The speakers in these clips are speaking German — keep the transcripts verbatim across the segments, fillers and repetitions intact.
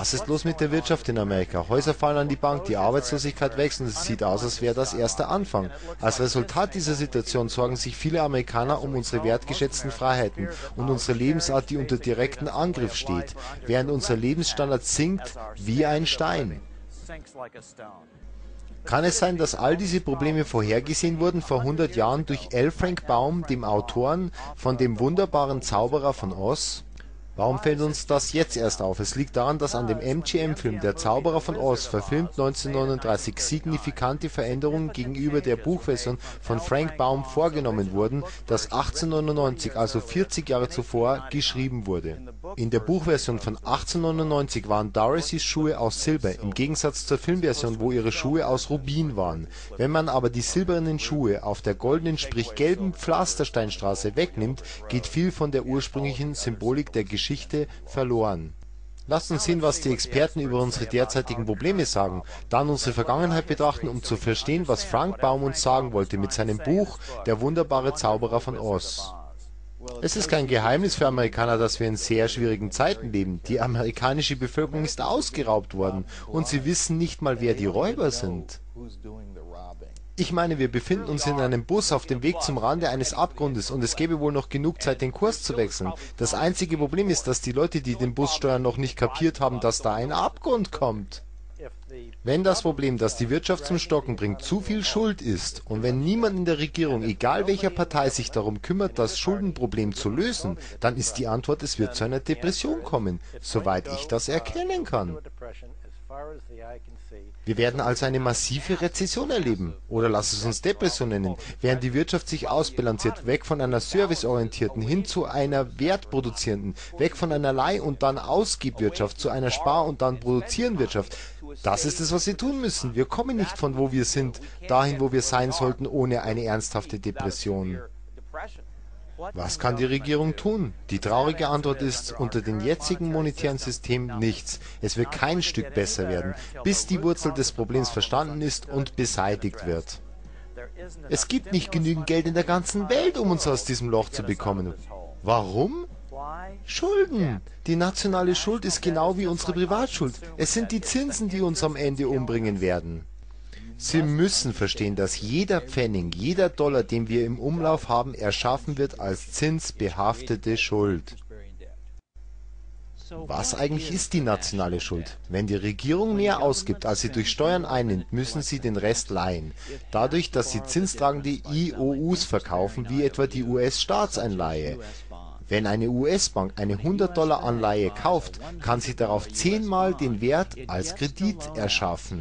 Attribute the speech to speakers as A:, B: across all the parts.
A: Was ist los mit der Wirtschaft in Amerika? Häuser fallen an die Bank, die Arbeitslosigkeit wächst und es sieht aus, als wäre das erst der Anfang. Als Resultat dieser Situation sorgen sich viele Amerikaner um unsere wertgeschätzten Freiheiten und unsere Lebensart, die unter direktem Angriff steht, während unser Lebensstandard sinkt wie ein Stein. Kann es sein, dass all diese Probleme vorhergesehen wurden vor hundert Jahren durch L. Frank Baum, dem Autoren von dem wunderbaren Zauberer von Oz? Warum fällt uns das jetzt erst auf? Es liegt daran, dass an dem M G M-Film Der Zauberer von Oz, verfilmt neunzehnhundertneununddreißig, signifikante Veränderungen gegenüber der Buchversion von Frank Baum vorgenommen wurden, das achtzehnhundertneunundneunzig, also vierzig Jahre zuvor, geschrieben wurde. In der Buchversion von achtzehnhundertneunundneunzig waren Dorothys Schuhe aus Silber, im Gegensatz zur Filmversion, wo ihre Schuhe aus Rubin waren. Wenn man aber die silbernen Schuhe auf der goldenen, sprich gelben Pflastersteinstraße wegnimmt, geht viel von der ursprünglichen Symbolik der Geschichte Geschichte verloren. Lasst uns sehen, was die Experten über unsere derzeitigen Probleme sagen, dann unsere Vergangenheit betrachten, um zu verstehen, was Frank Baum uns sagen wollte mit seinem Buch Der wunderbare Zauberer von Oz. Es ist kein Geheimnis für Amerikaner, dass wir in sehr schwierigen Zeiten leben. Die amerikanische Bevölkerung ist ausgeraubt worden und sie wissen nicht mal, wer die Räuber sind. Ich meine, wir befinden uns in einem Bus auf dem Weg zum Rande eines Abgrundes und es gäbe wohl noch genug Zeit, den Kurs zu wechseln. Das einzige Problem ist, dass die Leute, die den Bus steuern, noch nicht kapiert haben, dass da ein Abgrund kommt. Wenn das Problem, das die Wirtschaft zum Stocken bringt, zu viel Schuld ist und wenn niemand in der Regierung, egal welcher Partei, sich darum kümmert, das Schuldenproblem zu lösen, dann ist die Antwort, es wird zu einer Depression kommen, soweit ich das erkennen kann. Wir werden also eine massive Rezession erleben, oder lass es uns Depression nennen, während die Wirtschaft sich ausbalanciert, weg von einer serviceorientierten hin zu einer wertproduzierenden, weg von einer Leih- und dann Ausgibwirtschaft zu einer Spar- und dann Produzierenwirtschaft. Das ist es, was wir tun müssen. Wir kommen nicht von wo wir sind, dahin, wo wir sein sollten, ohne eine ernsthafte Depression. Was kann die Regierung tun? Die traurige Antwort ist, unter dem jetzigen monetären System nichts. Es wird kein Stück besser werden, bis die Wurzel des Problems verstanden ist und beseitigt wird. Es gibt nicht genügend Geld in der ganzen Welt, um uns aus diesem Loch zu bekommen. Warum? Schulden. Die nationale Schuld ist genau wie unsere Privatschuld. Es sind die Zinsen, die uns am Ende umbringen werden. Sie müssen verstehen, dass jeder Pfennig, jeder Dollar, den wir im Umlauf haben, erschaffen wird als zinsbehaftete Schuld. Was eigentlich ist die nationale Schuld? Wenn die Regierung mehr ausgibt, als sie durch Steuern einnimmt, müssen sie den Rest leihen. Dadurch, dass sie zinstragende I O Us verkaufen, wie etwa die U S-Staatsanleihe. Wenn eine U S-Bank eine hundert Dollar Anleihe kauft, kann sie darauf zehnmal den Wert als Kredit erschaffen.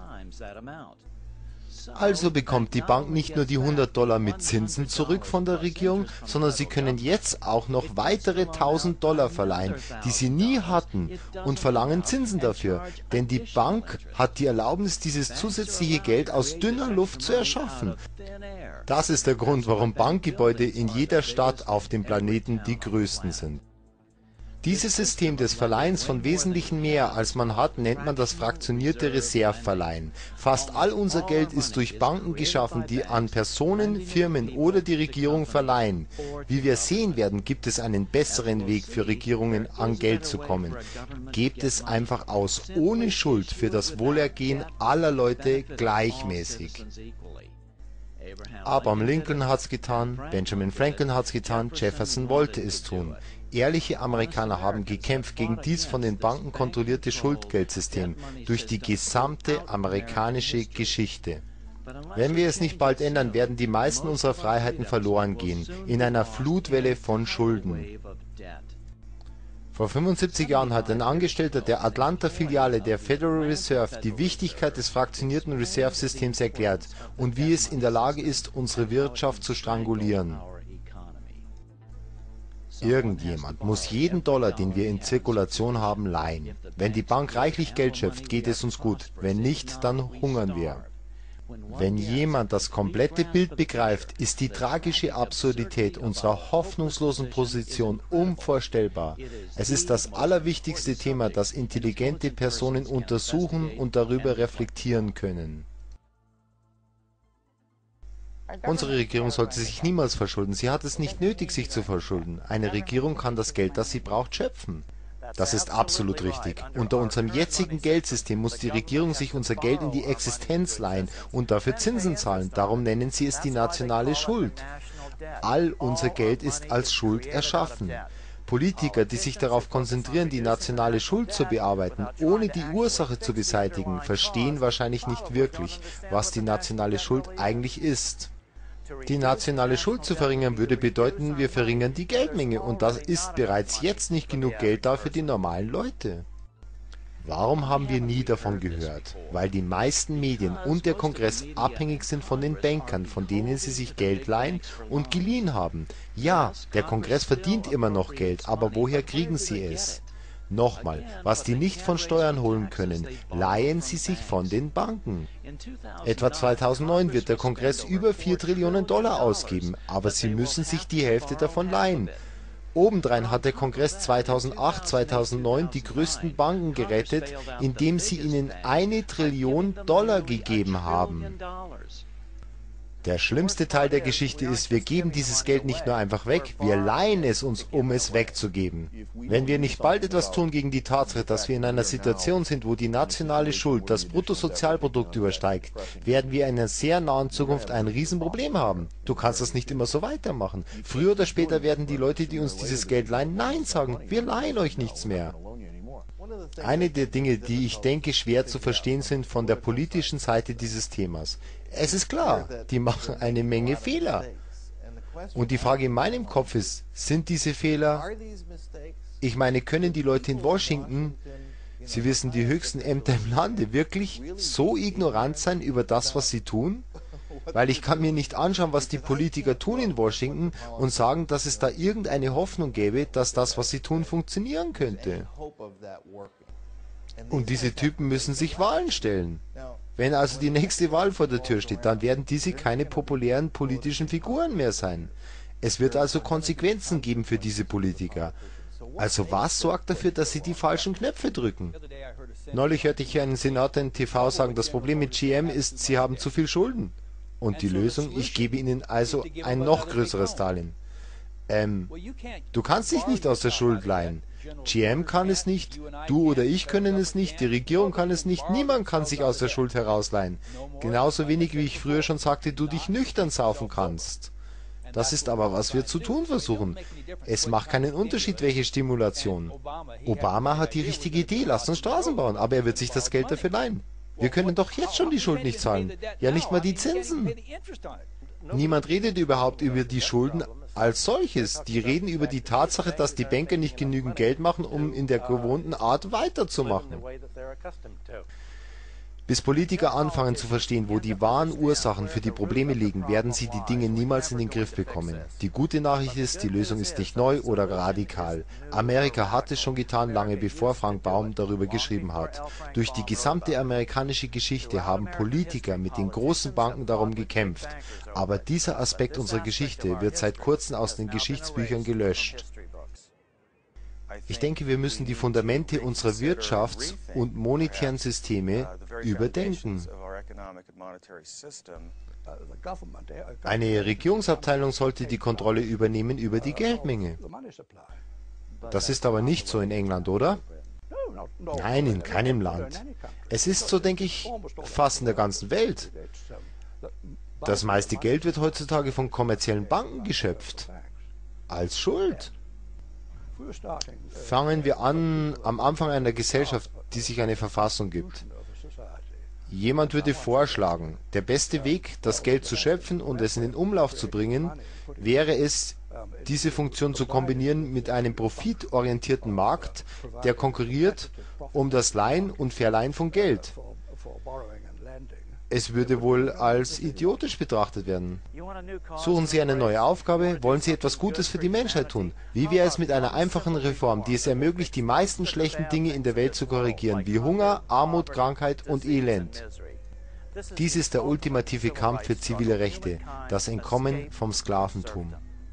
A: Also bekommt die Bank nicht nur die hundert Dollar mit Zinsen zurück von der Regierung, sondern sie können jetzt auch noch weitere tausend Dollar verleihen, die sie nie hatten, und verlangen Zinsen dafür. Denn die Bank hat die Erlaubnis, dieses zusätzliche Geld aus dünner Luft zu erschaffen. Das ist der Grund, warum Bankgebäude in jeder Stadt auf dem Planeten die größten sind. Dieses System des Verleihens von wesentlichen mehr, als man hat, nennt man das fraktionierte Reserveverleihen. Fast all unser Geld ist durch Banken geschaffen, die an Personen, Firmen oder die Regierung verleihen. Wie wir sehen werden, gibt es einen besseren Weg für Regierungen, an Geld zu kommen. Gebt es einfach aus, ohne Schuld, für das Wohlergehen aller Leute gleichmäßig. Abraham Lincoln hat's getan, Benjamin Franklin hat's getan, Jefferson wollte es tun. Ehrliche Amerikaner haben gekämpft gegen dies von den Banken kontrollierte Schuldgeldsystem durch die gesamte amerikanische Geschichte. Wenn wir es nicht bald ändern, werden die meisten unserer Freiheiten verloren gehen, in einer Flutwelle von Schulden. Vor fünfundsiebzig Jahren hat ein Angestellter der Atlanta-Filiale der Federal Reserve die Wichtigkeit des fraktionierten Reserve-Systems erklärt und wie es in der Lage ist, unsere Wirtschaft zu strangulieren. Irgendjemand muss jeden Dollar, den wir in Zirkulation haben, leihen. Wenn die Bank reichlich Geld schöpft, geht es uns gut. Wenn nicht, dann hungern wir. Wenn jemand das komplette Bild begreift, ist die tragische Absurdität unserer hoffnungslosen Position unvorstellbar. Es ist das allerwichtigste Thema, das intelligente Personen untersuchen und darüber reflektieren können. Unsere Regierung sollte sich niemals verschulden. Sie hat es nicht nötig, sich zu verschulden. Eine Regierung kann das Geld, das sie braucht, schöpfen. Das ist absolut richtig. Unter unserem jetzigen Geldsystem muss die Regierung sich unser Geld in die Existenz leihen und dafür Zinsen zahlen. Darum nennen sie es die nationale Schuld. All unser Geld ist als Schuld erschaffen. Politiker, die sich darauf konzentrieren, die nationale Schuld zu bearbeiten, ohne die Ursache zu beseitigen, verstehen wahrscheinlich nicht wirklich, was die nationale Schuld eigentlich ist. Die nationale Schuld zu verringern würde bedeuten, wir verringern die Geldmenge, und das ist bereits jetzt nicht genug Geld da für die normalen Leute. Warum haben wir nie davon gehört? Weil die meisten Medien und der Kongress abhängig sind von den Bankern, von denen sie sich Geld leihen und geliehen haben. Ja, der Kongress verdient immer noch Geld, aber woher kriegen sie es? Nochmal, was die nicht von Steuern holen können, leihen sie sich von den Banken. Etwa zweitausendneun wird der Kongress über vier Trillionen Dollar ausgeben, aber sie müssen sich die Hälfte davon leihen. Obendrein hat der Kongress zweitausendacht, zweitausendneun die größten Banken gerettet, indem sie ihnen eine Trillion Dollar gegeben haben. Der schlimmste Teil der Geschichte ist, wir geben dieses Geld nicht nur einfach weg, wir leihen es uns, um es wegzugeben. Wenn wir nicht bald etwas tun gegen die Tatsache, dass wir in einer Situation sind, wo die nationale Schuld das Bruttosozialprodukt übersteigt, werden wir in einer sehr nahen Zukunft ein Riesenproblem haben. Du kannst das nicht immer so weitermachen. Früher oder später werden die Leute, die uns dieses Geld leihen, Nein sagen. Wir leihen euch nichts mehr. Eine der Dinge, die ich denke schwer zu verstehen sind von der politischen Seite dieses Themas. Es ist klar, die machen eine Menge Fehler. Und die Frage in meinem Kopf ist, sind diese Fehler, ich meine, können die Leute in Washington, sie wissen die höchsten Ämter im Lande, wirklich so ignorant sein über das, was sie tun? Weil ich kann mir nicht anschauen, was die Politiker tun in Washington und sagen, dass es da irgendeine Hoffnung gäbe, dass das, was sie tun, funktionieren könnte. Und diese Typen müssen sich Wahlen stellen. Wenn also die nächste Wahl vor der Tür steht, dann werden diese keine populären politischen Figuren mehr sein. Es wird also Konsequenzen geben für diese Politiker. Also was sorgt dafür, dass sie die falschen Knöpfe drücken? Neulich hörte ich einen Senator in T V sagen, das Problem mit G M ist, sie haben zu viel Schulden. Und die Lösung, ich gebe ihnen also ein noch größeres Darlehen. Ähm, du kannst dich nicht aus der Schuld leihen. G M kann es nicht, du oder ich können es nicht, die Regierung kann es nicht, niemand kann sich aus der Schuld herausleihen. Genauso wenig, wie ich früher schon sagte, du dich nüchtern saufen kannst. Das ist aber, was wir zu tun versuchen. Es macht keinen Unterschied, welche Stimulation. Obama hat die richtige Idee, lasst uns Straßen bauen, aber er wird sich das Geld dafür leihen. Wir können doch jetzt schon die Schuld nicht zahlen. Ja, nicht mal die Zinsen. Niemand redet überhaupt über die Schulden als solches. Die reden über die Tatsache, dass die Banker nicht genügend Geld machen, um in der gewohnten Art weiterzumachen. Bis Politiker anfangen zu verstehen, wo die wahren Ursachen für die Probleme liegen, werden sie die Dinge niemals in den Griff bekommen. Die gute Nachricht ist, die Lösung ist nicht neu oder radikal. Amerika hat es schon getan, lange bevor Frank Baum darüber geschrieben hat. Durch die gesamte amerikanische Geschichte haben Politiker mit den großen Banken darum gekämpft. Aber dieser Aspekt unserer Geschichte wird seit kurzem aus den Geschichtsbüchern gelöscht. Ich denke, wir müssen die Fundamente unserer Wirtschafts- und monetären Systeme überdenken. Eine Regierungsabteilung sollte die Kontrolle übernehmen über die Geldmenge. Das ist aber nicht so in England, oder? Nein, in keinem Land. Es ist so, denke ich, fast in der ganzen Welt. Das meiste Geld wird heutzutage von kommerziellen Banken geschöpft. Als Schuld. Fangen wir an am Anfang einer Gesellschaft, die sich eine Verfassung gibt. Jemand würde vorschlagen, der beste Weg, das Geld zu schöpfen und es in den Umlauf zu bringen, wäre es, diese Funktion zu kombinieren mit einem profitorientierten Markt, der konkurriert um das Leihen und Verleihen von Geld. Es würde wohl als idiotisch betrachtet werden. Suchen Sie eine neue Aufgabe? Wollen Sie etwas Gutes für die Menschheit tun? Wie wäre es mit einer einfachen Reform, die es ermöglicht, die meisten schlechten Dinge in der Welt zu korrigieren, wie Hunger, Armut, Krankheit und Elend? Dies ist der ultimative Kampf für zivile Rechte, das Entkommen vom Sklaventum.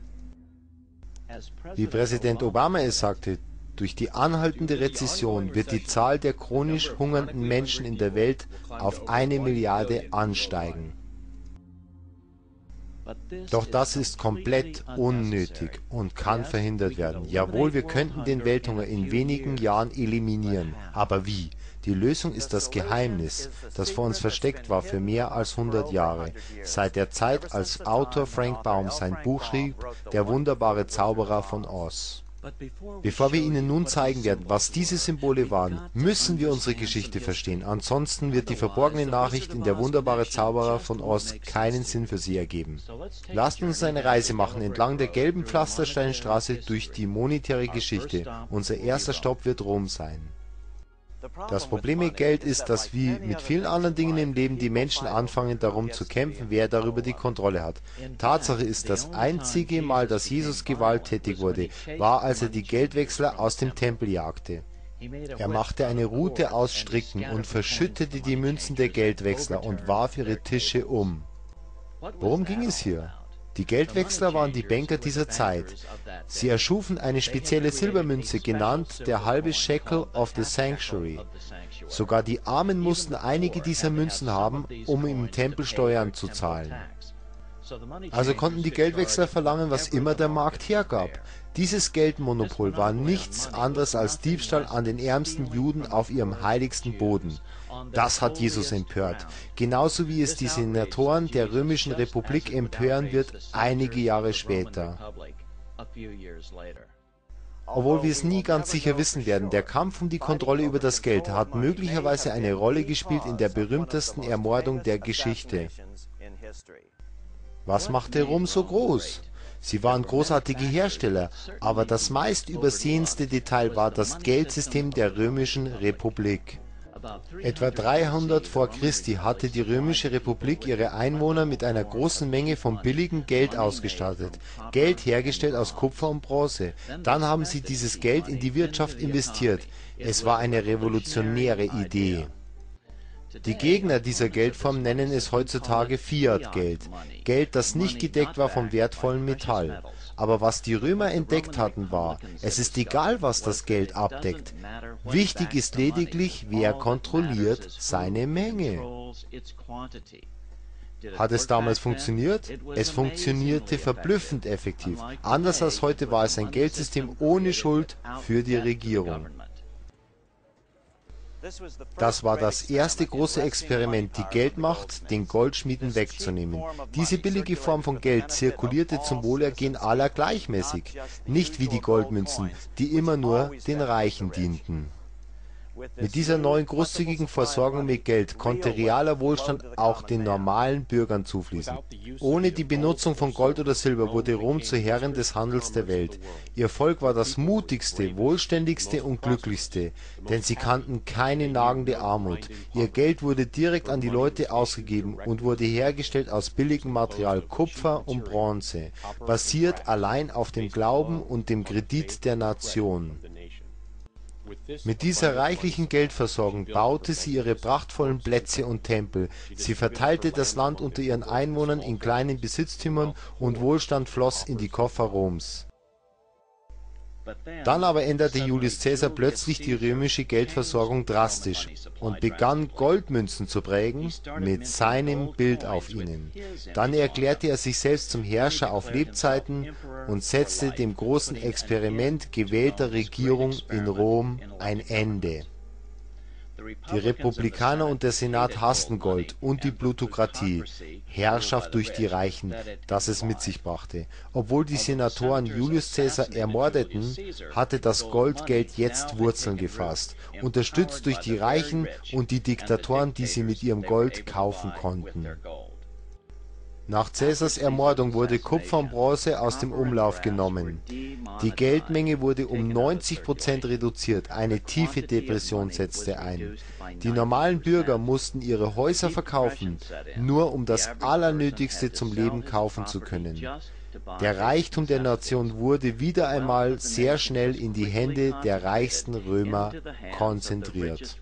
A: Wie Präsident Obama es sagte, durch die anhaltende Rezession wird die Zahl der chronisch hungernden Menschen in der Welt auf eine Milliarde ansteigen. Doch das ist komplett unnötig und kann verhindert werden. Jawohl, wir könnten den Welthunger in wenigen Jahren eliminieren. Aber wie? Die Lösung ist das Geheimnis, das vor uns versteckt war für mehr als hundert Jahre, seit der Zeit, als Autor Frank Baum sein Buch schrieb, Der wunderbare Zauberer von Oz. Bevor wir Ihnen nun zeigen werden, was diese Symbole waren, müssen wir unsere Geschichte verstehen. Ansonsten wird die verborgene Nachricht in Der wunderbare Zauberer von Oz keinen Sinn für Sie ergeben. Lasst uns eine Reise machen entlang der gelben Pflastersteinstraße durch die monetäre Geschichte. Unser erster Stopp wird Rom sein. Das Problem mit Geld ist, dass wie mit vielen anderen Dingen im Leben die Menschen anfangen darum zu kämpfen, wer darüber die Kontrolle hat. Tatsache ist, das einzige Mal, dass Jesus gewalttätig wurde, war, als er die Geldwechsler aus dem Tempel jagte. Er machte eine Rute aus Stricken und verschüttete die Münzen der Geldwechsler und warf ihre Tische um. Worum ging es hier? Die Geldwechsler waren die Banker dieser Zeit. Sie erschufen eine spezielle Silbermünze, genannt der halbe Shekel of the Sanctuary. Sogar die Armen mussten einige dieser Münzen haben, um im Tempel Steuern zu zahlen. Also konnten die Geldwechsler verlangen, was immer der Markt hergab. Dieses Geldmonopol war nichts anderes als Diebstahl an den ärmsten Juden auf ihrem heiligsten Boden. Das hat Jesus empört, genauso wie es die Senatoren der Römischen Republik empören wird einige Jahre später. Obwohl wir es nie ganz sicher wissen werden, der Kampf um die Kontrolle über das Geld hat möglicherweise eine Rolle gespielt in der berühmtesten Ermordung der Geschichte. Was machte Rom so groß? Sie waren großartige Hersteller, aber das meist übersehenste Detail war das Geldsystem der Römischen Republik. Etwa dreihundert vor Christi hatte die Römische Republik ihre Einwohner mit einer großen Menge von billigem Geld ausgestattet, Geld hergestellt aus Kupfer und Bronze. Dann haben sie dieses Geld in die Wirtschaft investiert. Es war eine revolutionäre Idee. Die Gegner dieser Geldform nennen es heutzutage Fiat-Geld, Geld, das nicht gedeckt war vom wertvollen Metall. Aber was die Römer entdeckt hatten war, es ist egal, was das Geld abdeckt. Wichtig ist lediglich, wer kontrolliert seine Menge. Hat es damals funktioniert? Es funktionierte verblüffend effektiv. Anders als heute war es ein Geldsystem ohne Schuld für die Regierung. Das war das erste große Experiment, die Geldmacht den Goldschmieden wegzunehmen. Diese billige Form von Geld zirkulierte zum Wohlergehen aller gleichmäßig, nicht wie die Goldmünzen, die immer nur den Reichen dienten. Mit dieser neuen großzügigen Versorgung mit Geld konnte realer Wohlstand auch den normalen Bürgern zufließen. Ohne die Benutzung von Gold oder Silber wurde Rom zur Herrin des Handels der Welt. Ihr Volk war das mutigste, wohlständigste und glücklichste, denn sie kannten keine nagende Armut. Ihr Geld wurde direkt an die Leute ausgegeben und wurde hergestellt aus billigem Material Kupfer und Bronze, basiert allein auf dem Glauben und dem Kredit der Nation. Mit dieser reichlichen Geldversorgung baute sie ihre prachtvollen Plätze und Tempel. Sie verteilte das Land unter ihren Einwohnern in kleinen Besitztümern und Wohlstand floss in die Koffer Roms. Dann aber änderte Julius Caesar plötzlich die römische Geldversorgung drastisch und begann Goldmünzen zu prägen mit seinem Bild auf ihnen. Dann erklärte er sich selbst zum Herrscher auf Lebzeiten und setzte dem großen Experiment gewählter Regierung in Rom ein Ende. Die Republikaner und der Senat hassten Gold und die Plutokratie, Herrschaft durch die Reichen, das es mit sich brachte. Obwohl die Senatoren Julius Caesar ermordeten, hatte das Goldgeld jetzt Wurzeln gefasst, unterstützt durch die Reichen und die Diktatoren, die sie mit ihrem Gold kaufen konnten. Nach Caesars Ermordung wurde Kupfer und Bronze aus dem Umlauf genommen. Die Geldmenge wurde um neunzig Prozent reduziert, eine tiefe Depression setzte ein. Die normalen Bürger mussten ihre Häuser verkaufen, nur um das Allernötigste zum Leben kaufen zu können. Der Reichtum der Nation wurde wieder einmal sehr schnell in die Hände der reichsten Römer konzentriert.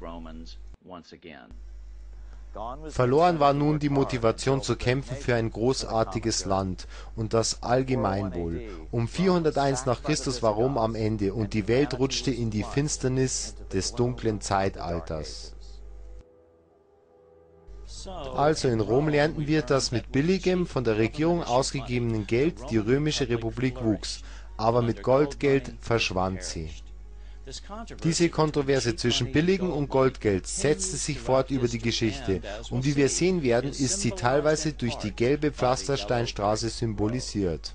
A: Verloren war nun die Motivation zu kämpfen für ein großartiges Land und das Allgemeinwohl. Um vierhunderteins nach Christus war Rom am Ende und die Welt rutschte in die Finsternis des dunklen Zeitalters. Also in Rom lernten wir, dass mit billigem, von der Regierung ausgegebenen Geld die römische Republik wuchs, aber mit Goldgeld verschwand sie. Diese Kontroverse zwischen billigem und Goldgeld setzte sich fort über die Geschichte, und wie wir sehen werden, ist sie teilweise durch die gelbe Pflastersteinstraße symbolisiert.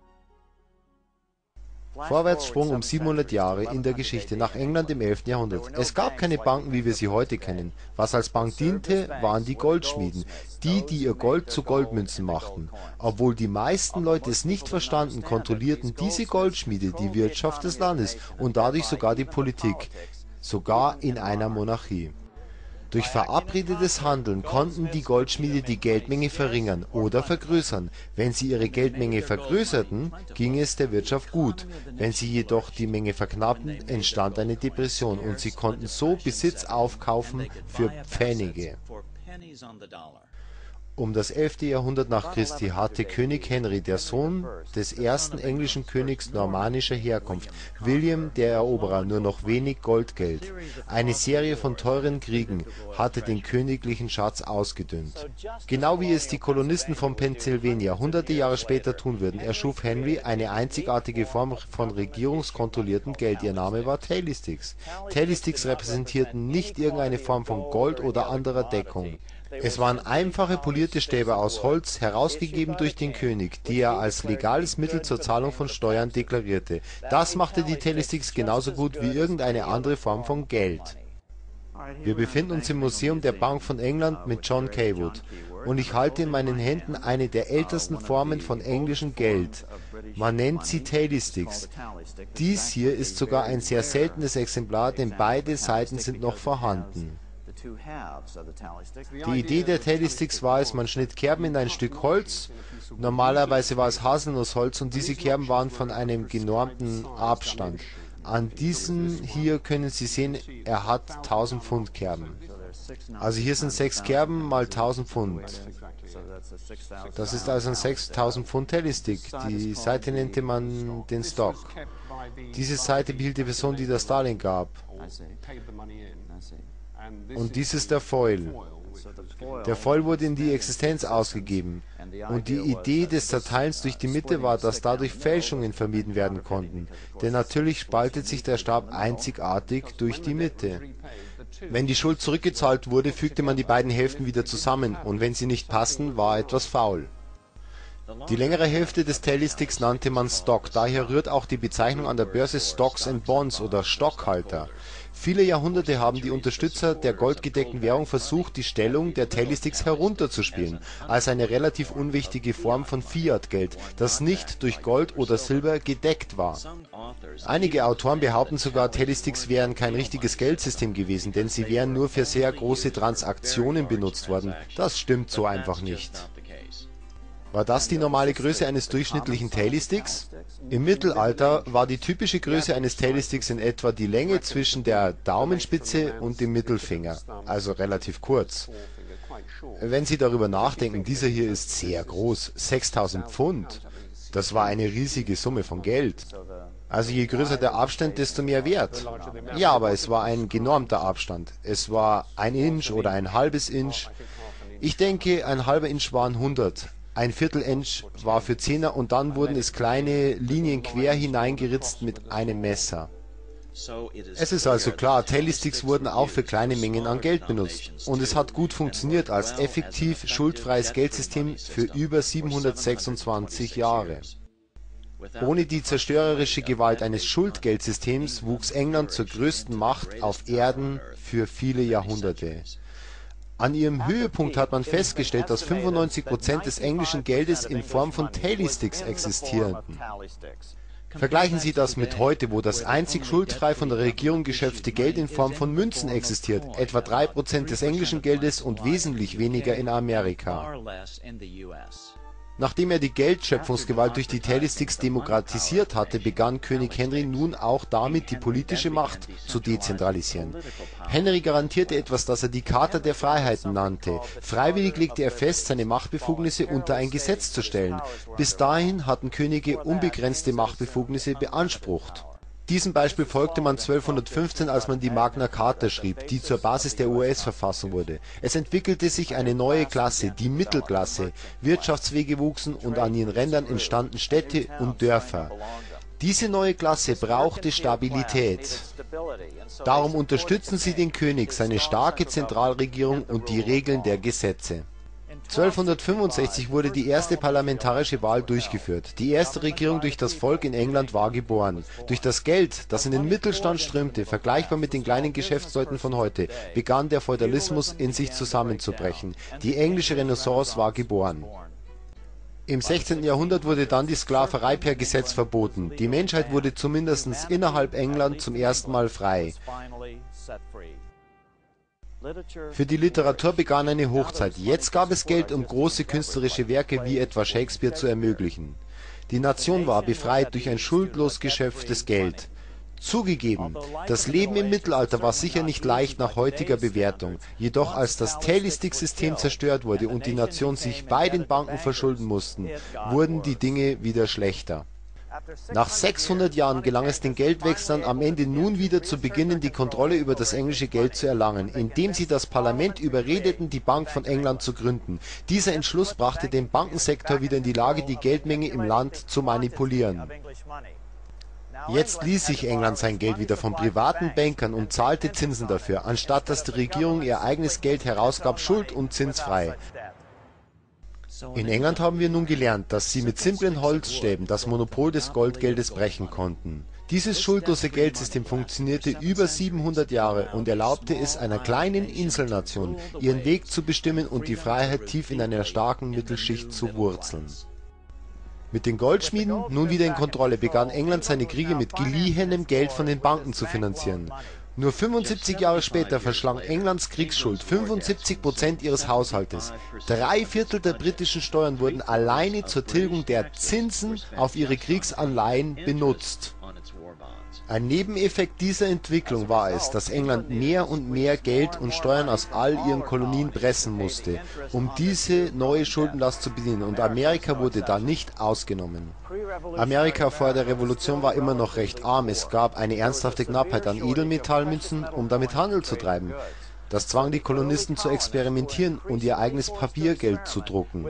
A: Vorwärtssprung um siebenhundert Jahre in der Geschichte nach England im elften Jahrhundert. Es gab keine Banken, wie wir sie heute kennen. Was als Bank diente, waren die Goldschmieden, die, die ihr Gold zu Goldmünzen machten. Obwohl die meisten Leute es nicht verstanden, kontrollierten diese Goldschmiede die Wirtschaft des Landes und dadurch sogar die Politik, sogar in einer Monarchie. Durch verabredetes Handeln konnten die Goldschmiede die Geldmenge verringern oder vergrößern. Wenn sie ihre Geldmenge vergrößerten, ging es der Wirtschaft gut. Wenn sie jedoch die Menge verknappten, entstand eine Depression, und sie konnten so Besitz aufkaufen für Pfennige. Um das elfte Jahrhundert nach Christi hatte König Henry, der Sohn des ersten englischen Königs normannischer Herkunft, William der Eroberer, nur noch wenig Goldgeld. Eine Serie von teuren Kriegen hatte den königlichen Schatz ausgedünnt. Genau wie es die Kolonisten von Pennsylvania hunderte Jahre später tun würden, erschuf Henry eine einzigartige Form von regierungskontrolliertem Geld. Ihr Name war Tally-Sticks. Tally-Sticks repräsentierten nicht irgendeine Form von Gold oder anderer Deckung. Es waren einfache polierte Stäbe aus Holz, herausgegeben durch den König, die er als legales Mittel zur Zahlung von Steuern deklarierte. Das machte die Tally-Sticks genauso gut wie irgendeine andere Form von Geld. Wir befinden uns im Museum der Bank von England mit John Cawood, und ich halte in meinen Händen eine der ältesten Formen von englischem Geld. Man nennt sie Tally-Sticks. Dies hier ist sogar ein sehr seltenes Exemplar, denn beide Seiten sind noch vorhanden. Die Idee der Tally-Sticks war es, man schnitt Kerben in ein Stück Holz. Normalerweise war es Haselnussholz, und diese Kerben waren von einem genormten Abstand. An diesem hier können Sie sehen, er hat tausend Pfund Kerben. Also hier sind sechs Kerben mal tausend Pfund. Das ist also ein sechstausend Pfund Tally-Stick. Die Seite nannte man den Stock. Diese Seite behielt die Person, die das Darlehen gab. Und dies ist der Foil. Der Foil wurde in die Existenz ausgegeben. Und die Idee des Zerteilens durch die Mitte war, dass dadurch Fälschungen vermieden werden konnten. Denn natürlich spaltet sich der Stab einzigartig durch die Mitte. Wenn die Schuld zurückgezahlt wurde, fügte man die beiden Hälften wieder zusammen, und wenn sie nicht passten, war etwas faul. Die längere Hälfte des Tally-Sticks nannte man Stock, daher rührt auch die Bezeichnung an der Börse Stocks and Bonds oder Stockhalter. Viele Jahrhunderte haben die Unterstützer der goldgedeckten Währung versucht, die Stellung der Tally-Sticks herunterzuspielen, als eine relativ unwichtige Form von Fiat-Geld, das nicht durch Gold oder Silber gedeckt war. Einige Autoren behaupten sogar, Tally-Sticks wären kein richtiges Geldsystem gewesen, denn sie wären nur für sehr große Transaktionen benutzt worden. Das stimmt so einfach nicht. War das die normale Größe eines durchschnittlichen Tally-Sticks? Im Mittelalter war die typische Größe eines Tally-Sticks in etwa die Länge zwischen der Daumenspitze und dem Mittelfinger, also relativ kurz. Wenn Sie darüber nachdenken, dieser hier ist sehr groß, sechstausend Pfund. Das war eine riesige Summe von Geld. Also je größer der Abstand, desto mehr wert. Ja, aber es war ein genormter Abstand. Es war ein Inch oder ein halbes Inch. Ich denke, ein halber Inch waren hundert. Ein Viertel-Inch war für Zehner, und dann wurden es kleine Linien quer hineingeritzt mit einem Messer. Es ist also klar, Tally-Sticks wurden auch für kleine Mengen an Geld benutzt. Und es hat gut funktioniert als effektiv schuldfreies Geldsystem für über siebenhundertsechsundzwanzig Jahre. Ohne die zerstörerische Gewalt eines Schuldgeldsystems wuchs England zur größten Macht auf Erden für viele Jahrhunderte. An ihrem Höhepunkt hat man festgestellt, dass fünfundneunzig Prozent des englischen Geldes in Form von Tally-Sticks existierten. Vergleichen Sie das mit heute, wo das einzig schuldfrei von der Regierung geschöpfte Geld in Form von Münzen existiert, etwa drei Prozent des englischen Geldes und wesentlich weniger in Amerika. Nachdem er die Geldschöpfungsgewalt durch die Tally-Sticks demokratisiert hatte, begann König Henry nun auch damit, die politische Macht zu dezentralisieren. Henry garantierte etwas, das er die Charta der Freiheiten nannte. Freiwillig legte er fest, seine Machtbefugnisse unter ein Gesetz zu stellen. Bis dahin hatten Könige unbegrenzte Machtbefugnisse beansprucht. Diesem Beispiel folgte man zwölfhundertfünfzehn, als man die Magna Carta schrieb, die zur Basis der U S-Verfassung wurde. Es entwickelte sich eine neue Klasse, die Mittelklasse. Wirtschaftswege wuchsen und an ihren Rändern entstanden Städte und Dörfer. Diese neue Klasse brauchte Stabilität. Darum unterstützten sie den König, seine starke Zentralregierung und die Regeln der Gesetze. zwölfhundertfünfundsechzig wurde die erste parlamentarische Wahl durchgeführt. Die erste Regierung durch das Volk in England war geboren. Durch das Geld, das in den Mittelstand strömte, vergleichbar mit den kleinen Geschäftsleuten von heute, begann der Feudalismus in sich zusammenzubrechen. Die englische Renaissance war geboren. Im sechzehnten Jahrhundert wurde dann die Sklaverei per Gesetz verboten. Die Menschheit wurde zumindest innerhalb England zum ersten Mal frei. Für die Literatur begann eine Hochzeit. Jetzt gab es Geld, um große künstlerische Werke wie etwa Shakespeare zu ermöglichen. Die Nation war befreit durch ein schuldlos geschöpftes Geld. Zugegeben, das Leben im Mittelalter war sicher nicht leicht nach heutiger Bewertung. Jedoch als das Tally-Stick-System zerstört wurde und die Nation sich bei den Banken verschulden mussten, wurden die Dinge wieder schlechter. Nach sechshundert Jahren gelang es den Geldwechslern am Ende nun wieder zu beginnen, die Kontrolle über das englische Geld zu erlangen, indem sie das Parlament überredeten, die Bank von England zu gründen. Dieser Entschluss brachte den Bankensektor wieder in die Lage, die Geldmenge im Land zu manipulieren. Jetzt ließ sich England sein Geld wieder von privaten Bankern und zahlte Zinsen dafür, anstatt dass die Regierung ihr eigenes Geld herausgab, schuld- und zinsfrei. In England haben wir nun gelernt, dass sie mit simplen Holzstäben das Monopol des Goldgeldes brechen konnten. Dieses schuldlose Geldsystem funktionierte über siebenhundert Jahre und erlaubte es einer kleinen Inselnation, ihren Weg zu bestimmen und die Freiheit tief in einer starken Mittelschicht zu wurzeln. Mit den Goldschmieden, nun wieder in Kontrolle, begann England seine Kriege mit geliehenem Geld von den Banken zu finanzieren. Nur fünfundsiebzig Jahre später verschlang Englands Kriegsschuld fünfundsiebzig Prozent ihres Haushaltes. Drei Viertel der britischen Steuern wurden alleine zur Tilgung der Zinsen auf ihre Kriegsanleihen benutzt. Ein Nebeneffekt dieser Entwicklung war es, dass England mehr und mehr Geld und Steuern aus all ihren Kolonien pressen musste, um diese neue Schuldenlast zu bedienen, und Amerika wurde da nicht ausgenommen. Amerika vor der Revolution war immer noch recht arm, es gab eine ernsthafte Knappheit an Edelmetallmünzen, um damit Handel zu treiben. Das zwang die Kolonisten zu experimentieren und ihr eigenes Papiergeld zu drucken.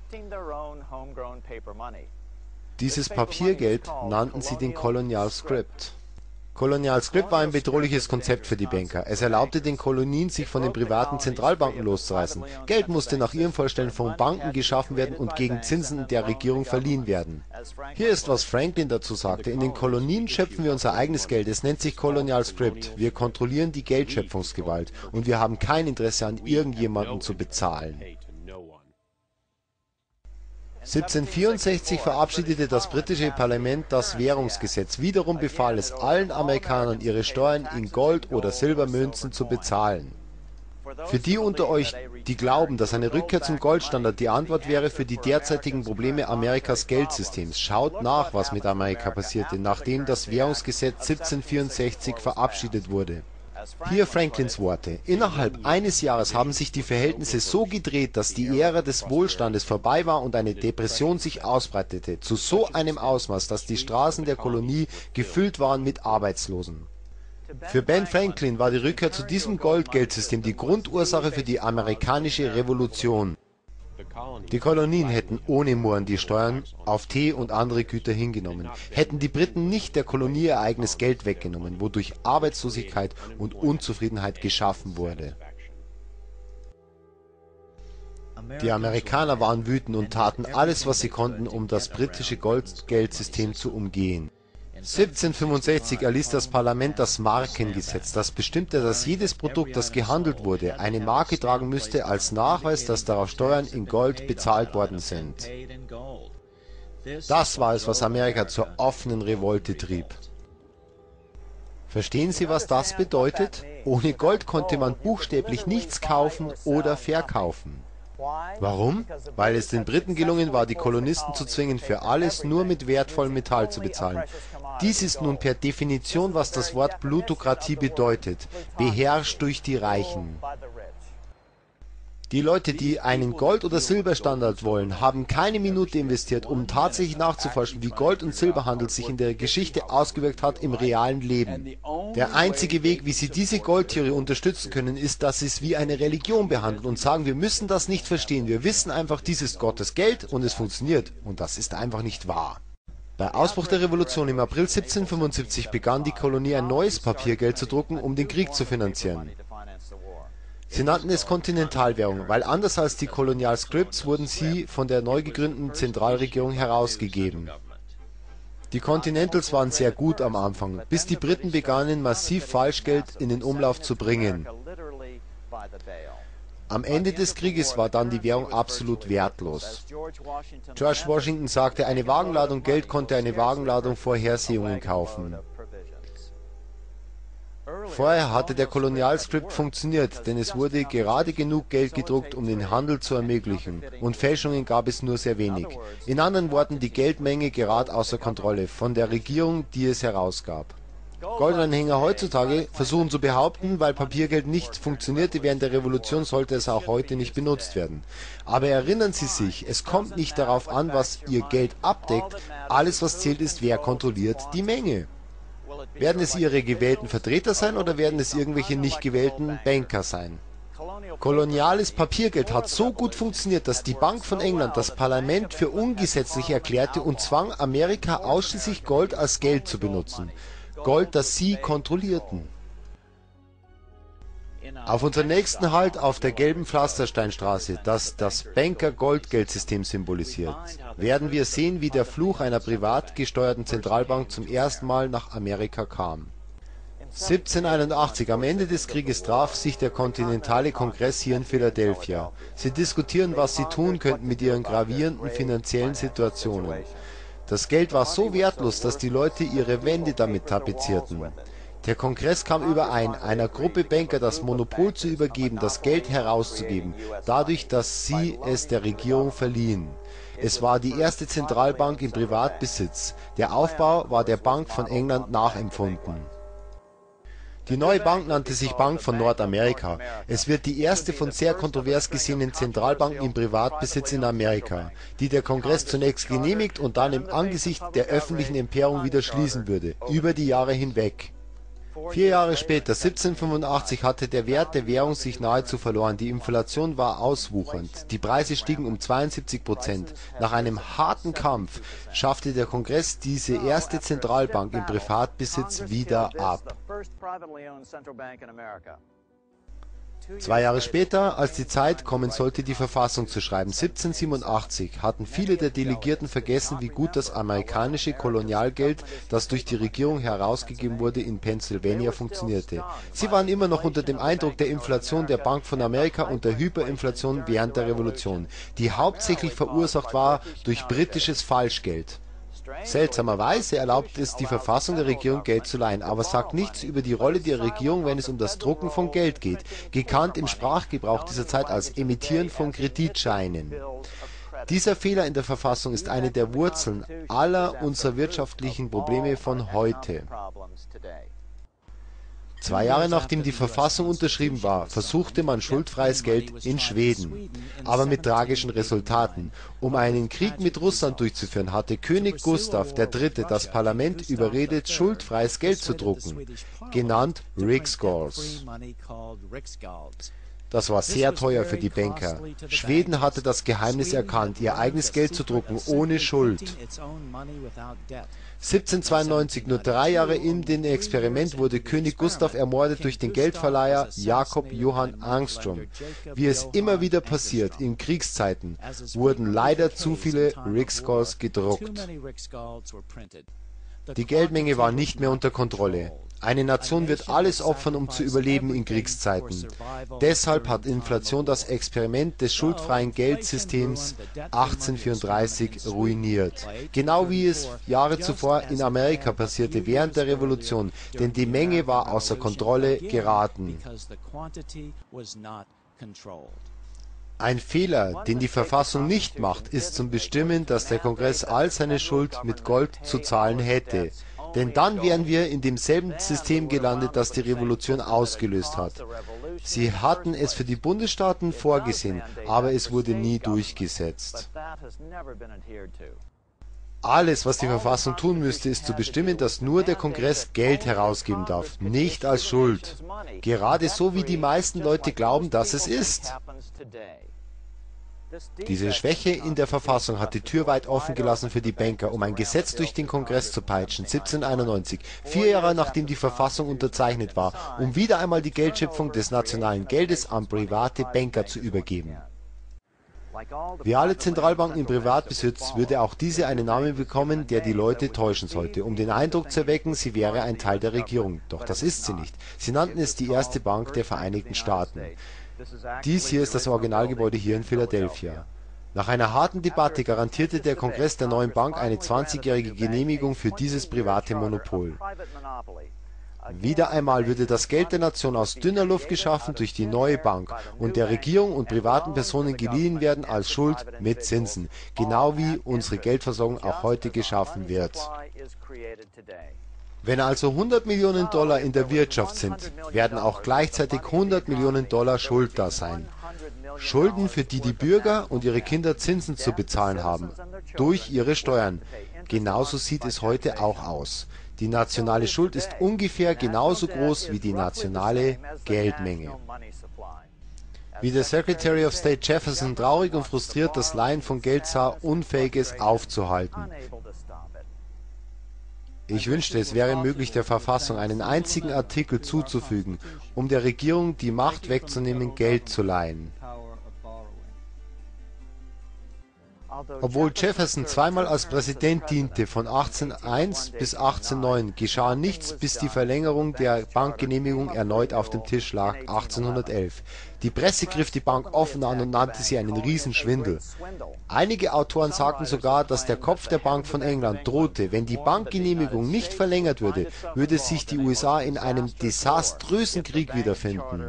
A: Dieses Papiergeld nannten sie den Colonial Script. Colonial Script war ein bedrohliches Konzept für die Banker. Es erlaubte den Kolonien, sich von den privaten Zentralbanken loszureißen. Geld musste nach ihrem Vorstellen von Banken geschaffen werden und gegen Zinsen der Regierung verliehen werden. Hier ist, was Franklin dazu sagte: In den Kolonien schöpfen wir unser eigenes Geld. Es nennt sich Colonial Script. Wir kontrollieren die Geldschöpfungsgewalt und wir haben kein Interesse an irgendjemanden zu bezahlen. siebzehnhundertvierundsechzig verabschiedete das britische Parlament das Währungsgesetz. Wiederum befahl es allen Amerikanern, ihre Steuern in Gold- oder Silbermünzen zu bezahlen. Für die unter euch, die glauben, dass eine Rückkehr zum Goldstandard die Antwort wäre für die derzeitigen Probleme Amerikas Geldsystems, schaut nach, was mit Amerika passierte, nachdem das Währungsgesetz siebzehnhundertvierundsechzig verabschiedet wurde. Hier Franklins Worte: Innerhalb eines Jahres haben sich die Verhältnisse so gedreht, dass die Ära des Wohlstandes vorbei war und eine Depression sich ausbreitete, zu so einem Ausmaß, dass die Straßen der Kolonie gefüllt waren mit Arbeitslosen. Für Ben Franklin war die Rückkehr zu diesem Goldgeldsystem die Grundursache für die amerikanische Revolution. Die Kolonien hätten ohne Murren die Steuern auf Tee und andere Güter hingenommen, hätten die Briten nicht der Kolonie ihr eigenes Geld weggenommen, wodurch Arbeitslosigkeit und Unzufriedenheit geschaffen wurde. Die Amerikaner waren wütend und taten alles, was sie konnten, um das britische Goldgeldsystem zu umgehen. siebzehnhundertfünfundsechzig erließ das Parlament das Markengesetz, das bestimmte, dass jedes Produkt, das gehandelt wurde, eine Marke tragen müsste als Nachweis, dass darauf Steuern in Gold bezahlt worden sind. Das war es, was Amerika zur offenen Revolte trieb. Verstehen Sie, was das bedeutet? Ohne Gold konnte man buchstäblich nichts kaufen oder verkaufen. Warum? Weil es den Briten gelungen war, die Kolonisten zu zwingen, für alles nur mit wertvollem Metall zu bezahlen. Dies ist nun per Definition, was das Wort Plutokratie bedeutet: beherrscht durch die Reichen. Die Leute, die einen Gold- oder Silberstandard wollen, haben keine Minute investiert, um tatsächlich nachzuforschen, wie Gold- und Silberhandel sich in der Geschichte ausgewirkt hat im realen Leben. Der einzige Weg, wie sie diese Goldtheorie unterstützen können, ist, dass sie es wie eine Religion behandeln und sagen, wir müssen das nicht verstehen, wir wissen einfach, dies ist Gottes Geld und es funktioniert. Und das ist einfach nicht wahr. Bei Ausbruch der Revolution im April siebzehnhundertfünfundsiebzig begann die Kolonie ein neues Papiergeld zu drucken, um den Krieg zu finanzieren. Sie nannten es Kontinentalwährung, weil anders als die Colonial Scripts wurden sie von der neu gegründeten Zentralregierung herausgegeben. Die Continentals waren sehr gut am Anfang, bis die Briten begannen, massiv Falschgeld in den Umlauf zu bringen. Am Ende des Krieges war dann die Währung absolut wertlos. George Washington sagte, eine Wagenladung Geld konnte eine Wagenladung Vorhersehungen kaufen. Vorher hatte der Kolonialskript funktioniert, denn es wurde gerade genug Geld gedruckt, um den Handel zu ermöglichen, und Fälschungen gab es nur sehr wenig. In anderen Worten, die Geldmenge geriet außer Kontrolle von der Regierung, die es herausgab. Goldanhänger heutzutage versuchen zu behaupten, weil Papiergeld nicht funktionierte während der Revolution, sollte es auch heute nicht benutzt werden. Aber erinnern Sie sich, es kommt nicht darauf an, was Ihr Geld abdeckt, alles was zählt ist, wer kontrolliert die Menge. Werden es Ihre gewählten Vertreter sein oder werden es irgendwelche nicht gewählten Banker sein? Koloniales Papiergeld hat so gut funktioniert, dass die Bank von England das Parlament für ungesetzlich erklärte und zwang Amerika ausschließlich Gold als Geld zu benutzen. Gold, das sie kontrollierten. Auf unserem nächsten Halt auf der gelben Pflastersteinstraße, das das Banker-Goldgeldsystem symbolisiert, werden wir sehen, wie der Fluch einer privat gesteuerten Zentralbank zum ersten Mal nach Amerika kam. siebzehnhunderteinundachtzig, am Ende des Krieges, traf sich der Kontinentale Kongress hier in Philadelphia. Sie diskutierten, was sie tun könnten mit ihren gravierenden finanziellen Situationen. Das Geld war so wertlos, dass die Leute ihre Wände damit tapezierten. Der Kongress kam überein, einer Gruppe Banker das Monopol zu übergeben, das Geld herauszugeben, dadurch, dass sie es der Regierung verliehen. Es war die erste Zentralbank im Privatbesitz. Der Aufbau war der Bank von England nachempfunden. Die neue Bank nannte sich Bank von Nordamerika. Es wird die erste von sehr kontrovers gesehenen Zentralbanken im Privatbesitz in Amerika, die der Kongress zunächst genehmigt und dann im Angesicht der öffentlichen Empörung wieder schließen würde, über die Jahre hinweg. Vier Jahre später, siebzehnhundertfünfundachtzig, hatte der Wert der Währung sich nahezu verloren, die Inflation war auswuchernd, die Preise stiegen um zweiundsiebzig Prozent. Nach einem harten Kampf schaffte der Kongress diese erste Zentralbank im Privatbesitz wieder ab. Zwei Jahre später, als die Zeit kommen sollte, die Verfassung zu schreiben, siebzehnhundertsiebenundachtzig, hatten viele der Delegierten vergessen, wie gut das amerikanische Kolonialgeld, das durch die Regierung herausgegeben wurde, in Pennsylvania funktionierte. Sie waren immer noch unter dem Eindruck der Inflation der Bank von Amerika und der Hyperinflation während der Revolution, die hauptsächlich verursacht war durch britisches Falschgeld. Seltsamerweise erlaubt es die Verfassung der Regierung, Geld zu leihen, aber sagt nichts über die Rolle der Regierung, wenn es um das Drucken von Geld geht, gekannt im Sprachgebrauch dieser Zeit als Emittieren von Kreditscheinen. Dieser Fehler in der Verfassung ist eine der Wurzeln aller unserer wirtschaftlichen Probleme von heute. Zwei Jahre nachdem die Verfassung unterschrieben war, versuchte man schuldfreies Geld in Schweden, aber mit tragischen Resultaten. Um einen Krieg mit Russland durchzuführen, hatte König Gustav der Dritte das Parlament überredet, schuldfreies Geld zu drucken, genannt Riksgälds. Das war sehr teuer für die Banker. Schweden hatte das Geheimnis erkannt, ihr eigenes Geld zu drucken, ohne Schuld. siebzehnhundertzweiundneunzig, nur drei Jahre in dem Experiment, wurde König Gustav ermordet durch den Geldverleiher Jacob Johann Angstrom. Wie es immer wieder passiert, in Kriegszeiten wurden leider zu viele Riksgälds gedruckt. Die Geldmenge war nicht mehr unter Kontrolle. Eine Nation wird alles opfern, um zu überleben in Kriegszeiten. Deshalb hat Inflation das Experiment des schuldfreien Geldsystems achtzehnhundertvierunddreißig ruiniert. Genau wie es Jahre zuvor in Amerika passierte während der Revolution, denn die Menge war außer Kontrolle geraten. Ein Fehler, den die Verfassung nicht macht, ist zum Bestimmen, dass der Kongress all seine Schuld mit Gold zu zahlen hätte. Denn dann wären wir in demselben System gelandet, das die Revolution ausgelöst hat. Sie hatten es für die Bundesstaaten vorgesehen, aber es wurde nie durchgesetzt. Alles, was die Verfassung tun müsste, ist zu bestimmen, dass nur der Kongress Geld herausgeben darf, nicht als Schuld. Gerade so, wie die meisten Leute glauben, dass es ist. Diese Schwäche in der Verfassung hat die Tür weit offen gelassen für die Banker, um ein Gesetz durch den Kongress zu peitschen, siebzehnhunderteinundneunzig, vier Jahre nachdem die Verfassung unterzeichnet war, um wieder einmal die Geldschöpfung des nationalen Geldes an private Banker zu übergeben. Wie alle Zentralbanken in Privatbesitz würde auch diese einen Namen bekommen, der die Leute täuschen sollte, um den Eindruck zu erwecken, sie wäre ein Teil der Regierung. Doch das ist sie nicht. Sie nannten es die erste Bank der Vereinigten Staaten. Dies hier ist das Originalgebäude hier in Philadelphia. Nach einer harten Debatte garantierte der Kongress der neuen Bank eine zwanzigjährige Genehmigung für dieses private Monopol. Wieder einmal würde das Geld der Nation aus dünner Luft geschaffen durch die neue Bank und der Regierung und privaten Personen geliehen werden als Schuld mit Zinsen, genau wie unsere Geldversorgung auch heute geschaffen wird. Wenn also hundert Millionen Dollar in der Wirtschaft sind, werden auch gleichzeitig hundert Millionen Dollar Schuld da sein. Schulden, für die die Bürger und ihre Kinder Zinsen zu bezahlen haben, durch ihre Steuern. Genauso sieht es heute auch aus. Die nationale Schuld ist ungefähr genauso groß wie die nationale Geldmenge. Wie der Secretary of State Jefferson traurig und frustriert das Leihen von Geld sah, unfähig es aufzuhalten. Ich wünschte, es wäre möglich, der Verfassung einen einzigen Artikel zuzufügen, um der Regierung die Macht wegzunehmen, Geld zu leihen. Obwohl Jefferson zweimal als Präsident diente, von achtzehnhunderteins bis achtzehnhundertneun, geschah nichts, bis die Verlängerung der Bankgenehmigung erneut auf dem Tisch lag, achtzehnhundertelf. Die Presse griff die Bank offen an und nannte sie einen Riesenschwindel. Einige Autoren sagten sogar, dass der Kopf der Bank von England drohte, wenn die Bankgenehmigung nicht verlängert würde, würde sich die U S A in einem desaströsen Krieg wiederfinden.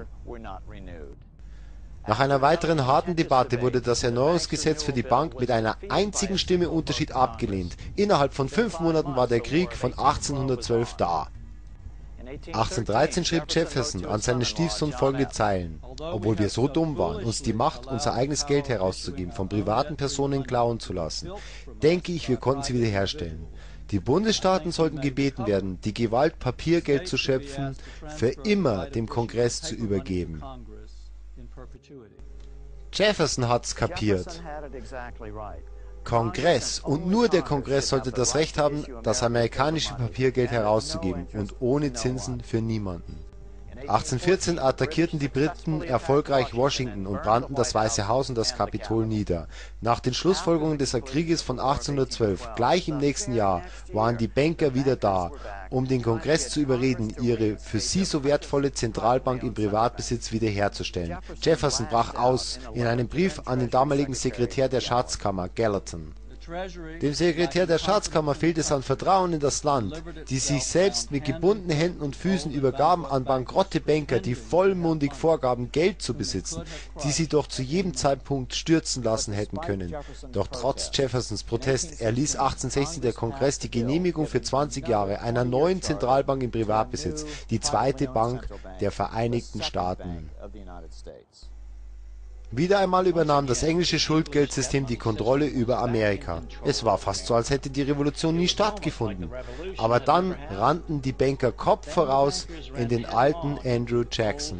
A: Nach einer weiteren harten Debatte wurde das Erneuerungsgesetz für die Bank mit einer einzigen Stimme Unterschied abgelehnt. Innerhalb von fünf Monaten war der Krieg von achtzehnhundertzwölf da. achtzehnhundertdreizehn schrieb Jefferson an seinen Stiefsohn folgende Zeilen: Obwohl wir so dumm waren, uns die Macht, unser eigenes Geld herauszugeben, von privaten Personen klauen zu lassen, denke ich, wir konnten sie wiederherstellen. Die Bundesstaaten sollten gebeten werden, die Gewalt, Papiergeld zu schöpfen, für immer dem Kongress zu übergeben. Jefferson hat's kapiert. Kongress, und nur der Kongress sollte das Recht haben, das amerikanische Papiergeld herauszugeben, und ohne Zinsen für niemanden. achtzehnhundertvierzehn attackierten die Briten erfolgreich Washington und brannten das Weiße Haus und das Kapitol nieder. Nach den Schlussfolgerungen des Krieges von achtzehnhundertzwölf, gleich im nächsten Jahr, waren die Banker wieder da, um den Kongress zu überreden, ihre für sie so wertvolle Zentralbank im Privatbesitz wiederherzustellen. Jefferson brach aus in einem Brief an den damaligen Sekretär der Schatzkammer, Gallatin. Dem Sekretär der Schatzkammer fehlt es an Vertrauen in das Land, die sich selbst mit gebundenen Händen und Füßen übergaben an bankrotte Banker, die vollmundig vorgaben, Geld zu besitzen, die sie doch zu jedem Zeitpunkt stürzen lassen hätten können. Doch trotz Jeffersons Protest erließ achtzehnhundertsechzig der Kongress die Genehmigung für zwanzig Jahre einer neuen Zentralbank im Privatbesitz, die zweite Bank der Vereinigten Staaten. Wieder einmal übernahm das englische Schuldgeldsystem die Kontrolle über Amerika. Es war fast so, als hätte die Revolution nie stattgefunden. Aber dann rannten die Banker Kopf voraus in den alten Andrew Jackson.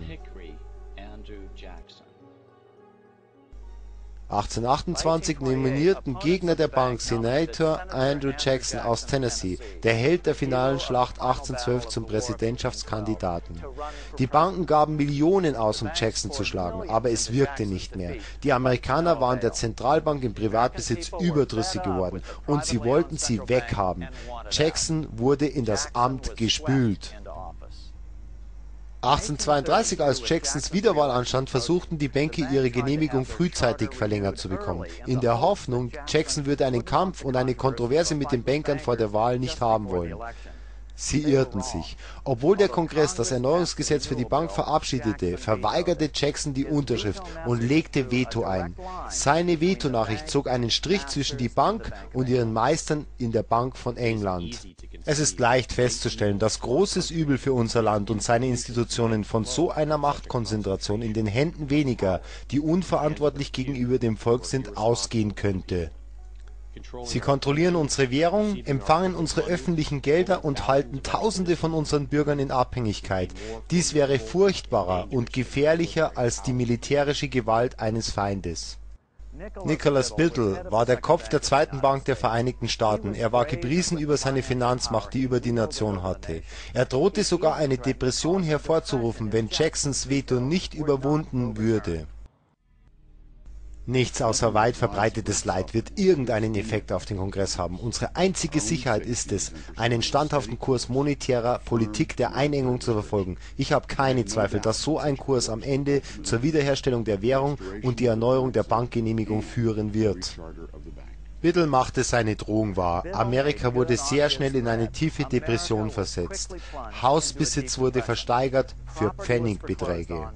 A: achtzehnhundertachtundzwanzig nominierten Gegner der Bank Senator Andrew Jackson aus Tennessee, der Held der finalen Schlacht achtzehnhundertzwölf, zum Präsidentschaftskandidaten. Die Banken gaben Millionen aus, um Jackson zu schlagen, aber es wirkte nicht mehr. Die Amerikaner waren der Zentralbank im Privatbesitz überdrüssig geworden und sie wollten sie weghaben. Jackson wurde in das Amt gespült. achtzehnhundertzweiunddreißig, als Jacksons Wiederwahl anstand, versuchten die Banker, ihre Genehmigung frühzeitig verlängert zu bekommen, in der Hoffnung, Jackson würde einen Kampf und eine Kontroverse mit den Bankern vor der Wahl nicht haben wollen. Sie irrten sich. Obwohl der Kongress das Erneuerungsgesetz für die Bank verabschiedete, verweigerte Jackson die Unterschrift und legte Veto ein. Seine Vetonachricht zog einen Strich zwischen die Bank und ihren Meistern in der Bank von England. Es ist leicht festzustellen, dass großes Übel für unser Land und seine Institutionen von so einer Machtkonzentration in den Händen weniger, die unverantwortlich gegenüber dem Volk sind, ausgehen könnte. Sie kontrollieren unsere Währung, empfangen unsere öffentlichen Gelder und halten Tausende von unseren Bürgern in Abhängigkeit. Dies wäre furchtbarer und gefährlicher als die militärische Gewalt eines Feindes. Nicholas Biddle war der Kopf der zweiten Bank der Vereinigten Staaten. Er war gepriesen über seine Finanzmacht, die über die Nation hatte. Er drohte sogar eine Depression hervorzurufen, wenn Jacksons Veto nicht überwunden würde. Nichts außer weit verbreitetes Leid wird irgendeinen Effekt auf den Kongress haben. Unsere einzige Sicherheit ist es, einen standhaften Kurs monetärer Politik der Einengung zu verfolgen. Ich habe keine Zweifel, dass so ein Kurs am Ende zur Wiederherstellung der Währung und die Erneuerung der Bankgenehmigung führen wird. Biddle machte seine Drohung wahr. Amerika wurde sehr schnell in eine tiefe Depression versetzt. Hausbesitz wurde versteigert für Pfennigbeträge.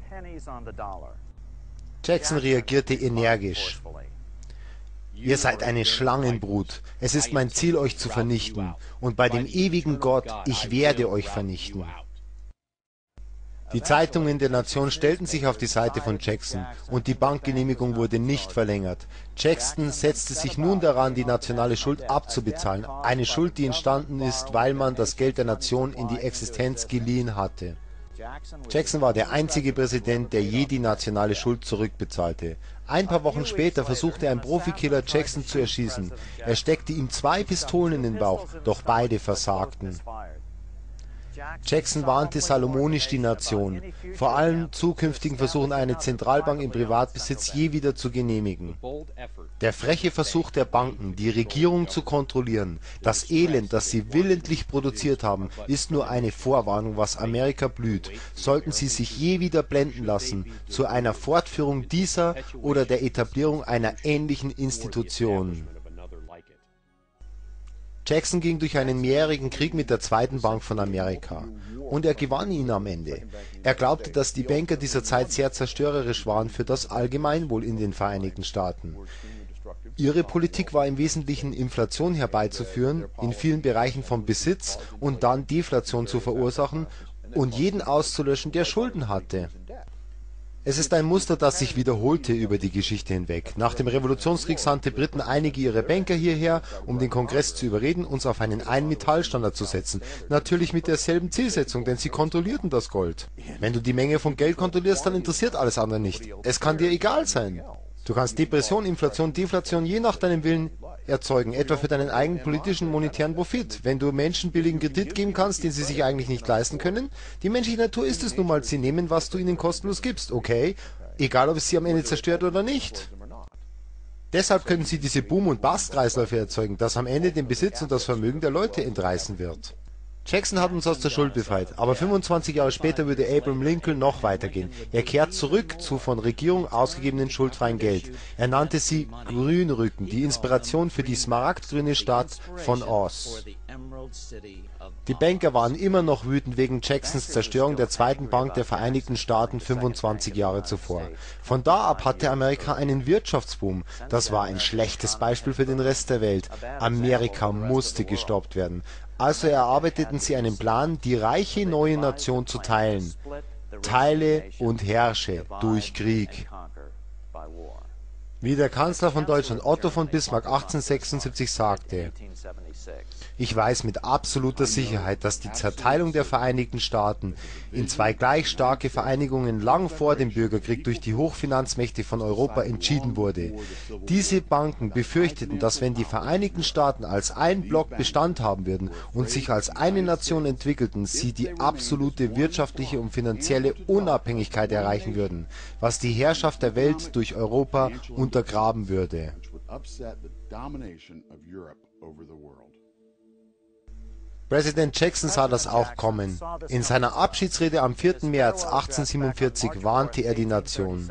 A: Jackson reagierte energisch. Ihr seid eine Schlangenbrut. Es ist mein Ziel, euch zu vernichten. Und bei dem ewigen Gott, ich werde euch vernichten. Die Zeitungen der Nation stellten sich auf die Seite von Jackson und die Bankgenehmigung wurde nicht verlängert. Jackson setzte sich nun daran, die nationale Schuld abzubezahlen. Eine Schuld, die entstanden ist, weil man das Geld der Nation in die Existenz geliehen hatte. Jackson war der einzige Präsident, der je die nationale Schuld zurückbezahlte. Ein paar Wochen später versuchte ein Profikiller Jackson zu erschießen. Er steckte ihm zwei Pistolen in den Bauch, doch beide versagten. Jackson warnte salomonisch die Nation, vor allen zukünftigen Versuchen, eine Zentralbank im Privatbesitz je wieder zu genehmigen. Der freche Versuch der Banken, die Regierung zu kontrollieren, das Elend, das sie willentlich produziert haben, ist nur eine Vorwarnung, was Amerika blüht. Sollten sie sich je wieder blenden lassen zu einer Fortführung dieser oder der Etablierung einer ähnlichen Institution. Jackson ging durch einen mehrjährigen Krieg mit der zweiten Bank von Amerika. Und er gewann ihn am Ende. Er glaubte, dass die Banker dieser Zeit sehr zerstörerisch waren für das Allgemeinwohl in den Vereinigten Staaten. Ihre Politik war im Wesentlichen, Inflation herbeizuführen, in vielen Bereichen vom Besitz und dann Deflation zu verursachen und jeden auszulöschen, der Schulden hatte. Es ist ein Muster, das sich wiederholte über die Geschichte hinweg. Nach dem Revolutionskrieg sandte Briten einige ihrer Banker hierher, um den Kongress zu überreden, uns auf einen Ein-Metall-Standard zu setzen. Natürlich mit derselben Zielsetzung, denn sie kontrollierten das Gold. Wenn du die Menge von Geld kontrollierst, dann interessiert alles andere nicht. Es kann dir egal sein. Du kannst Depression, Inflation, Deflation je nach deinem Willen erzeugen, etwa für deinen eigenen politischen monetären Profit. Wenn du Menschen billigen Kredit geben kannst, den sie sich eigentlich nicht leisten können, die menschliche Natur ist es nun mal, sie nehmen, was du ihnen kostenlos gibst, okay? Egal, ob es sie am Ende zerstört oder nicht. Deshalb können sie diese Boom- und Bust-Kreisläufe erzeugen, das am Ende den Besitz und das Vermögen der Leute entreißen wird. Jackson hat uns aus der Schuld befreit, aber fünfundzwanzig Jahre später würde Abraham Lincoln noch weitergehen. Er kehrt zurück zu von Regierung ausgegebenen schuldfreien Geld. Er nannte sie Grünrücken, die Inspiration für die smaragdgrüne Stadt von Oz. Die Banker waren immer noch wütend wegen Jacksons Zerstörung der zweiten Bank der Vereinigten Staaten fünfundzwanzig Jahre zuvor. Von da ab hatte Amerika einen Wirtschaftsboom. Das war ein schlechtes Beispiel für den Rest der Welt. Amerika musste gestoppt werden. Also erarbeiteten sie einen Plan, die reiche neue Nation zu teilen. Teile und herrsche durch Krieg. Wie der Kanzler von Deutschland Otto von Bismarck achtzehnhundertsechsundsiebzig sagte: Ich weiß mit absoluter Sicherheit, dass die Zerteilung der Vereinigten Staaten in zwei gleich starke Vereinigungen lang vor dem Bürgerkrieg durch die Hochfinanzmächte von Europa entschieden wurde. Diese Banken befürchteten, dass wenn die Vereinigten Staaten als ein Block Bestand haben würden und sich als eine Nation entwickelten, sie die absolute wirtschaftliche und finanzielle Unabhängigkeit erreichen würden, was die Herrschaft der Welt durch Europa untergraben würde. Präsident Jackson sah das auch kommen. In seiner Abschiedsrede am vierten März achtzehnhundertsiebenundvierzig warnte er die Nation.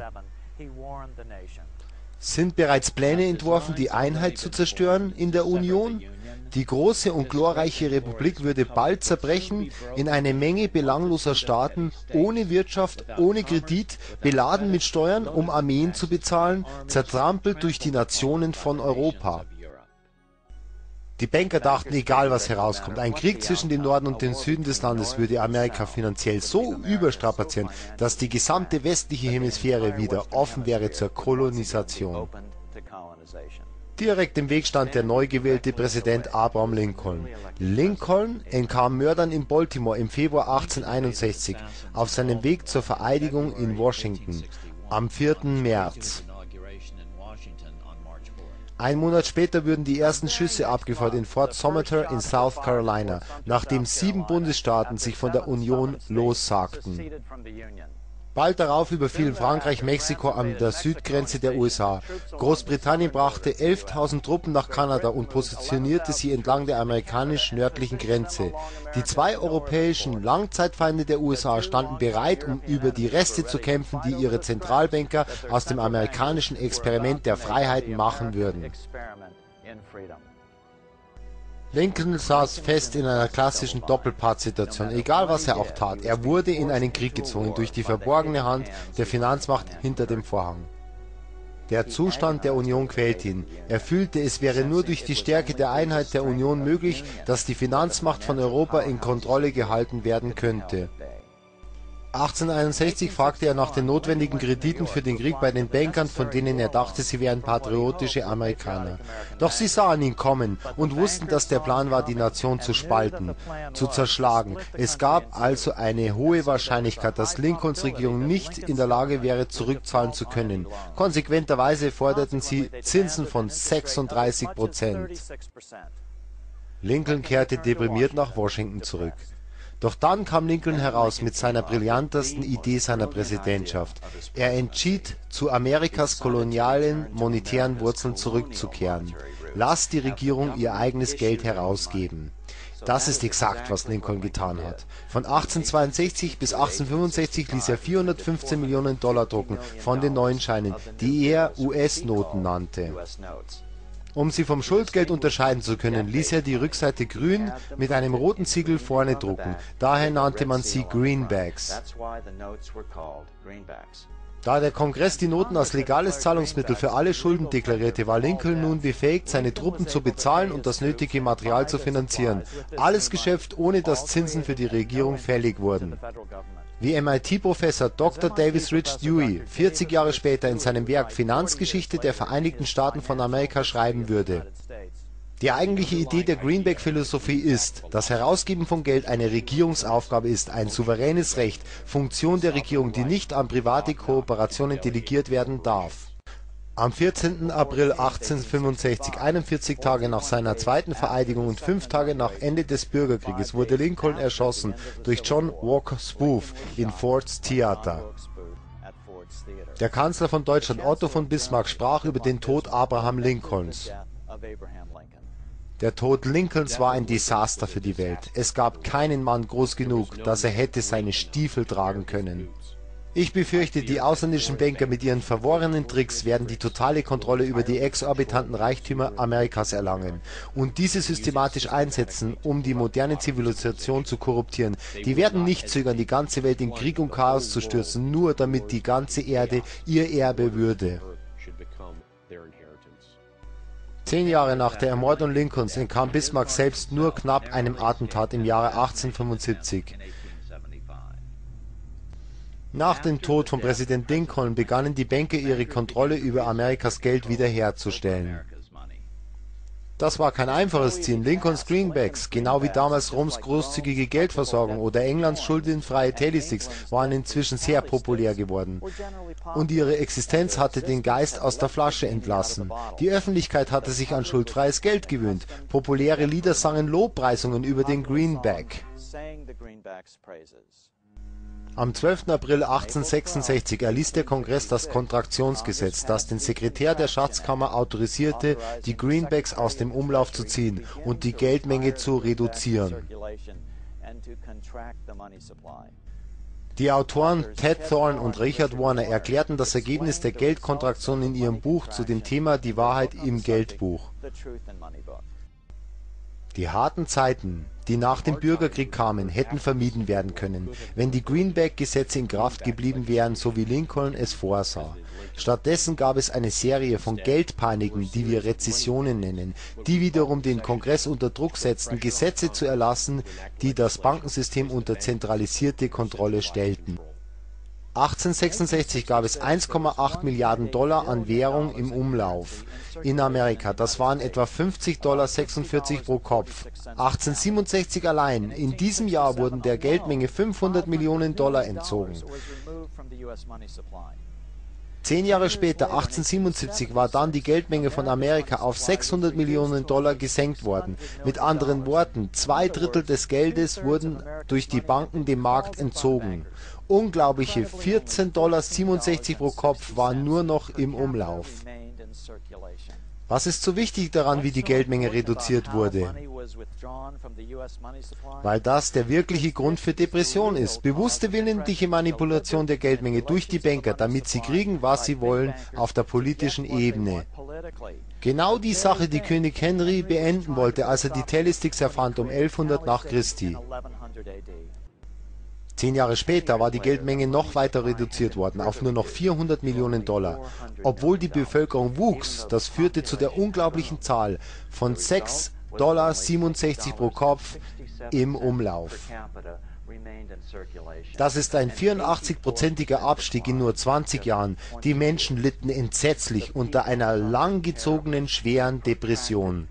A: Sind bereits Pläne entworfen, die Einheit zu zerstören in der Union? Die große und glorreiche Republik würde bald zerbrechen in eine Menge belangloser Staaten, ohne Wirtschaft, ohne Kredit, beladen mit Steuern, um Armeen zu bezahlen, zertrampelt durch die Nationen von Europa. Die Banker dachten, egal was herauskommt, ein Krieg zwischen dem Norden und dem Süden des Landes würde Amerika finanziell so überstrapazieren, dass die gesamte westliche Hemisphäre wieder offen wäre zur Kolonisation. Direkt im Weg stand der neu gewählte Präsident Abraham Lincoln. Lincoln entkam Mördern in Baltimore im Februar achtzehnhunderteinundsechzig auf seinem Weg zur Vereidigung in Washington am vierten März. Ein Monat später wurden die ersten Schüsse abgefeuert in Fort Sumter in South Carolina, nachdem sieben Bundesstaaten sich von der Union lossagten. Bald darauf überfiel Frankreich Mexiko an der Südgrenze der U S A. Großbritannien brachte elftausend Truppen nach Kanada und positionierte sie entlang der amerikanisch-nördlichen Grenze. Die zwei europäischen Langzeitfeinde der U S A standen bereit, um über die Reste zu kämpfen, die ihre Zentralbanker aus dem amerikanischen Experiment der Freiheiten machen würden. Lincoln saß fest in einer klassischen Doppelpart-Situation, egal was er auch tat. Er wurde in einen Krieg gezwungen durch die verborgene Hand der Finanzmacht hinter dem Vorhang. Der Zustand der Union quälte ihn. Er fühlte, es wäre nur durch die Stärke der Einheit der Union möglich, dass die Finanzmacht von Europa in Kontrolle gehalten werden könnte. achtzehnhunderteinundsechzig fragte er nach den notwendigen Krediten für den Krieg bei den Bankern, von denen er dachte, sie wären patriotische Amerikaner. Doch sie sahen ihn kommen und wussten, dass der Plan war, die Nation zu spalten, zu zerschlagen. Es gab also eine hohe Wahrscheinlichkeit, dass Lincolns Regierung nicht in der Lage wäre, zurückzahlen zu können. Konsequenterweise forderten sie Zinsen von sechsunddreißig Prozent. Lincoln kehrte deprimiert nach Washington zurück. Doch dann kam Lincoln heraus mit seiner brillantesten Idee seiner Präsidentschaft. Er entschied, zu Amerikas kolonialen monetären Wurzeln zurückzukehren. Lasst die Regierung ihr eigenes Geld herausgeben. Das ist exakt, was Lincoln getan hat. Von achtzehnhundertzweiundsechzig bis achtzehnhundertfünfundsechzig ließ er vierhundertfünfzehn Millionen Dollar drucken von den neuen Scheinen, die er U S-Noten nannte. Um sie vom Schuldgeld unterscheiden zu können, ließ er die Rückseite grün mit einem roten Siegel vorne drucken. Daher nannte man sie Greenbacks. Da der Kongress die Noten als legales Zahlungsmittel für alle Schulden deklarierte, war Lincoln nun befähigt, seine Truppen zu bezahlen und das nötige Material zu finanzieren. Alles Geschäft, ohne dass Zinsen für die Regierung fällig wurden. Wie M I T-Professor Doktor Davis Rich Dewey vierzig Jahre später in seinem Werk Finanzgeschichte der Vereinigten Staaten von Amerika schreiben würde: Die eigentliche Idee der Greenback-Philosophie ist, dass Herausgeben von Geld eine Regierungsaufgabe ist, ein souveränes Recht, Funktion der Regierung, die nicht an private Kooperationen delegiert werden darf. Am vierzehnten April achtzehnhundertfünfundsechzig, einundvierzig Tage nach seiner zweiten Vereidigung und fünf Tage nach Ende des Bürgerkrieges, wurde Lincoln erschossen durch John Walker Booth in Ford's Theater. Der Kanzler von Deutschland, Otto von Bismarck, sprach über den Tod Abraham Lincolns. Der Tod Lincolns war ein Desaster für die Welt. Es gab keinen Mann groß genug, dass er hätte seine Stiefel tragen können. Ich befürchte, die ausländischen Banker mit ihren verworrenen Tricks werden die totale Kontrolle über die exorbitanten Reichtümer Amerikas erlangen und diese systematisch einsetzen, um die moderne Zivilisation zu korruptieren. Die werden nicht zögern, die ganze Welt in Krieg und Chaos zu stürzen, nur damit die ganze Erde ihr Erbe würde. Zehn Jahre nach der Ermordung Lincolns entkam Bismarck selbst nur knapp einem Attentat im Jahre achtzehnhundertfünfundsiebzig. Nach dem Tod von Präsident Lincoln begannen die Banker ihre Kontrolle über Amerikas Geld wiederherzustellen. Das war kein einfaches Ziel. Lincolns Greenbacks, genau wie damals Roms großzügige Geldversorgung oder Englands schuldenfreie Tellysticks, waren inzwischen sehr populär geworden. Und ihre Existenz hatte den Geist aus der Flasche entlassen. Die Öffentlichkeit hatte sich an schuldfreies Geld gewöhnt. Populäre Lieder sangen Lobpreisungen über den Greenback. Am zwölften April achtzehnhundertsechsundsechzig erließ der Kongress das Kontraktionsgesetz, das den Sekretär der Schatzkammer autorisierte, die Greenbacks aus dem Umlauf zu ziehen und die Geldmenge zu reduzieren. Die Autoren Ted Thorne und Richard Warner erklärten das Ergebnis der Geldkontraktion in ihrem Buch zu dem Thema Die Wahrheit im Geldbuch. Die harten Zeiten, die nach dem Bürgerkrieg kamen, hätten vermieden werden können, wenn die Greenback-Gesetze in Kraft geblieben wären, so wie Lincoln es vorsah. Stattdessen gab es eine Serie von Geldpaniken, die wir Rezessionen nennen, die wiederum den Kongress unter Druck setzten, Gesetze zu erlassen, die das Bankensystem unter zentralisierte Kontrolle stellten. achtzehnhundertsechsundsechzig gab es eins Komma acht Milliarden Dollar an Währung im Umlauf in Amerika. Das waren etwa fünfzig Dollar sechsundvierzig pro Kopf. achtzehnhundertsiebenundsechzig allein, in diesem Jahr wurden der Geldmenge fünfhundert Millionen Dollar entzogen. Zehn Jahre später, achtzehnhundertsiebenundsiebzig, war dann die Geldmenge von Amerika auf sechshundert Millionen Dollar gesenkt worden. Mit anderen Worten, zwei Drittel des Geldes wurden durch die Banken dem Markt entzogen. Unglaubliche vierzehn Dollar siebenundsechzig pro Kopf waren nur noch im Umlauf. Was ist so wichtig daran, wie die Geldmenge reduziert wurde? Weil das der wirkliche Grund für Depression ist. Bewusste willentliche Manipulation der Geldmenge durch die Banker, damit sie kriegen, was sie wollen, auf der politischen Ebene. Genau die Sache, die König Henry beenden wollte, als er die Telesticks erfand um elfhundert nach Christi. Zehn Jahre später war die Geldmenge noch weiter reduziert worden, auf nur noch vierhundert Millionen Dollar. Obwohl die Bevölkerung wuchs, das führte zu der unglaublichen Zahl von sechs Dollar siebenundsechzig pro Kopf im Umlauf. Das ist ein vierundachtzig-prozentiger Abstieg in nur zwanzig Jahren. Die Menschen litten entsetzlich unter einer langgezogenen, schweren Depression.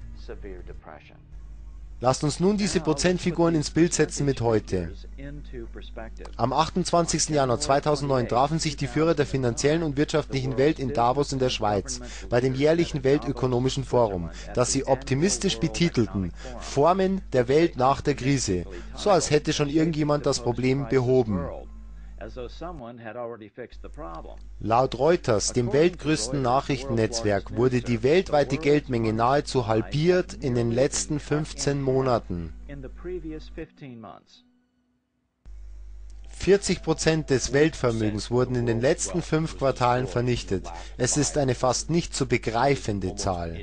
A: Lasst uns nun diese Prozentfiguren ins Bild setzen mit heute. Am achtundzwanzigsten Januar zweitausendneun trafen sich die Führer der finanziellen und wirtschaftlichen Welt in Davos in der Schweiz bei dem jährlichen Weltökonomischen Forum, das sie optimistisch betitelten: Formen der Welt nach der Krise, so als hätte schon irgendjemand das Problem behoben. Laut Reuters, dem weltgrößten Nachrichtennetzwerk, wurde die weltweite Geldmenge nahezu halbiert in den letzten fünfzehn Monaten. vierzig Prozent des Weltvermögens wurden in den letzten fünf Quartalen vernichtet. Es ist eine fast nicht zu begreifende Zahl.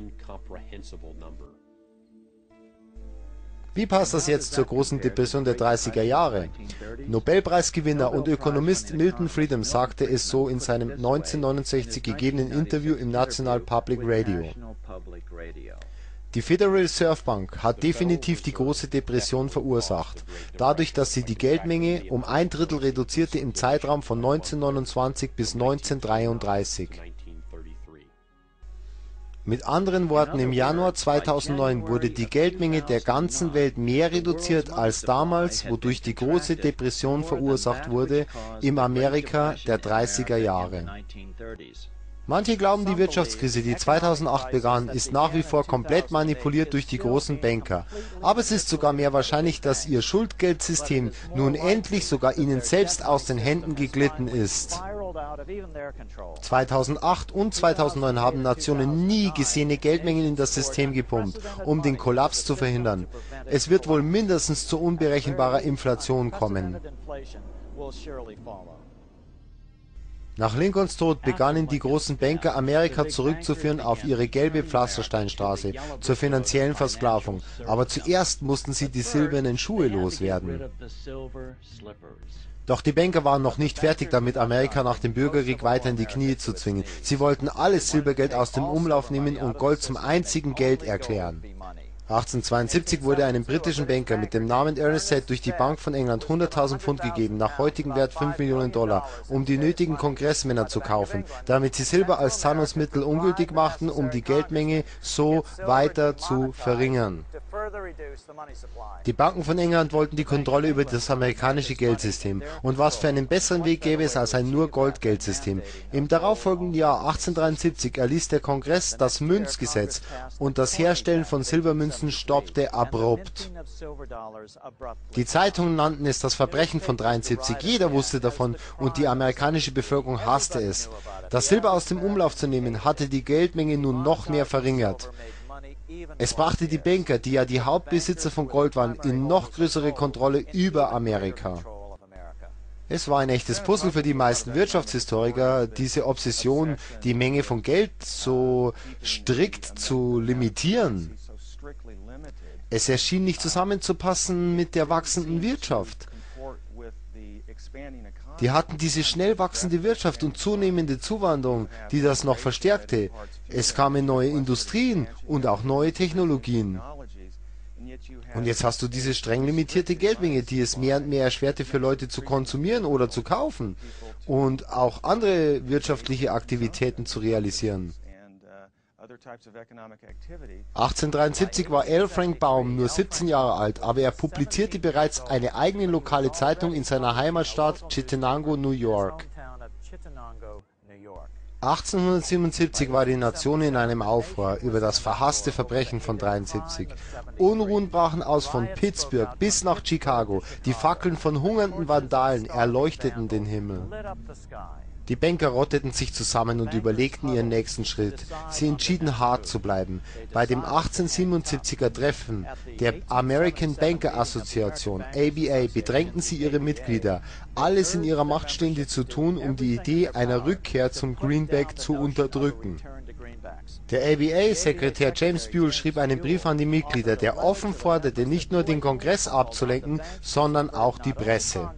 A: Wie passt das jetzt zur großen Depression der dreißiger Jahre? Nobelpreisgewinner und Ökonomist Milton Friedman sagte es so in seinem neunzehnhundertneunundsechzig gegebenen Interview im National Public Radio. Die Federal Reserve Bank hat definitiv die große Depression verursacht, dadurch, dass sie die Geldmenge um ein Drittel reduzierte im Zeitraum von neunzehnhundertneunundzwanzig bis neunzehnhundertdreiunddreißig. Mit anderen Worten, im Januar zweitausendneun wurde die Geldmenge der ganzen Welt mehr reduziert als damals, wodurch die große Depression verursacht wurde, im Amerika der dreißiger Jahre. Manche glauben, die Wirtschaftskrise, die zweitausendacht begann, ist nach wie vor komplett manipuliert durch die großen Banker. Aber es ist sogar mehr wahrscheinlich, dass ihr Schuldgeldsystem nun endlich sogar ihnen selbst aus den Händen geglitten ist. zweitausendacht und zweitausendneun haben Nationen nie gesehene Geldmengen in das System gepumpt, um den Kollaps zu verhindern. Es wird wohl mindestens zu unberechenbarer Inflation kommen. Nach Lincolns Tod begannen die großen Banker, Amerika zurückzuführen auf ihre gelbe Pflastersteinstraße zur finanziellen Versklavung. Aber zuerst mussten sie die silbernen Schuhe loswerden. Doch die Banker waren noch nicht fertig damit, Amerika nach dem Bürgerkrieg weiter in die Knie zu zwingen. Sie wollten alles Silbergeld aus dem Umlauf nehmen und Gold zum einzigen Geld erklären. achtzehnhundertzweiundsiebzig wurde einem britischen Banker mit dem Namen Ernest Head durch die Bank von England hunderttausend Pfund gegeben, nach heutigem Wert fünf Millionen Dollar, um die nötigen Kongressmänner zu kaufen, damit sie Silber als Zahlungsmittel ungültig machten, um die Geldmenge so weiter zu verringern. Die Banken von England wollten die Kontrolle über das amerikanische Geldsystem. Und was für einen besseren Weg gäbe es als ein Nur-Gold-Geldsystem? Im darauffolgenden Jahr achtzehnhundertdreiundsiebzig erließ der Kongress das Münzgesetz und das Herstellen von Silbermünzen stoppte abrupt. Die Zeitungen nannten es das Verbrechen von dreiundsiebzig. Jeder wusste davon und die amerikanische Bevölkerung hasste es. Das Silber aus dem Umlauf zu nehmen, hatte die Geldmenge nun noch mehr verringert. Es brachte die Banker, die ja die Hauptbesitzer von Gold waren, in noch größere Kontrolle über Amerika. Es war ein echtes Puzzle für die meisten Wirtschaftshistoriker, diese Obsession, die Menge von Geld so strikt zu limitieren. Es erschien nicht zusammenzupassen mit der wachsenden Wirtschaft. Die hatten diese schnell wachsende Wirtschaft und zunehmende Zuwanderung, die das noch verstärkte. Es kamen neue Industrien und auch neue Technologien. Und jetzt hast du diese streng limitierte Geldmenge, die es mehr und mehr erschwerte für Leute zu konsumieren oder zu kaufen und auch andere wirtschaftliche Aktivitäten zu realisieren. achtzehnhundertdreiundsiebzig war L. Frank Baum nur siebzehn Jahre alt, aber er publizierte bereits eine eigene lokale Zeitung in seiner Heimatstadt Chittenango, New York. achtzehnhundertsiebenundsiebzig war die Nation in einem Aufruhr über das verhasste Verbrechen von dreiundsiebzig. Unruhen brachen aus von Pittsburgh bis nach Chicago. Die Fackeln von hungernden Vandalen erleuchteten den Himmel. Die Banker rotteten sich zusammen und überlegten ihren nächsten Schritt. Sie entschieden, hart zu bleiben. Bei dem achtzehnhundertsiebenundsiebziger Treffen der American Banker Association, A B A, bedrängten sie ihre Mitglieder, alles in ihrer Macht Stehende zu tun, um die Idee einer Rückkehr zum Greenback zu unterdrücken. Der A B A-Sekretär James Buell schrieb einen Brief an die Mitglieder, der offen forderte, nicht nur den Kongress abzulenken, sondern auch die Presse.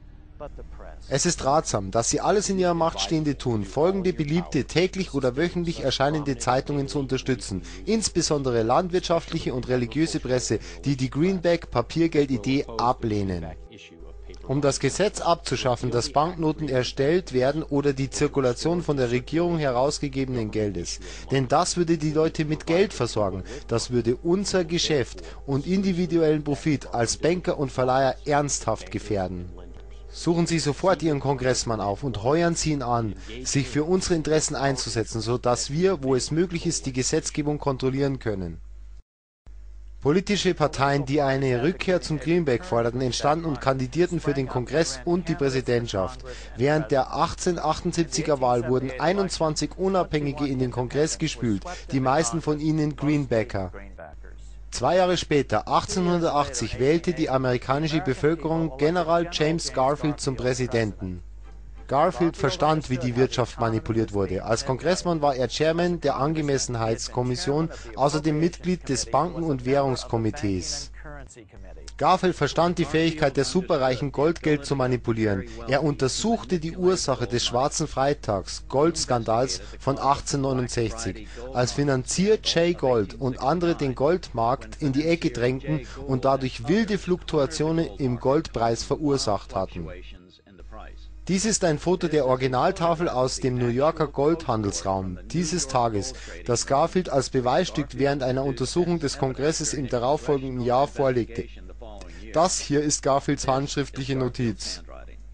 A: Es ist ratsam, dass Sie alles in Ihrer Macht Stehende tun, folgende beliebte täglich oder wöchentlich erscheinende Zeitungen zu unterstützen, insbesondere landwirtschaftliche und religiöse Presse, die die Greenback-Papiergeld-Idee ablehnen. Um das Gesetz abzuschaffen, dass Banknoten erstellt werden oder die Zirkulation von der Regierung herausgegebenen Geldes. Denn das würde die Leute mit Geld versorgen. Das würde unser Geschäft und individuellen Profit als Banker und Verleiher ernsthaft gefährden. Suchen Sie sofort Ihren Kongressmann auf und heuern Sie ihn an, sich für unsere Interessen einzusetzen, sodass wir, wo es möglich ist, die Gesetzgebung kontrollieren können. Politische Parteien, die eine Rückkehr zum Greenback forderten, entstanden und kandidierten für den Kongress und die Präsidentschaft. Während der achtzehnhundertachtundsiebziger Wahl wurden einundzwanzig Unabhängige in den Kongress gespült, die meisten von ihnen Greenbacker. Zwei Jahre später, achtzehnhundertachtzig, wählte die amerikanische Bevölkerung General James Garfield zum Präsidenten. Garfield verstand, wie die Wirtschaft manipuliert wurde. Als Kongressmann war er Chairman der Angemessenheitskommission, außerdem Mitglied des Banken- und Währungskomitees. Garfield verstand die Fähigkeit der Superreichen, Goldgeld zu manipulieren. Er untersuchte die Ursache des Schwarzen Freitags, Goldskandals von achtzehnhundertneunundsechzig, als Finanzier Jay Gould und andere den Goldmarkt in die Ecke drängten und dadurch wilde Fluktuationen im Goldpreis verursacht hatten. Dies ist ein Foto der Originaltafel aus dem New Yorker Goldhandelsraum dieses Tages, das Garfield als Beweisstück während einer Untersuchung des Kongresses im darauffolgenden Jahr vorlegte. Das hier ist Garfields handschriftliche Notiz.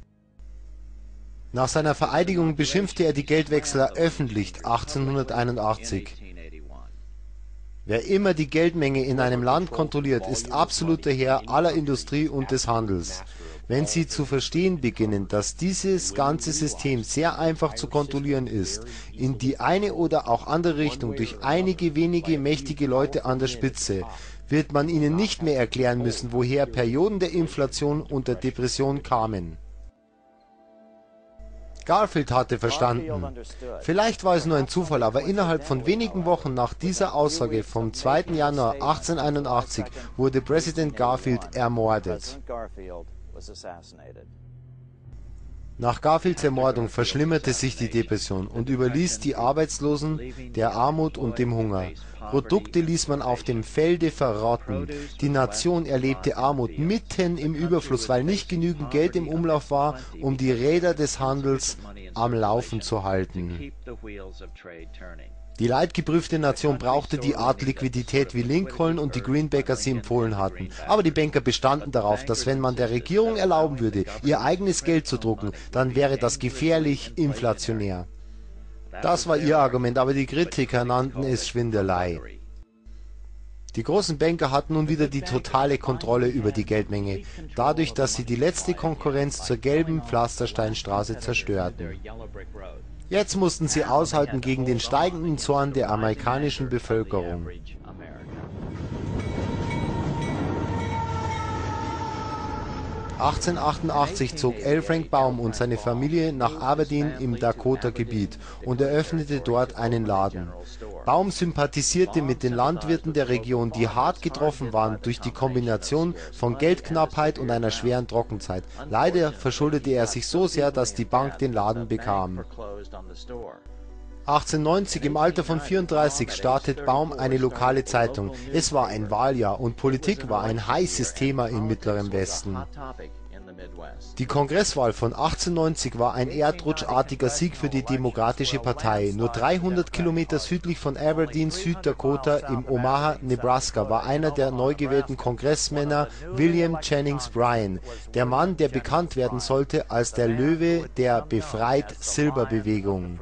A: Nach seiner Vereidigung beschimpfte er die Geldwechsler öffentlich achtzehnhunderteinundachtzig. Wer immer die Geldmenge in einem Land kontrolliert, ist absoluter Herr aller Industrie und des Handels. Wenn Sie zu verstehen beginnen, dass dieses ganze System sehr einfach zu kontrollieren ist, in die eine oder auch andere Richtung durch einige wenige mächtige Leute an der Spitze, wird man Ihnen nicht mehr erklären müssen, woher Perioden der Inflation und der Depression kamen. Garfield hatte verstanden. Vielleicht war es nur ein Zufall, aber innerhalb von wenigen Wochen nach dieser Aussage vom zweiten Januar achtzehnhunderteinundachtzig wurde Präsident Garfield ermordet. Nach Garfields Ermordung verschlimmerte sich die Depression und überließ die Arbeitslosen der Armut und dem Hunger. Produkte ließ man auf dem Felde verrotten. Die Nation erlebte Armut mitten im Überfluss, weil nicht genügend Geld im Umlauf war, um die Räder des Handels am Laufen zu halten. Die leidgeprüfte Nation brauchte die Art Liquidität, wie Lincoln und die Greenbacker sie empfohlen hatten. Aber die Banker bestanden darauf, dass wenn man der Regierung erlauben würde, ihr eigenes Geld zu drucken, dann wäre das gefährlich inflationär. Das war ihr Argument, aber die Kritiker nannten es Schwindelei. Die großen Banker hatten nun wieder die totale Kontrolle über die Geldmenge, dadurch, dass sie die letzte Konkurrenz zur gelben Pflastersteinstraße zerstörten. Jetzt mussten sie aushalten gegen den steigenden Zorn der amerikanischen Bevölkerung. achtzehnhundertachtundachtzig zog L. Frank Baum und seine Familie nach Aberdeen im Dakota-Gebiet und eröffnete dort einen Laden. Baum sympathisierte mit den Landwirten der Region, die hart getroffen waren durch die Kombination von Geldknappheit und einer schweren Trockenzeit. Leider verschuldete er sich so sehr, dass die Bank den Laden bekam. achtzehnhundertneunzig, im Alter von vierunddreißig, startet Baum eine lokale Zeitung. Es war ein Wahljahr und Politik war ein heißes Thema im Mittleren Westen. Die Kongresswahl von achtzehnhundertneunzig war ein erdrutschartiger Sieg für die Demokratische Partei. Nur dreihundert Kilometer südlich von Aberdeen, Süd-Dakota, im Omaha, Nebraska, war einer der neu gewählten Kongressmänner William Jennings Bryan, der Mann, der bekannt werden sollte als der Löwe der Befreit-Silber-Bewegung.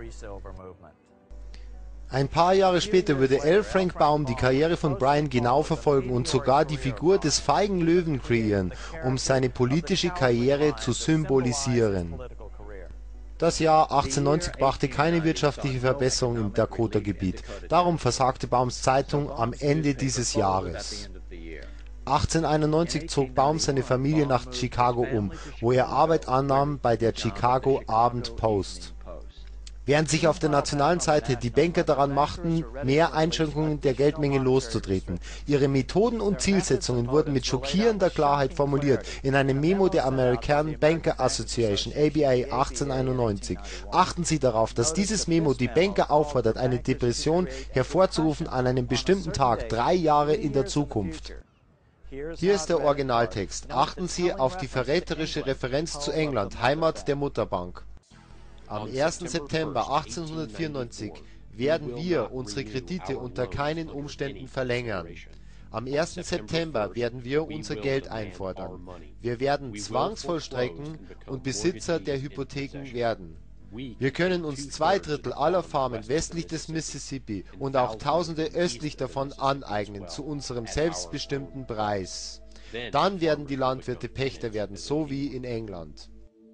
A: Ein paar Jahre später würde L. Frank Baum die Karriere von Bryan genau verfolgen und sogar die Figur des feigen Löwen kreieren, um seine politische Karriere zu symbolisieren. Das Jahr achtzehnhundertneunzig brachte keine wirtschaftliche Verbesserung im Dakota-Gebiet. Darum versagte Baums Zeitung am Ende dieses Jahres. achtzehnhunderteinundneunzig zog Baum seine Familie nach Chicago um, wo er Arbeit annahm bei der Chicago Abend Post. Während sich auf der nationalen Seite die Banker daran machten, mehr Einschränkungen der Geldmenge loszutreten. Ihre Methoden und Zielsetzungen wurden mit schockierender Klarheit formuliert in einem Memo der American Banker Association, A B A, achtzehnhunderteinundneunzig. Achten Sie darauf, dass dieses Memo die Banker auffordert, eine Depression hervorzurufen an einem bestimmten Tag, drei Jahre in der Zukunft. Hier ist der Originaltext. Achten Sie auf die verräterische Referenz zu England, Heimat der Mutterbank. Am ersten September achtzehnhundertvierundneunzig werden wir unsere Kredite unter keinen Umständen verlängern. Am ersten September werden wir unser Geld einfordern. Wir werden zwangsvollstrecken und Besitzer der Hypotheken werden. Wir können uns zwei Drittel aller Farmen westlich des Mississippi und auch Tausende östlich davon aneignen zu unserem selbstbestimmten Preis. Dann werden die Landwirte Pächter werden, so wie in England.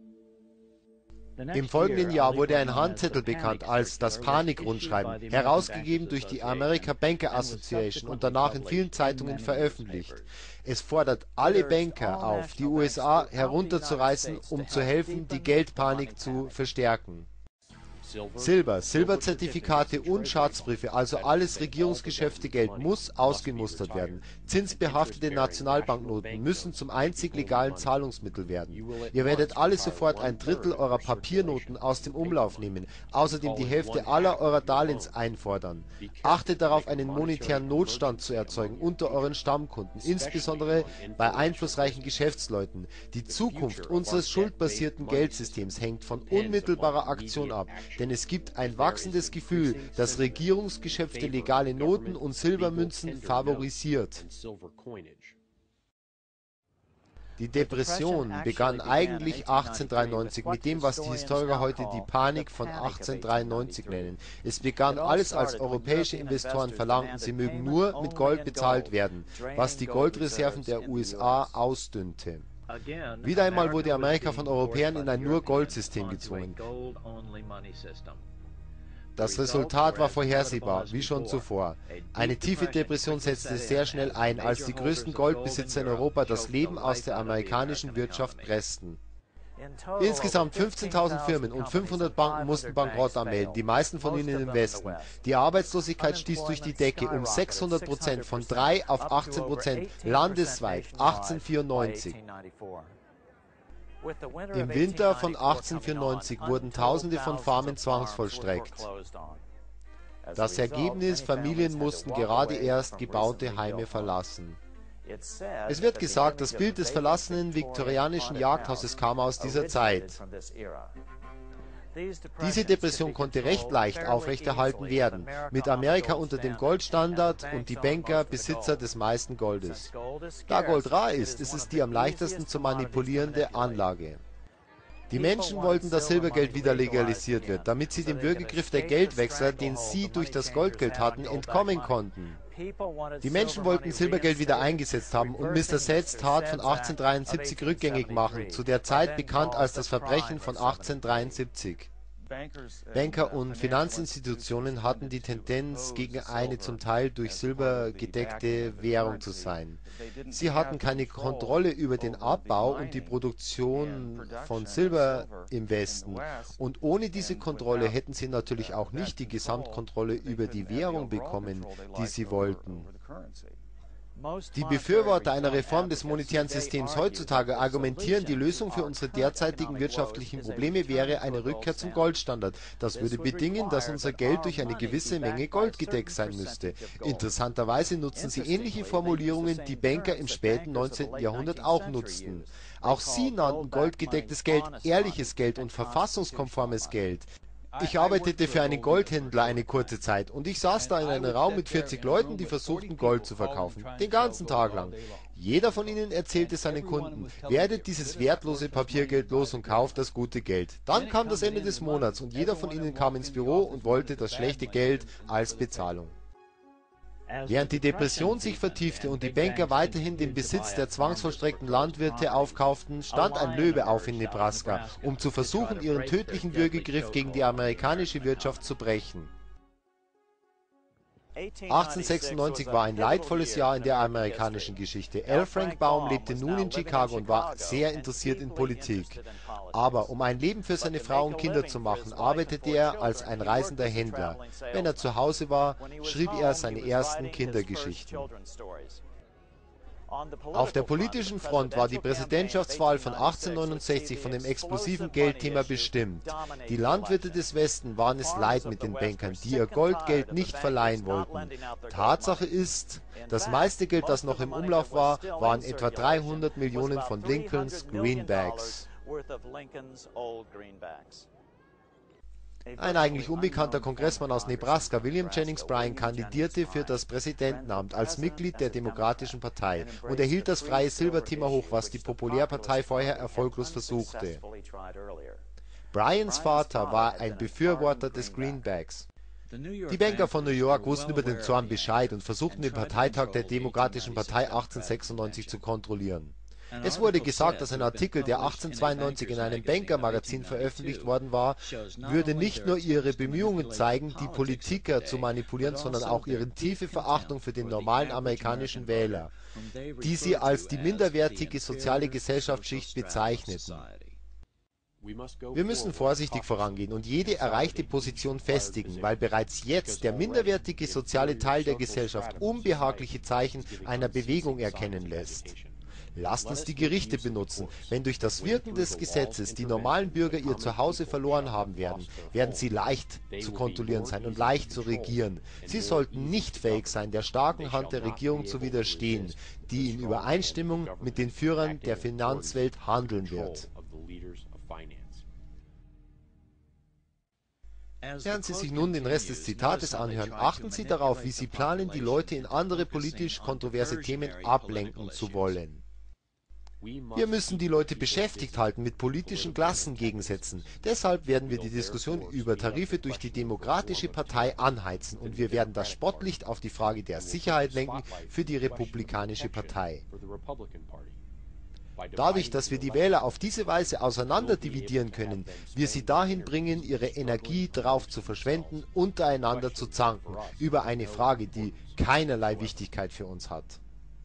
A: Im folgenden Jahr wurde ein Handzettel bekannt als das Panik-Rundschreiben, herausgegeben durch die American Banker Association und danach in vielen Zeitungen veröffentlicht. Es fordert alle Banker auf, die U S A herunterzureißen, um zu helfen, die Geldpanik zu verstärken. Silber, Silberzertifikate und Schatzbriefe, also alles Regierungsgeschäfte Geld, muss ausgemustert werden. Zinsbehaftete Nationalbanknoten müssen zum einzig legalen Zahlungsmittel werden. Ihr werdet alle sofort ein Drittel eurer Papiernoten aus dem Umlauf nehmen, außerdem die Hälfte aller eurer Darlehens einfordern. Achtet darauf, einen monetären Notstand zu erzeugen unter euren Stammkunden, insbesondere bei einflussreichen Geschäftsleuten. Die Zukunft unseres schuldbasierten Geldsystems hängt von unmittelbarer Aktion ab. Denn es gibt ein wachsendes Gefühl, dass Regierungsgeschäfte legale Noten und Silbermünzen favorisiert. Die Depression begann eigentlich achtzehnhundertdreiundneunzig mit dem, was die Historiker heute die Panik von achtzehnhundertdreiundneunzig nennen. Es begann alles, als europäische Investoren verlangten, sie mögen nur mit Gold bezahlt werden, was die Goldreserven der U S A ausdünnte. Wieder einmal wurde Amerika von Europäern in ein Nur-Gold-System gezwungen. Das Resultat war vorhersehbar, wie schon zuvor. Eine tiefe Depression setzte sehr schnell ein, als die größten Goldbesitzer in Europa das Leben aus der amerikanischen Wirtschaft pressten. Insgesamt fünfzehntausend Firmen und fünfhundert Banken mussten Bankrott anmelden, die meisten von ihnen im Westen. Die Arbeitslosigkeit stieß durch die Decke um sechshundert Prozent, von drei auf achtzehn Prozent landesweit achtzehnhundertvierundneunzig. Im Winter von achtzehnhundertvierundneunzig wurden Tausende von Farmen zwangsvollstreckt. Das Ergebnis: Familien mussten gerade erst gebaute Heime verlassen. Es wird gesagt, das Bild des verlassenen viktorianischen Jagdhauses kam aus dieser Zeit. Diese Depression konnte recht leicht aufrechterhalten werden, mit Amerika unter dem Goldstandard und die Banker Besitzer des meisten Goldes. Da Gold rar ist, ist es die am leichtesten zu manipulierende Anlage. Die Menschen wollten, dass Silbergeld wieder legalisiert wird, damit sie dem Würgegriff der Geldwechsler, den sie durch das Goldgeld hatten, entkommen konnten. Die Menschen wollten Silbergeld wieder eingesetzt haben und Mister Said's Tat von achtzehnhundertdreiundsiebzig rückgängig machen, zu der Zeit bekannt als das Verbrechen von achtzehnhundertdreiundsiebzig. Banker und Finanzinstitutionen hatten die Tendenz, gegen eine zum Teil durch Silber gedeckte Währung zu sein. Sie hatten keine Kontrolle über den Abbau und die Produktion von Silber im Westen. Und ohne diese Kontrolle hätten sie natürlich auch nicht die Gesamtkontrolle über die Währung bekommen, die sie wollten. Die Befürworter einer Reform des monetären Systems heutzutage argumentieren, die Lösung für unsere derzeitigen wirtschaftlichen Probleme wäre eine Rückkehr zum Goldstandard. Das würde bedingen, dass unser Geld durch eine gewisse Menge Gold gedeckt sein müsste. Interessanterweise nutzen sie ähnliche Formulierungen, die Banker im späten neunzehnten Jahrhundert auch nutzten. Auch sie nannten goldgedecktes Geld ehrliches Geld und verfassungskonformes Geld. Ich arbeitete für einen Goldhändler eine kurze Zeit und ich saß da in einem Raum mit vierzig Leuten, die versuchten Gold zu verkaufen, den ganzen Tag lang. Jeder von ihnen erzählte seinen Kunden, werdet dieses wertlose Papiergeld los und kauft das gute Geld. Dann kam das Ende des Monats und jeder von ihnen kam ins Büro und wollte das schlechte Geld als Bezahlung. Während die Depression sich vertiefte und die Banker weiterhin den Besitz der zwangsvollstreckten Landwirte aufkauften, stand ein Löwe auf in Nebraska, um zu versuchen, ihren tödlichen Würgegriff gegen die amerikanische Wirtschaft zu brechen. achtzehnhundertsechsundneunzig war ein leidvolles Jahr in der amerikanischen Geschichte. L. Frank Baum lebte nun in Chicago und war sehr interessiert in Politik. Aber um ein Leben für seine Frau und Kinder zu machen, arbeitete er als ein reisender Händler. Wenn er zu Hause war, schrieb er seine ersten Kindergeschichten. Auf der politischen Front war die Präsidentschaftswahl von achtzehnhundertneunundsechzig von dem explosiven Geldthema bestimmt. Die Landwirte des Westen waren es leid mit den Bankern, die ihr Goldgeld nicht verleihen wollten. Tatsache ist, das meiste Geld, das noch im Umlauf war, waren etwa dreihundert Millionen von Lincolns Greenbacks. Ein eigentlich unbekannter Kongressmann aus Nebraska, William Jennings Bryan, kandidierte für das Präsidentenamt als Mitglied der Demokratischen Partei und erhielt das freie Silberthema hoch, was die Populärpartei vorher erfolglos versuchte. Bryans Vater war ein Befürworter des Greenbacks. Die Banker von New York wussten über den Zorn Bescheid und versuchten den Parteitag der Demokratischen Partei achtzehnhundertsechsundneunzig zu kontrollieren. Es wurde gesagt, dass ein Artikel, der achtzehnhundertzweiundneunzig in einem Banker-Magazin veröffentlicht worden war, würde nicht nur ihre Bemühungen zeigen, die Politiker zu manipulieren, sondern auch ihre tiefe Verachtung für den normalen amerikanischen Wähler, die sie als die minderwertige soziale Gesellschaftsschicht bezeichneten. Wir müssen vorsichtig vorangehen und jede erreichte Position festigen, weil bereits jetzt der minderwertige soziale Teil der Gesellschaft unbehagliche Zeichen einer Bewegung erkennen lässt. Lasst uns die Gerichte benutzen. Wenn durch das Wirken des Gesetzes die normalen Bürger ihr Zuhause verloren haben werden, werden sie leicht zu kontrollieren sein und leicht zu regieren. Sie sollten nicht fähig sein, der starken Hand der Regierung zu widerstehen, die in Übereinstimmung mit den Führern der Finanzwelt handeln wird. Während Sie sich nun den Rest des Zitates anhören, achten Sie darauf, wie Sie planen, die Leute in andere politisch kontroverse Themen ablenken zu wollen. Wir müssen die Leute beschäftigt halten mit politischen Klassengegensätzen. Deshalb werden wir die Diskussion über Tarife durch die Demokratische Partei anheizen und wir werden das Spotlicht auf die Frage der Sicherheit lenken für die Republikanische Partei. Dadurch, dass wir die Wähler auf diese Weise auseinanderdividieren können, wir sie dahin bringen, ihre Energie darauf zu verschwenden, untereinander zu zanken, über eine Frage, die keinerlei Wichtigkeit für uns hat.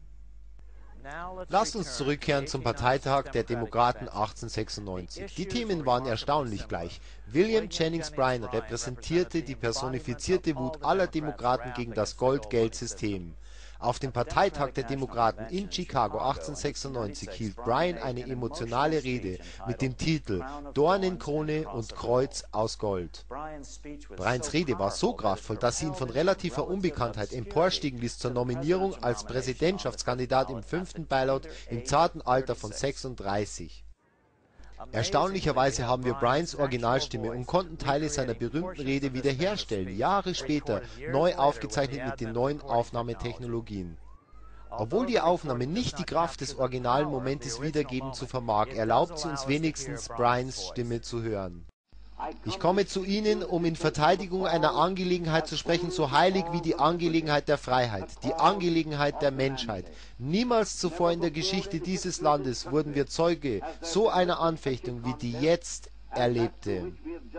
A: Lasst uns zurückkehren zum Parteitag der Demokraten achtzehnhundertsechsundneunzig. Die Themen waren erstaunlich gleich. William Jennings Bryan repräsentierte die personifizierte Wut aller Demokraten gegen das Gold-Geld-System. Auf dem Parteitag der Demokraten in Chicago achtzehnhundertsechsundneunzig hielt Bryan eine emotionale Rede mit dem Titel »Dornenkrone und Kreuz aus Gold«. Bryans Rede war so kraftvoll, dass sie ihn von relativer Unbekanntheit emporstiegen ließ zur Nominierung als Präsidentschaftskandidat im fünften Ballot im zarten Alter von sechsunddreißig. Erstaunlicherweise haben wir Bryans Originalstimme und konnten Teile seiner berühmten Rede wiederherstellen, Jahre später, neu aufgezeichnet mit den neuen Aufnahmetechnologien. Obwohl die Aufnahme nicht die Kraft des originalen Momentes wiedergeben zu vermag, erlaubt sie uns wenigstens, Bryans Stimme zu hören. Ich komme zu Ihnen, um in Verteidigung einer Angelegenheit zu sprechen, so heilig wie die Angelegenheit der Freiheit, die Angelegenheit der Menschheit. Niemals zuvor in der Geschichte dieses Landes wurden wir Zeuge so einer Anfechtung wie die jetzt erlebte.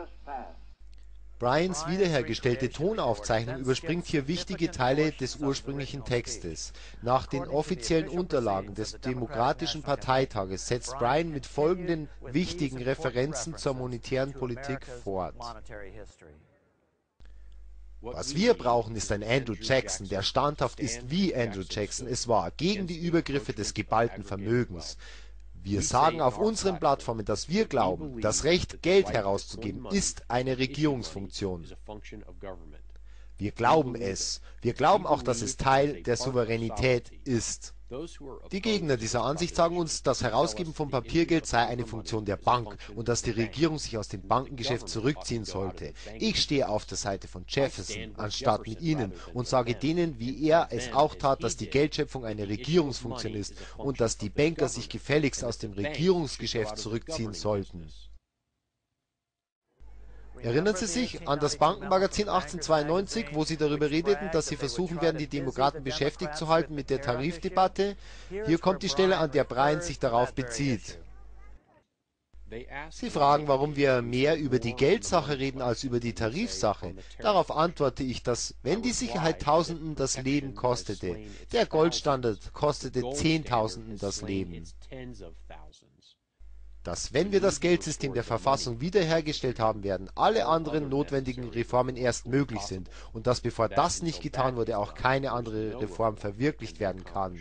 A: Bryans wiederhergestellte Tonaufzeichnung überspringt hier wichtige Teile des ursprünglichen Textes. Nach den offiziellen Unterlagen des Demokratischen Parteitages setzt Bryan mit folgenden wichtigen Referenzen zur monetären Politik fort. Was wir brauchen, ist ein Andrew Jackson, der standhaft ist, wie Andrew Jackson es war, gegen die Übergriffe des geballten Vermögens. Wir sagen auf unseren Plattformen, dass wir glauben, das Recht, Geld herauszugeben, ist eine Regierungsfunktion. Wir glauben es. Wir glauben auch, dass es Teil der Souveränität ist. Die Gegner dieser Ansicht sagen uns, das Herausgeben von Papiergeld sei eine Funktion der Bank und dass die Regierung sich aus dem Bankengeschäft zurückziehen sollte. Ich stehe auf der Seite von Jefferson, anstatt mit ihnen, und sage denen, wie er es auch tat, dass die Geldschöpfung eine Regierungsfunktion ist und dass die Banker sich gefälligst aus dem Regierungsgeschäft zurückziehen sollten. Erinnern Sie sich an das Bankenmagazin achtzehnhundertzweiundneunzig, wo Sie darüber redeten, dass Sie versuchen werden, die Demokraten beschäftigt zu halten mit der Tarifdebatte? Hier kommt die Stelle, an der Bryan sich darauf bezieht. Sie fragen, warum wir mehr über die Geldsache reden als über die Tarifsache. Darauf antworte ich, dass, wenn die Sicherheit Tausenden das Leben kostete, der Goldstandard kostete Zehntausenden das Leben. Dass, wenn wir das Geldsystem der Verfassung wiederhergestellt haben werden, alle anderen notwendigen Reformen erst möglich sind und dass, bevor das nicht getan wurde, auch keine andere Reform verwirklicht werden kann.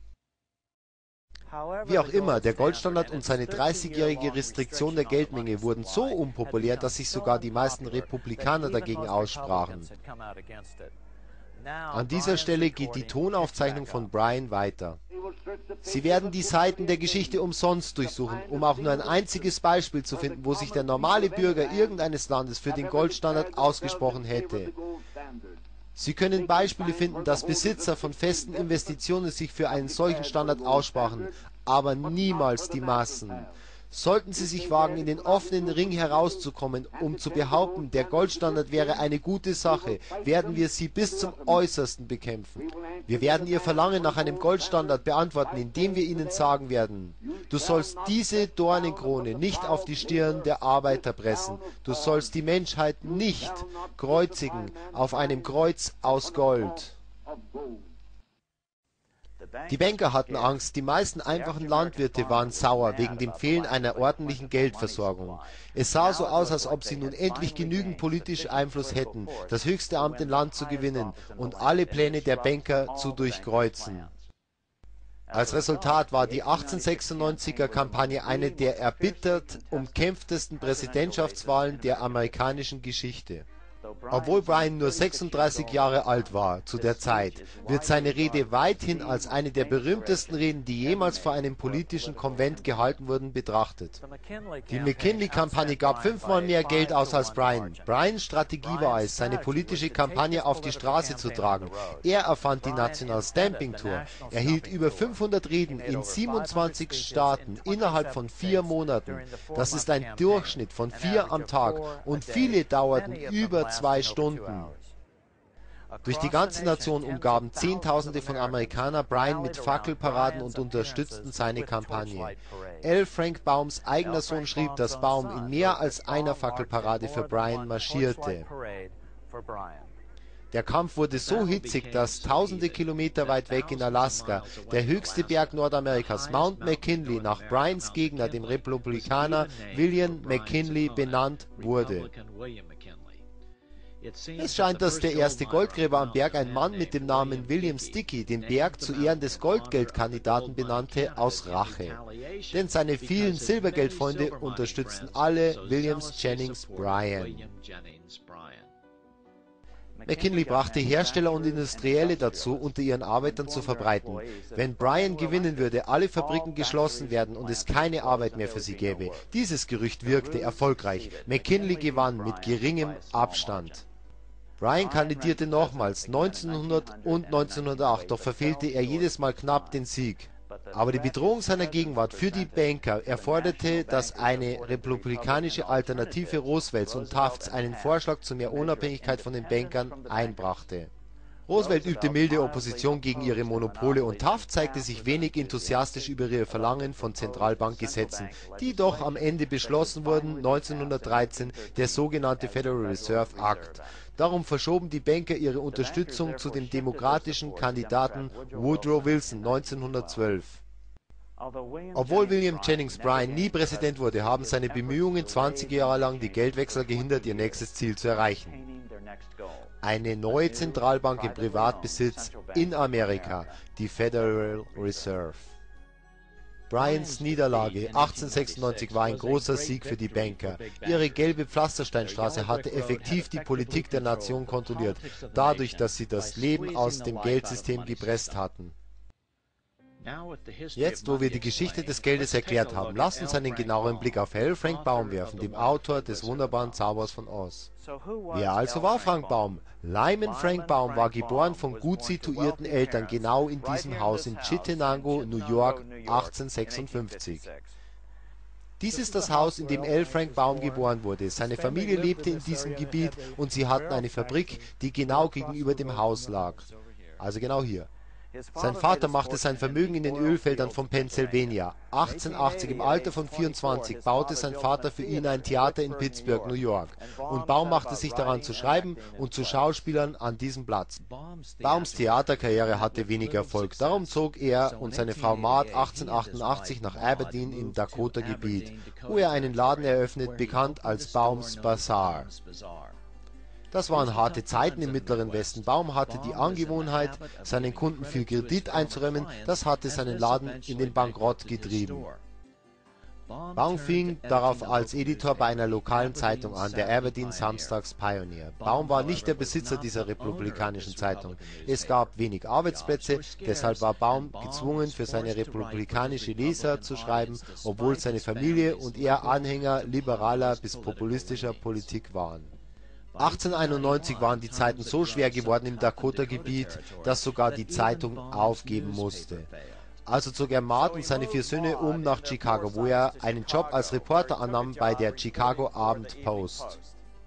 A: Wie auch immer, der Goldstandard und seine dreißigjährige Restriktion der Geldmenge wurden so unpopulär, dass sich sogar die meisten Republikaner dagegen aussprachen. An dieser Stelle geht die Tonaufzeichnung von Bryan weiter. Sie werden die Seiten der Geschichte umsonst durchsuchen, um auch nur ein einziges Beispiel zu finden, wo sich der normale Bürger irgendeines Landes für den Goldstandard ausgesprochen hätte. Sie können Beispiele finden, dass Besitzer von festen Investitionen sich für einen solchen Standard aussprachen, aber niemals die Massen. Sollten Sie sich wagen, in den offenen Ring herauszukommen, um zu behaupten, der Goldstandard wäre eine gute Sache, werden wir Sie bis zum Äußersten bekämpfen. Wir werden Ihr Verlangen nach einem Goldstandard beantworten, indem wir Ihnen sagen werden, du sollst diese Dornenkrone nicht auf die Stirn der Arbeiter pressen, du sollst die Menschheit nicht kreuzigen auf einem Kreuz aus Gold. Die Banker hatten Angst, die meisten einfachen Landwirte waren sauer wegen dem Fehlen einer ordentlichen Geldversorgung. Es sah so aus, als ob sie nun endlich genügend politischen Einfluss hätten, das höchste Amt im Land zu gewinnen und alle Pläne der Banker zu durchkreuzen. Als Resultat war die achtzehnhundertsechsundneunziger Kampagne eine der erbittert umkämpftesten Präsidentschaftswahlen der amerikanischen Geschichte. Obwohl Bryan nur sechsunddreißig Jahre alt war zu der Zeit, wird seine Rede weithin als eine der berühmtesten Reden, die jemals vor einem politischen Konvent gehalten wurden, betrachtet. Die McKinley-Kampagne gab fünfmal mehr Geld aus als Bryan. Bryans Strategie war es, seine politische Kampagne auf die Straße zu tragen. Er erfand die National Stamping Tour. Er hielt über fünfhundert Reden in siebenundzwanzig Staaten innerhalb von vier Monaten. Das ist ein Durchschnitt von vier am Tag und viele dauerten über zwei Stunden. Durch die ganze Nation umgaben Zehntausende von Amerikanern Bryan mit Fackelparaden und unterstützten seine Kampagne. L. Frank Baums eigener Sohn schrieb, dass Baum in mehr als einer Fackelparade für Bryan marschierte. Der Kampf wurde so hitzig, dass tausende Kilometer weit weg in Alaska der höchste Berg Nordamerikas, Mount McKinley, nach Bryans Gegner, dem Republikaner William McKinley, benannt wurde. Es scheint, dass der erste Goldgräber am Berg ein Mann mit dem Namen William Stickey den Berg zu Ehren des Goldgeldkandidaten benannte, aus Rache. Denn seine vielen Silbergeldfreunde unterstützten alle Williams Jennings Bryan. McKinley brachte Hersteller und Industrielle dazu, unter ihren Arbeitern zu verbreiten. Wenn Bryan gewinnen würde, alle Fabriken geschlossen werden und es keine Arbeit mehr für sie gäbe. Dieses Gerücht wirkte erfolgreich. McKinley gewann mit geringem Abstand. Bryan kandidierte nochmals, neunzehnhundert und neunzehnhundertacht, doch verfehlte er jedes Mal knapp den Sieg. Aber die Bedrohung seiner Gegenwart für die Banker erforderte, dass eine republikanische Alternative Roosevelts und Tafts einen Vorschlag zu mehr Unabhängigkeit von den Bankern einbrachte. Roosevelt übte milde Opposition gegen ihre Monopole und Taft zeigte sich wenig enthusiastisch über ihr Verlangen von Zentralbankgesetzen, die doch am Ende beschlossen wurden, neunzehnhundertdreizehn, der sogenannte Federal Reserve Act. Darum verschoben die Banker ihre Unterstützung zu dem demokratischen Kandidaten Woodrow Wilson neunzehnhundertzwölf. Obwohl William Jennings Bryan nie Präsident wurde, haben seine Bemühungen zwanzig Jahre lang die Geldwechsler gehindert, ihr nächstes Ziel zu erreichen. Eine neue Zentralbank im Privatbesitz in Amerika, die Federal Reserve. Bryans Niederlage achtzehnhundertsechsundneunzig war ein großer Sieg für die Banker. Ihre gelbe Pflastersteinstraße hatte effektiv die Politik der Nation kontrolliert, dadurch, dass sie das Leben aus dem Geldsystem gepresst hatten. Jetzt, wo wir die Geschichte des Geldes erklärt haben, lasst uns einen genaueren Blick auf L. Frank Baum werfen, dem Autor des wunderbaren Zaubers von Oz. Wer also war Frank Baum? Lyman Frank Baum war geboren von gut situierten Eltern genau in diesem Haus in Chittenango, New York, achtzehnhundertsechsundfünfzig. Dies ist das Haus, in dem L. Frank Baum geboren wurde. Seine Familie lebte in diesem Gebiet und sie hatten eine Fabrik, die genau gegenüber dem Haus lag. Also genau hier. Sein Vater machte sein Vermögen in den Ölfeldern von Pennsylvania. achtzehnhundertachtzig, im Alter von vierundzwanzig, baute sein Vater für ihn ein Theater in Pittsburgh, New York. Und Baum machte sich daran zu schreiben und zu Schauspielern an diesem Platz. Baums Theaterkarriere hatte wenig Erfolg. Darum zog er und seine Frau Maud achtzehnhundertachtundachtzig nach Aberdeen im Dakota-Gebiet, wo er einen Laden eröffnet, bekannt als Baums Bazaar. Das waren harte Zeiten im Mittleren Westen. Baum hatte die Angewohnheit, seinen Kunden viel Kredit einzuräumen. Das hatte seinen Laden in den Bankrott getrieben. Baum fing darauf als Editor bei einer lokalen Zeitung an, der Aberdeen Samstags Pioneer. Baum war nicht der Besitzer dieser republikanischen Zeitung. Es gab wenig Arbeitsplätze, deshalb war Baum gezwungen, für seine republikanische Leser zu schreiben, obwohl seine Familie und er Anhänger liberaler bis populistischer Politik waren. achtzehnhunderteinundneunzig waren die Zeiten so schwer geworden im Dakota-Gebiet, dass sogar die Zeitung aufgeben musste. Also zog er Maud und seine vier Söhne um nach Chicago, wo er einen Job als Reporter annahm bei der Chicago Abend Post.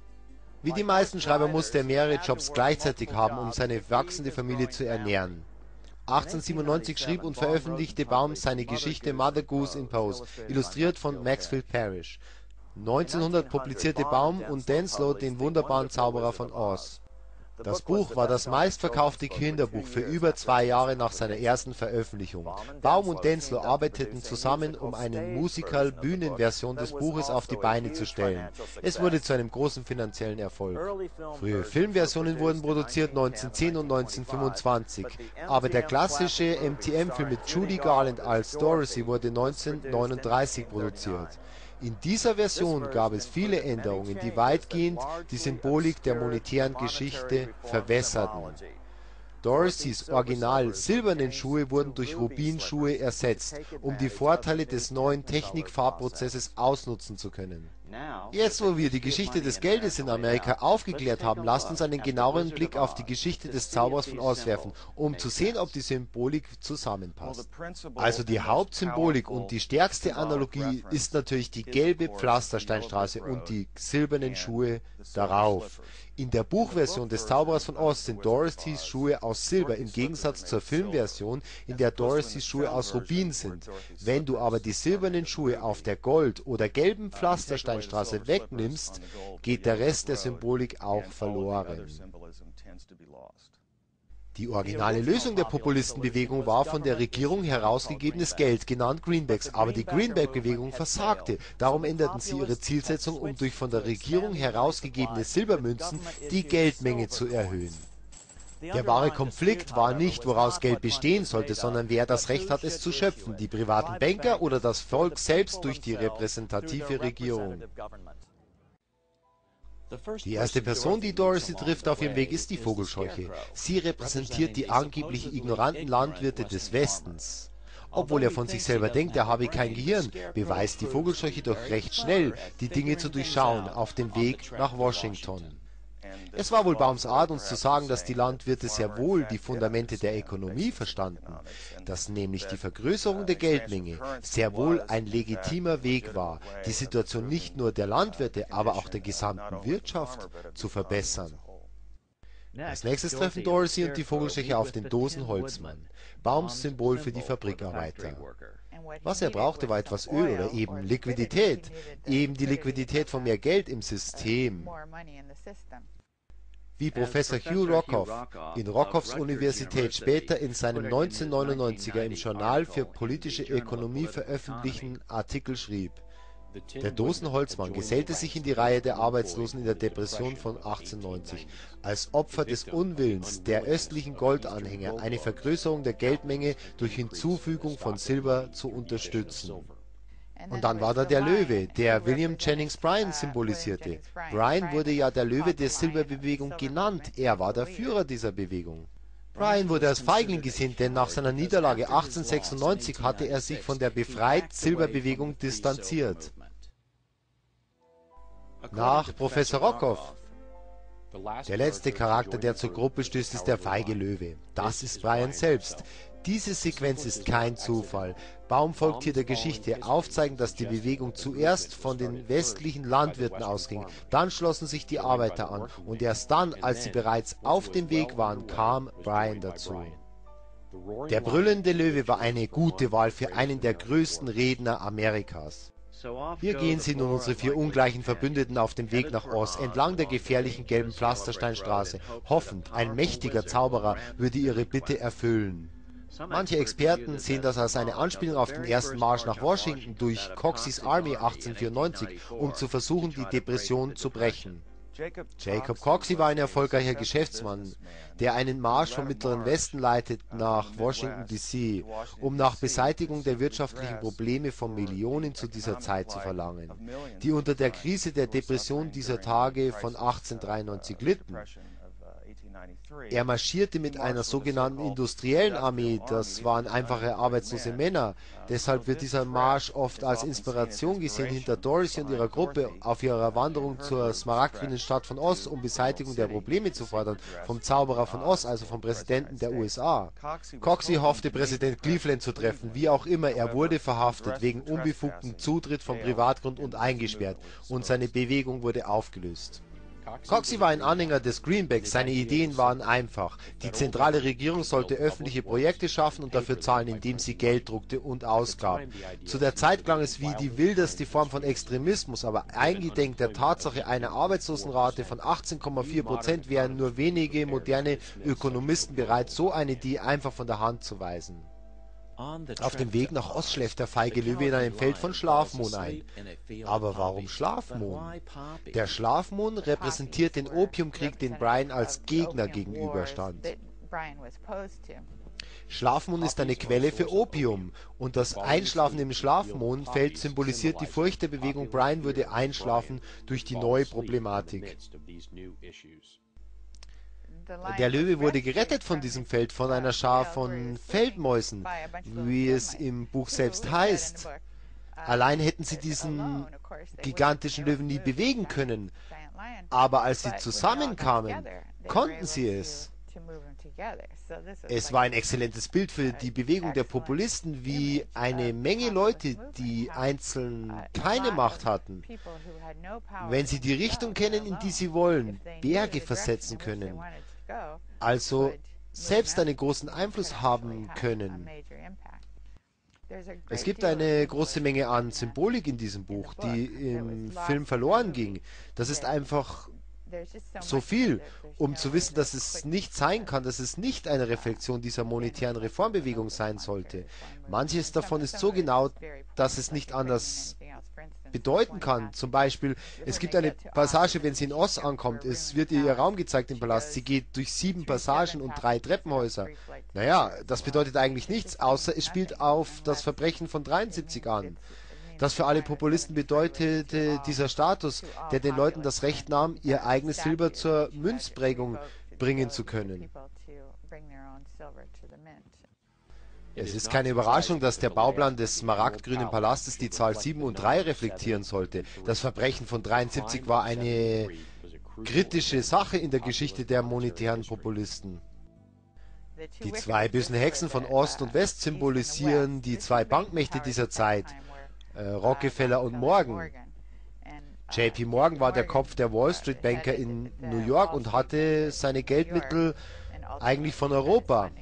A: Wie die meisten Schreiber musste er mehrere Jobs gleichzeitig haben, um seine wachsende Familie zu ernähren. achtzehnhundertsiebenundneunzig schrieb und veröffentlichte Baum seine Geschichte Mother Goose in Pose, illustriert von Maxfield Parrish. neunzehnhundert publizierte Baum und Denslow den wunderbaren Zauberer von Oz. Das Buch war das meistverkaufte Kinderbuch für über zwei Jahre nach seiner ersten Veröffentlichung. Baum und Denslow arbeiteten zusammen, um eine Musical-Bühnenversion des Buches auf die Beine zu stellen. Es wurde zu einem großen finanziellen Erfolg. Frühe Filmversionen wurden produziert neunzehnhundertzehn und neunzehnhundertfünfundzwanzig, aber der klassische M T M-Film mit Judy Garland als Dorothy wurde neunzehnhundertneununddreißig produziert. In dieser Version gab es viele Änderungen, die weitgehend die Symbolik der monetären Geschichte verwässerten. Dorothys original silbernen Schuhe wurden durch Rubinschuhe ersetzt, um die Vorteile des neuen Technikfarbprozesses ausnutzen zu können. Jetzt, wo wir die Geschichte des Geldes in Amerika aufgeklärt haben, lasst uns einen genaueren Blick auf die Geschichte des Zaubers von Oz werfen, um zu sehen, ob die Symbolik zusammenpasst. Also die Hauptsymbolik und die stärkste Analogie ist natürlich die gelbe Pflastersteinstraße und die silbernen Schuhe darauf. In der Buchversion des Zauberers von Oz sind Dorothys Schuhe aus Silber, im Gegensatz zur Filmversion, in der Dorothys Schuhe aus Rubin sind. Wenn du aber die silbernen Schuhe auf der Gold- oder gelben Pflastersteinstraße wegnimmst, geht der Rest der Symbolik auch verloren. Die originale Lösung der Populistenbewegung war von der Regierung herausgegebenes Geld, genannt Greenbacks, aber die Greenback-Bewegung versagte. Darum änderten sie ihre Zielsetzung, um durch von der Regierung herausgegebene Silbermünzen die Geldmenge zu erhöhen. Der wahre Konflikt war nicht, woraus Geld bestehen sollte, sondern wer das Recht hat, es zu schöpfen, die privaten Banker oder das Volk selbst durch die repräsentative Regierung. Die erste Person, die Dorothy trifft auf ihrem Weg, ist die Vogelscheuche. Sie repräsentiert die angeblich ignoranten Landwirte des Westens. Obwohl er von sich selber denkt, er habe kein Gehirn, beweist die Vogelscheuche doch recht schnell, die Dinge zu durchschauen, auf dem Weg nach Washington. Es war wohl Baums Art, uns zu sagen, dass die Landwirte sehr wohl die Fundamente der Ökonomie verstanden, dass nämlich die Vergrößerung der Geldmenge sehr wohl ein legitimer Weg war, die Situation nicht nur der Landwirte, aber auch der gesamten Wirtschaft zu verbessern. Als nächstes treffen Dorothy und die Vogelstecher auf den Dosenholzmann, Baums Symbol für die Fabrikarbeiter. Was er brauchte, war etwas Öl oder eben Liquidität, eben die Liquidität von mehr Geld im System. Wie Professor Hugh Rockoff in Rockoffs Universität später in seinem neunzehnhundertneunundneunziger im Journal für politische Ökonomie veröffentlichten Artikel schrieb: Der Dosenholzmann gesellte sich in die Reihe der Arbeitslosen in der Depression von achtzehnhundertneunzig, als Opfer des Unwillens der östlichen Goldanhänger eine Vergrößerung der Geldmenge durch Hinzufügung von Silber zu unterstützen. Und dann war da der Löwe, der William Jennings Bryan symbolisierte. Bryan wurde ja der Löwe der Silberbewegung genannt, er war der Führer dieser Bewegung. Bryan wurde als Feigling gesehen, denn nach seiner Niederlage achtzehnhundertsechsundneunzig hatte er sich von der Befreit-Silberbewegung distanziert. Nach Professor Rockoff: Der letzte Charakter, der zur Gruppe stößt, ist der feige Löwe. Das ist Bryan selbst. Diese Sequenz ist kein Zufall. Baum folgt hier der Geschichte, aufzeigend, dass die Bewegung zuerst von den westlichen Landwirten ausging, dann schlossen sich die Arbeiter an und erst dann, als sie bereits auf dem Weg waren, kam Bryan dazu. Der brüllende Löwe war eine gute Wahl für einen der größten Redner Amerikas. Hier gehen sie nun, unsere vier ungleichen Verbündeten, auf dem Weg nach Oz, entlang der gefährlichen gelben Pflastersteinstraße, hoffend, ein mächtiger Zauberer würde ihre Bitte erfüllen. Manche Experten sehen das als eine Anspielung auf den ersten Marsch nach Washington durch Coxey's Army achtzehnhundertvierundneunzig, um zu versuchen, die Depression zu brechen. Jacob Coxey war ein erfolgreicher Geschäftsmann, der einen Marsch vom Mittleren Westen leitet nach Washington D C, um nach Beseitigung der wirtschaftlichen Probleme von Millionen zu dieser Zeit zu verlangen, die unter der Krise der Depression dieser Tage von achtzehnhundertdreiundneunzig litten. Er marschierte mit einer sogenannten industriellen Armee, das waren einfache arbeitslose Männer. Deshalb wird dieser Marsch oft als Inspiration gesehen, hinter Dorothy und ihrer Gruppe auf ihrer Wanderung zur smaragdgrünen Stadt von Oz, um Beseitigung der Probleme zu fordern, vom Zauberer von Oz, also vom Präsidenten der U S A. Coxey hoffte, Präsident Cleveland zu treffen, wie auch immer, er wurde verhaftet wegen unbefugtem Zutritt vom Privatgrund und eingesperrt, und seine Bewegung wurde aufgelöst. Coxey war ein Anhänger des Greenbacks, seine Ideen waren einfach. Die zentrale Regierung sollte öffentliche Projekte schaffen und dafür zahlen, indem sie Geld druckte und ausgab. Zu der Zeit klang es wie die wildeste Form von Extremismus, aber eingedenk der Tatsache einer Arbeitslosenrate von achtzehn Komma vier Prozent wären nur wenige moderne Ökonomisten bereit, so eine Idee einfach von der Hand zu weisen. Auf dem Weg nach Oz schläft der feige Löwe in einem Feld von Schlafmohn ein. Aber warum Schlafmohn? Der Schlafmohn repräsentiert den Opiumkrieg, den Bryan als Gegner gegenüberstand. Schlafmohn ist eine Quelle für Opium, und das Einschlafen im Schlafmohnfeld symbolisiert die Furcht der Bewegung. Bryan würde einschlafen durch die neue Problematik. Der Löwe wurde gerettet von diesem Feld, von einer Schar von Feldmäusen, wie es im Buch selbst heißt. Allein hätten sie diesen gigantischen Löwen nie bewegen können, aber als sie zusammenkamen, konnten sie es. Es war ein exzellentes Bild für die Bewegung der Populisten, wie eine Menge Leute, die einzeln keine Macht hatten, wenn sie die Richtung kennen, in die sie wollen, Berge versetzen können, also selbst einen großen Einfluss haben können. Es gibt eine große Menge an Symbolik in diesem Buch, die im Film verloren ging. Das ist einfach so viel, um zu wissen, dass es nicht sein kann, dass es nicht eine Reflexion dieser monetären Reformbewegung sein sollte. Manches davon ist so genau, dass es nicht anders bedeuten kann. Zum Beispiel, es gibt eine Passage, wenn sie in Oz ankommt, es wird ihr ihr Raum gezeigt im Palast, sie geht durch sieben Passagen und drei Treppenhäuser. Naja, das bedeutet eigentlich nichts, außer es spielt auf das Verbrechen von dreiundsiebzig an. Das für alle Populisten bedeutete dieser Status, der den Leuten das Recht nahm, ihr eigenes Silber zur Münzprägung bringen zu können. Es ist keine Überraschung, dass der Bauplan des smaragdgrünen Palastes die Zahl sieben und drei reflektieren sollte. Das Verbrechen von dreiundsiebzig war eine kritische Sache in der Geschichte der monetären Populisten. Die zwei bösen Hexen von Ost und West symbolisieren die zwei Bankmächte dieser Zeit, äh, Rockefeller und Morgan. J P Morgan war der Kopf der Wall Street Banker in New York und hatte seine Geldmittel eigentlich von Europa.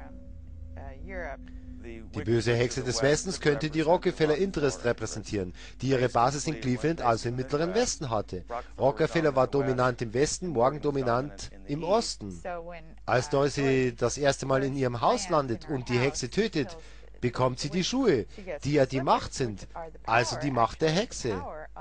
A: Die böse Hexe des Westens könnte die Rockefeller Interest repräsentieren, die ihre Basis in Cleveland, also im Mittleren Westen hatte. Rockefeller war dominant im Westen, Morgan dominant im Osten. Als Dorothy das erste Mal in ihrem Haus landet und die Hexe tötet, bekommt sie die Schuhe, die ja die Macht sind, also die Macht der Hexe.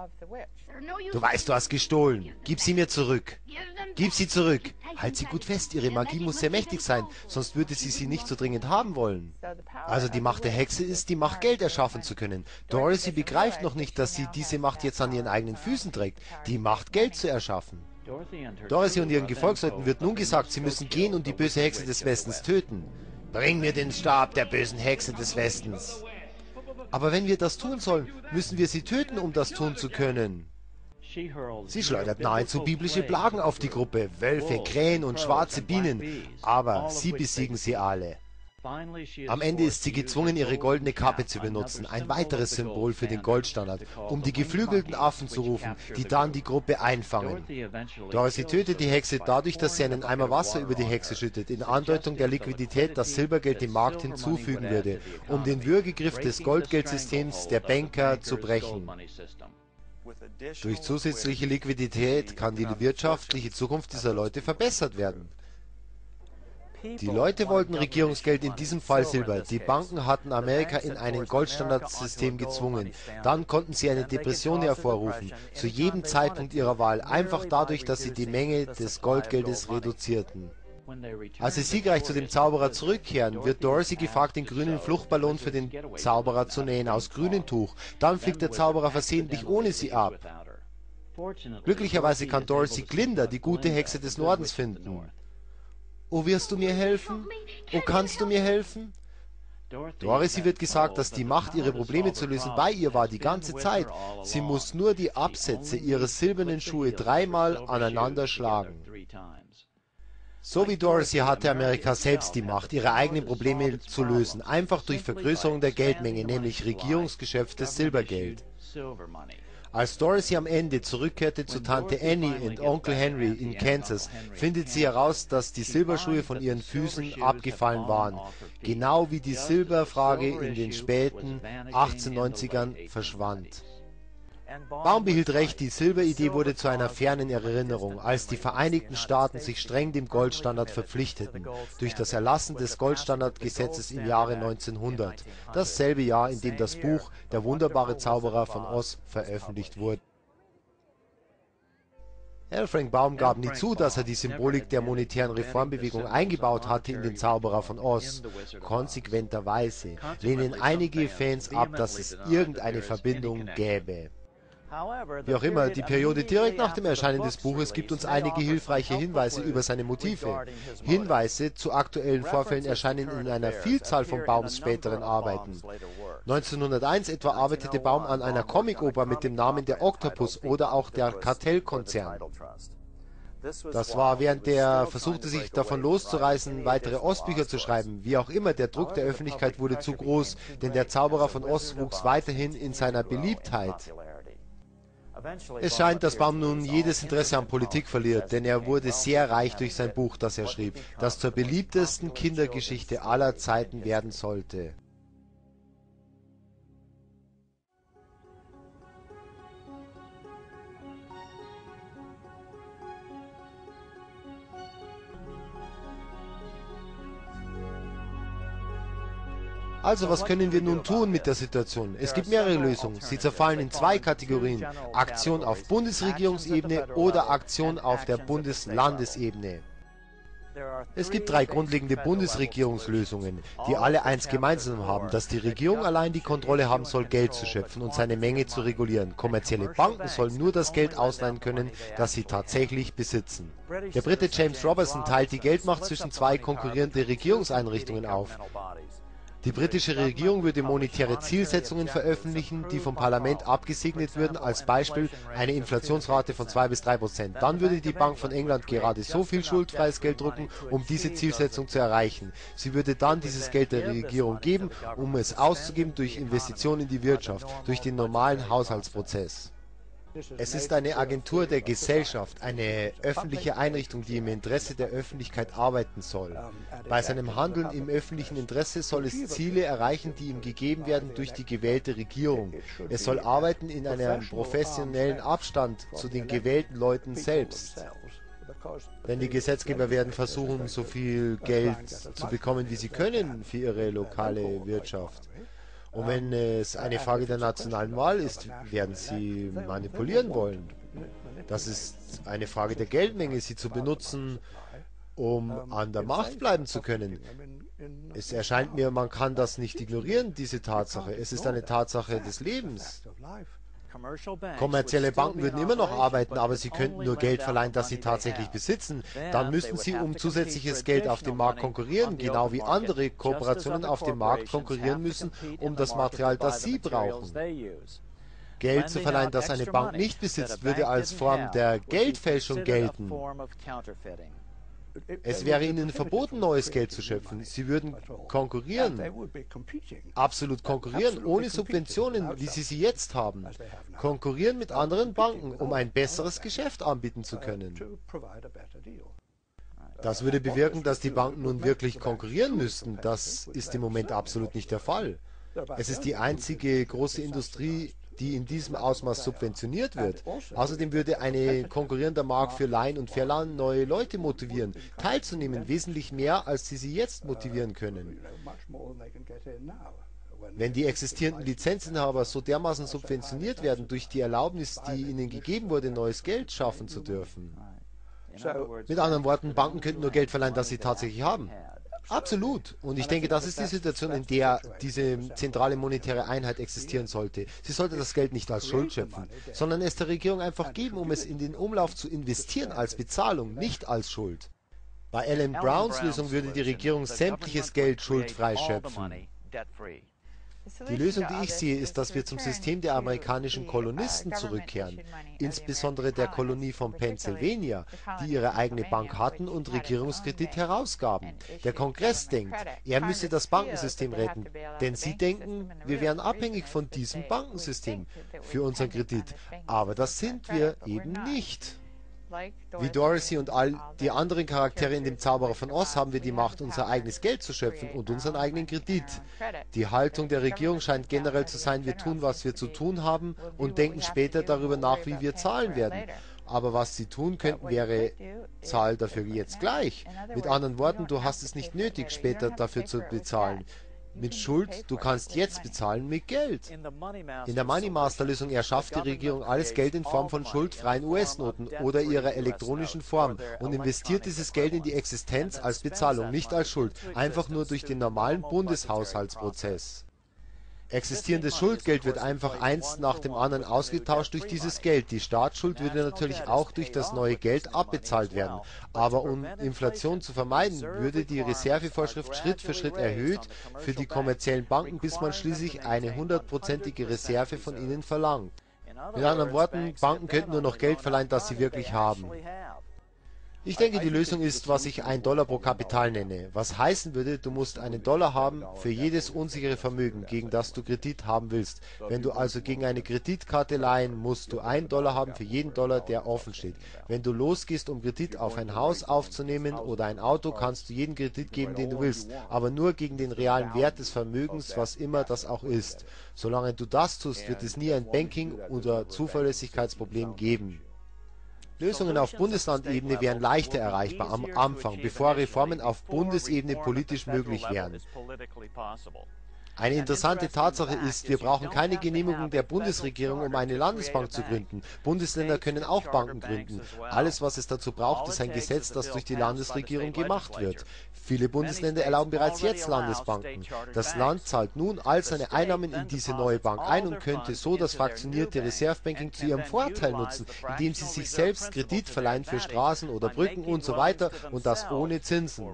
A: Du weißt, du hast gestohlen. Gib sie mir zurück. Gib sie zurück. Halt sie gut fest, ihre Magie muss sehr mächtig sein, sonst würde sie sie nicht so dringend haben wollen. Also die Macht der Hexe ist, die Macht, Geld erschaffen zu können. Dorothy begreift noch nicht, dass sie diese Macht jetzt an ihren eigenen Füßen trägt, die Macht, Geld zu erschaffen. Dorothy und ihren Gefolgsleuten wird nun gesagt, sie müssen gehen und die böse Hexe des Westens töten. Bring mir den Stab der bösen Hexe des Westens. Aber wenn wir das tun sollen, müssen wir sie töten, um das tun zu können. Sie schleudert nahezu biblische Plagen auf die Gruppe, Wölfe, Krähen und schwarze Bienen, aber sie besiegen sie alle. Am Ende ist sie gezwungen, ihre goldene Kappe zu benutzen, ein weiteres Symbol für den Goldstandard, um die geflügelten Affen zu rufen, die dann die Gruppe einfangen. Dorothy tötet die Hexe dadurch, dass sie einen Eimer Wasser über die Hexe schüttet, in Andeutung der Liquidität, das Silbergeld dem Markt hinzufügen würde, um den Würgegriff des Goldgeldsystems der Banker zu brechen. Durch zusätzliche Liquidität kann die wirtschaftliche Zukunft dieser Leute verbessert werden. Die Leute wollten Regierungsgeld, in diesem Fall Silber. Die Banken hatten Amerika in ein Goldstandardsystem gezwungen. Dann konnten sie eine Depression hervorrufen, zu jedem Zeitpunkt ihrer Wahl, einfach dadurch, dass sie die Menge des Goldgeldes reduzierten. Als sie siegreich zu dem Zauberer zurückkehren, wird Dorothy gefragt, den grünen Fluchtballon für den Zauberer zu nähen, aus grünem Tuch. Dann fliegt der Zauberer versehentlich ohne sie ab. Glücklicherweise kann Dorothy Glinda, die gute Hexe des Nordens, finden. Oh, wirst du mir helfen? Oh, kannst du mir helfen? Dorothy wird gesagt, dass die Macht, ihre Probleme zu lösen, bei ihr war die ganze Zeit. Sie muss nur die Absätze ihrer silbernen Schuhe dreimal aneinander schlagen. So wie Dorothy hatte Amerika selbst die Macht, ihre eigenen Probleme zu lösen, einfach durch Vergrößerung der Geldmenge, nämlich regierungsgeschöpftes Silbergeld. Als Dorothy am Ende zurückkehrte zu Tante Annie und Onkel Henry in Kansas, findet sie heraus, dass die Silberschuhe von ihren Füßen abgefallen waren, genau wie die Silberfrage in den späten achtzehnhundertneunzigern verschwand. Baum behielt recht, die Silberidee wurde zu einer fernen Erinnerung, als die Vereinigten Staaten sich streng dem Goldstandard verpflichteten, durch das Erlassen des Goldstandardgesetzes im Jahre neunzehnhundert, dasselbe Jahr, in dem das Buch Der wunderbare Zauberer von Oz veröffentlicht wurde. L. Frank Baum gab nie zu, dass er die Symbolik der monetären Reformbewegung eingebaut hatte in den Zauberer von Oz. Konsequenterweise lehnen einige Fans ab, dass es irgendeine Verbindung gäbe. Wie auch immer, die Periode direkt nach dem Erscheinen des Buches gibt uns einige hilfreiche Hinweise über seine Motive. Hinweise zu aktuellen Vorfällen erscheinen in einer Vielzahl von Baums späteren Arbeiten. neunzehnhunderteins etwa arbeitete Baum an einer Comic-Oper mit dem Namen Der Oktopus oder auch Der Kartellkonzern. Das war, während er versuchte, sich davon loszureißen, weitere Oz-Bücher zu schreiben. Wie auch immer, der Druck der Öffentlichkeit wurde zu groß, denn der Zauberer von Oz wuchs weiterhin in seiner Beliebtheit. Es scheint, dass Baum nun jedes Interesse an Politik verliert, denn er wurde sehr reich durch sein Buch, das er schrieb, das zur beliebtesten Kindergeschichte aller Zeiten werden sollte. Also was können wir nun tun mit der Situation? Es gibt mehrere Lösungen. Sie zerfallen in zwei Kategorien: Aktion auf Bundesregierungsebene oder Aktion auf der Bundeslandesebene. Es gibt drei grundlegende Bundesregierungslösungen, die alle eins gemeinsam haben, dass die Regierung allein die Kontrolle haben soll, Geld zu schöpfen und seine Menge zu regulieren. Kommerzielle Banken sollen nur das Geld ausleihen können, das sie tatsächlich besitzen. Der Brite James Robertson teilt die Geldmacht zwischen zwei konkurrierende Regierungseinrichtungen auf. Die britische Regierung würde monetäre Zielsetzungen veröffentlichen, die vom Parlament abgesegnet würden, als Beispiel eine Inflationsrate von zwei bis drei Prozent. Dann würde die Bank von England gerade so viel schuldfreies Geld drucken, um diese Zielsetzung zu erreichen. Sie würde dann dieses Geld der Regierung geben, um es auszugeben durch Investitionen in die Wirtschaft, durch den normalen Haushaltsprozess. Es ist eine Agentur der Gesellschaft, eine öffentliche Einrichtung, die im Interesse der Öffentlichkeit arbeiten soll. Bei seinem Handeln im öffentlichen Interesse soll es Ziele erreichen, die ihm gegeben werden durch die gewählte Regierung. Es soll arbeiten in einem professionellen Abstand zu den gewählten Leuten selbst. Denn die Gesetzgeber werden versuchen, so viel Geld zu bekommen, wie sie können für ihre lokale Wirtschaft. Und wenn es eine Frage der nationalen Wahl ist, werden sie manipulieren wollen. Das ist eine Frage der Geldmenge, sie zu benutzen, um an der Macht bleiben zu können. Es erscheint mir, man kann das nicht ignorieren, diese Tatsache. Es ist eine Tatsache des Lebens. Kommerzielle Banken würden immer noch arbeiten, aber sie könnten nur Geld verleihen, das sie tatsächlich besitzen. Dann müssten sie um zusätzliches Geld auf dem Markt konkurrieren, genau wie andere Kooperationen auf dem Markt konkurrieren müssen, um das Material, das sie brauchen. Geld zu verleihen, das eine Bank nicht besitzt, würde als Form der Geldfälschung gelten. Es wäre ihnen verboten, neues Geld zu schöpfen. Sie würden konkurrieren, absolut konkurrieren, ohne Subventionen, wie sie sie jetzt haben. Konkurrieren mit anderen Banken, um ein besseres Geschäft anbieten zu können. Das würde bewirken, dass die Banken nun wirklich konkurrieren müssten. Das ist im Moment absolut nicht der Fall. Es ist die einzige große Industrie, die in diesem Ausmaß subventioniert wird. Außerdem würde ein konkurrierender Markt für Leihen und Verleihen neue Leute motivieren, teilzunehmen, wesentlich mehr, als sie sie jetzt motivieren können. Wenn die existierenden Lizenzinhaber so dermaßen subventioniert werden durch die Erlaubnis, die ihnen gegeben wurde, neues Geld schaffen zu dürfen. Mit anderen Worten, Banken könnten nur Geld verleihen, das sie tatsächlich haben. Absolut. Und ich denke, das ist die Situation, in der diese zentrale monetäre Einheit existieren sollte. Sie sollte das Geld nicht als Schuld schöpfen, sondern es der Regierung einfach geben, um es in den Umlauf zu investieren als Bezahlung, nicht als Schuld. Bei Alan Browns Lösung würde die Regierung sämtliches Geld schuldfrei schöpfen. Die Lösung, die ich sehe, ist, dass wir zum System der amerikanischen Kolonisten zurückkehren, insbesondere der Kolonie von Pennsylvania, die ihre eigene Bank hatten und Regierungskredit herausgaben. Der Kongress denkt, er müsse das Bankensystem retten, denn sie denken, wir wären abhängig von diesem Bankensystem für unseren Kredit. Aber das sind wir eben nicht. Wie Dorothy und all die anderen Charaktere in dem Zauberer von Oz haben wir die Macht, unser eigenes Geld zu schöpfen und unseren eigenen Kredit. Die Haltung der Regierung scheint generell zu sein, wir tun, was wir zu tun haben und denken später darüber nach, wie wir zahlen werden. Aber was sie tun könnten, wäre, zahl dafür jetzt gleich. Mit anderen Worten, du hast es nicht nötig, später dafür zu bezahlen. Mit Schuld, du kannst jetzt bezahlen mit Geld. In der Money Master Lösung erschafft die Regierung alles Geld in Form von schuldfreien U S-Noten oder ihrer elektronischen Form und investiert dieses Geld in die Existenz als Bezahlung, nicht als Schuld, einfach nur durch den normalen Bundeshaushaltsprozess. Existierendes Schuldgeld wird einfach eins nach dem anderen ausgetauscht durch dieses Geld. Die Staatsschuld würde natürlich auch durch das neue Geld abbezahlt werden. Aber um Inflation zu vermeiden, würde die Reservevorschrift Schritt für Schritt erhöht für die kommerziellen Banken, bis man schließlich eine hundertprozentige Reserve von ihnen verlangt. Mit anderen Worten, Banken könnten nur noch Geld verleihen, das sie wirklich haben. Ich denke, die Lösung ist, was ich ein Dollar pro Kapital nenne. Was heißen würde, du musst einen Dollar haben für jedes unsichere Vermögen, gegen das du Kredit haben willst. Wenn du also gegen eine Kreditkarte leihen, musst du einen Dollar haben für jeden Dollar, der offen steht. Wenn du losgehst, um Kredit auf ein Haus aufzunehmen oder ein Auto, kannst du jeden Kredit geben, den du willst, aber nur gegen den realen Wert des Vermögens, was immer das auch ist. Solange du das tust, wird es nie ein Banking- oder Zuverlässigkeitsproblem geben. Lösungen auf Bundeslandebene wären leichter erreichbar am Anfang, bevor Reformen auf Bundesebene politisch möglich wären. Eine interessante Tatsache ist, wir brauchen keine Genehmigung der Bundesregierung, um eine Landesbank zu gründen. Bundesländer können auch Banken gründen. Alles, was es dazu braucht, ist ein Gesetz, das durch die Landesregierung gemacht wird. Viele Bundesländer erlauben bereits jetzt Landesbanken. Das Land zahlt nun all seine Einnahmen in diese neue Bank ein und könnte so das fraktionierte Reserve-Banking zu ihrem Vorteil nutzen, indem sie sich selbst Kredit verleihen für Straßen oder Brücken und so weiter und das ohne Zinsen.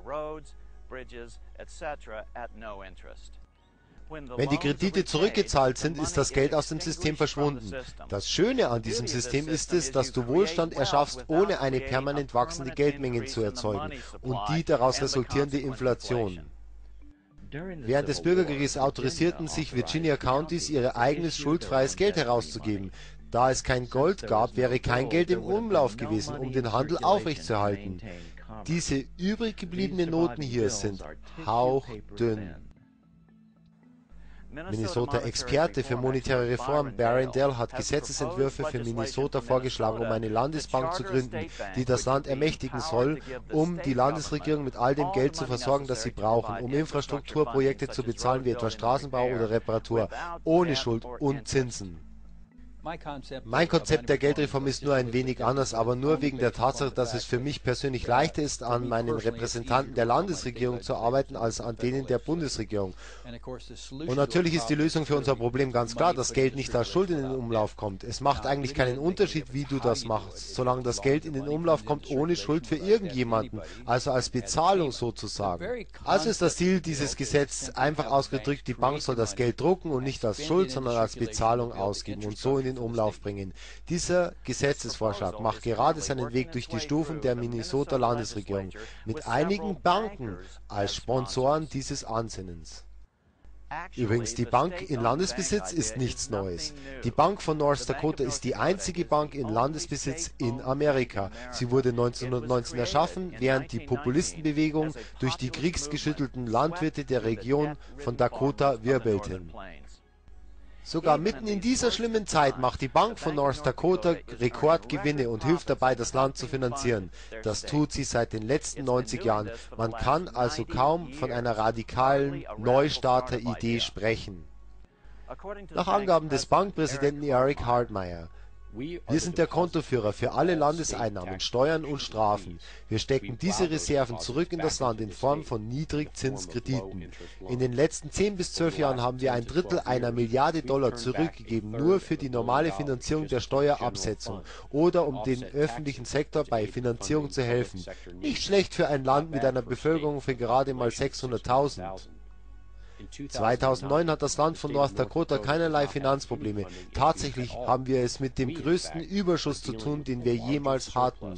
A: Wenn die Kredite zurückgezahlt sind, ist das Geld aus dem System verschwunden. Das Schöne an diesem System ist es, dass du Wohlstand erschaffst, ohne eine permanent wachsende Geldmenge zu erzeugen und die daraus resultierende Inflation. Während des Bürgerkrieges autorisierten sich Virginia Countys, ihr eigenes schuldfreies Geld herauszugeben. Da es kein Gold gab, wäre kein Geld im Umlauf gewesen, um den Handel aufrechtzuerhalten. Diese übrig gebliebenen Noten hier sind hauchdünn. Minnesota-Experte für monetäre Reform Baron Dell hat Gesetzesentwürfe für Minnesota vorgeschlagen, um eine Landesbank zu gründen, die das Land ermächtigen soll, um die Landesregierung mit all dem Geld zu versorgen, das sie brauchen, um Infrastrukturprojekte zu bezahlen, wie etwa Straßenbau oder Reparatur, ohne Schuld und Zinsen. Mein Konzept der Geldreform ist nur ein wenig anders, aber nur wegen der Tatsache, dass es für mich persönlich leichter ist, an meinen Repräsentanten der Landesregierung zu arbeiten, als an denen der Bundesregierung. Und natürlich ist die Lösung für unser Problem ganz klar, dass Geld nicht als Schuld in den Umlauf kommt. Es macht eigentlich keinen Unterschied, wie du das machst, solange das Geld in den Umlauf kommt ohne Schuld für irgendjemanden, also als Bezahlung sozusagen. Also ist das Ziel dieses Gesetzes einfach ausgedrückt, die Bank soll das Geld drucken und nicht als Schuld, sondern als Bezahlung ausgeben und so in den Umlauf bringen. Dieser Gesetzesvorschlag macht gerade seinen Weg durch die Stufen der Minnesota Landesregierung mit einigen Banken als Sponsoren dieses Ansinnens. Übrigens, die Bank in Landesbesitz ist nichts Neues. Die Bank von North Dakota ist die einzige Bank in Landesbesitz in Amerika. Sie wurde neunzehnhundertneunzehn erschaffen, während die Populistenbewegung durch die kriegsgeschüttelten Landwirte der Region von Dakota wirbelten. Sogar mitten in dieser schlimmen Zeit macht die Bank von North Dakota Rekordgewinne und hilft dabei, das Land zu finanzieren. Das tut sie seit den letzten neunzig Jahren. Man kann also kaum von einer radikalen Neustarter-Idee sprechen. Nach Angaben des Bankpräsidenten Eric Hardmeyer: Wir sind der Kontoführer für alle Landeseinnahmen, Steuern und Strafen. Wir stecken diese Reserven zurück in das Land in Form von Niedrigzinskrediten. In den letzten zehn bis zwölf Jahren haben wir ein Drittel einer Milliarde Dollar zurückgegeben, nur für die normale Finanzierung der Steuerabsetzung oder um dem öffentlichen Sektor bei Finanzierung zu helfen. Nicht schlecht für ein Land mit einer Bevölkerung von gerade mal sechshunderttausend. zweitausendneun hat das Land von North Dakota keinerlei Finanzprobleme. Tatsächlich haben wir es mit dem größten Überschuss zu tun, den wir jemals hatten.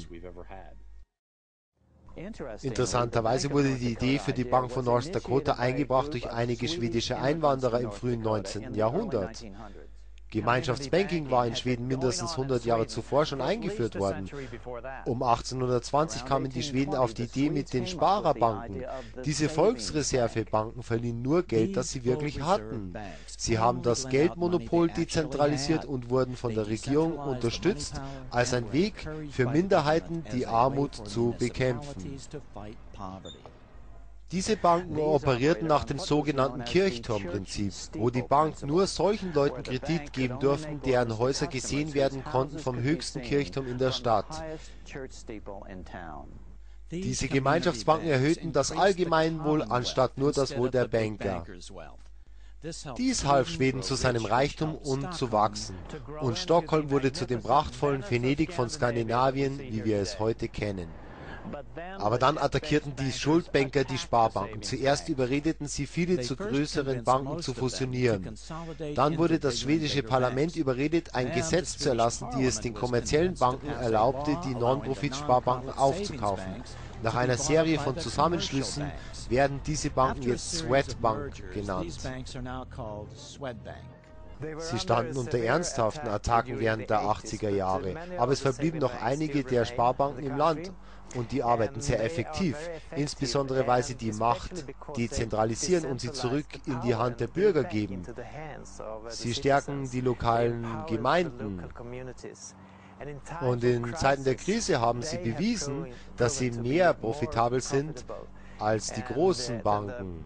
A: Interessanterweise wurde die Idee für die Bank von North Dakota eingebracht durch einige schwedische Einwanderer im frühen neunzehnten Jahrhundert. Gemeinschaftsbanking war in Schweden mindestens hundert Jahre zuvor schon eingeführt worden. Um achtzehnhundertzwanzig kamen die Schweden auf die Idee mit den Sparerbanken. Diese Volksreservebanken verliehen nur Geld, das sie wirklich hatten. Sie haben das Geldmonopol dezentralisiert und wurden von der Regierung unterstützt, als ein Weg für Minderheiten, die Armut zu bekämpfen. Diese Banken operierten nach dem sogenannten Kirchturmprinzip, wo die Bank nur solchen Leuten Kredit geben durften, deren Häuser gesehen werden konnten vom höchsten Kirchturm in der Stadt. Diese Gemeinschaftsbanken erhöhten das Allgemeinwohl anstatt nur das Wohl der Banker. Dies half Schweden zu seinem Reichtum und zu wachsen, und Stockholm wurde zu dem prachtvollen Venedig von Skandinavien, wie wir es heute kennen. Aber dann attackierten die Schuldbanker die Sparbanken. Zuerst überredeten sie viele zu größeren Banken zu fusionieren. Dann wurde das schwedische Parlament überredet, ein Gesetz zu erlassen, die es den kommerziellen Banken erlaubte, die Non-Profit-Sparbanken aufzukaufen. Nach einer Serie von Zusammenschlüssen werden diese Banken jetzt Swedbank genannt. Sie standen unter ernsthaften Attacken während der achtziger Jahre, aber es verblieben noch einige der Sparbanken im Land. Und die arbeiten sehr effektiv, insbesondere weil sie die Macht dezentralisieren und sie zurück in die Hand der Bürger geben. Sie stärken die lokalen Gemeinden. Und in Zeiten der Krise haben sie bewiesen, dass sie mehr profitabel sind als die großen Banken.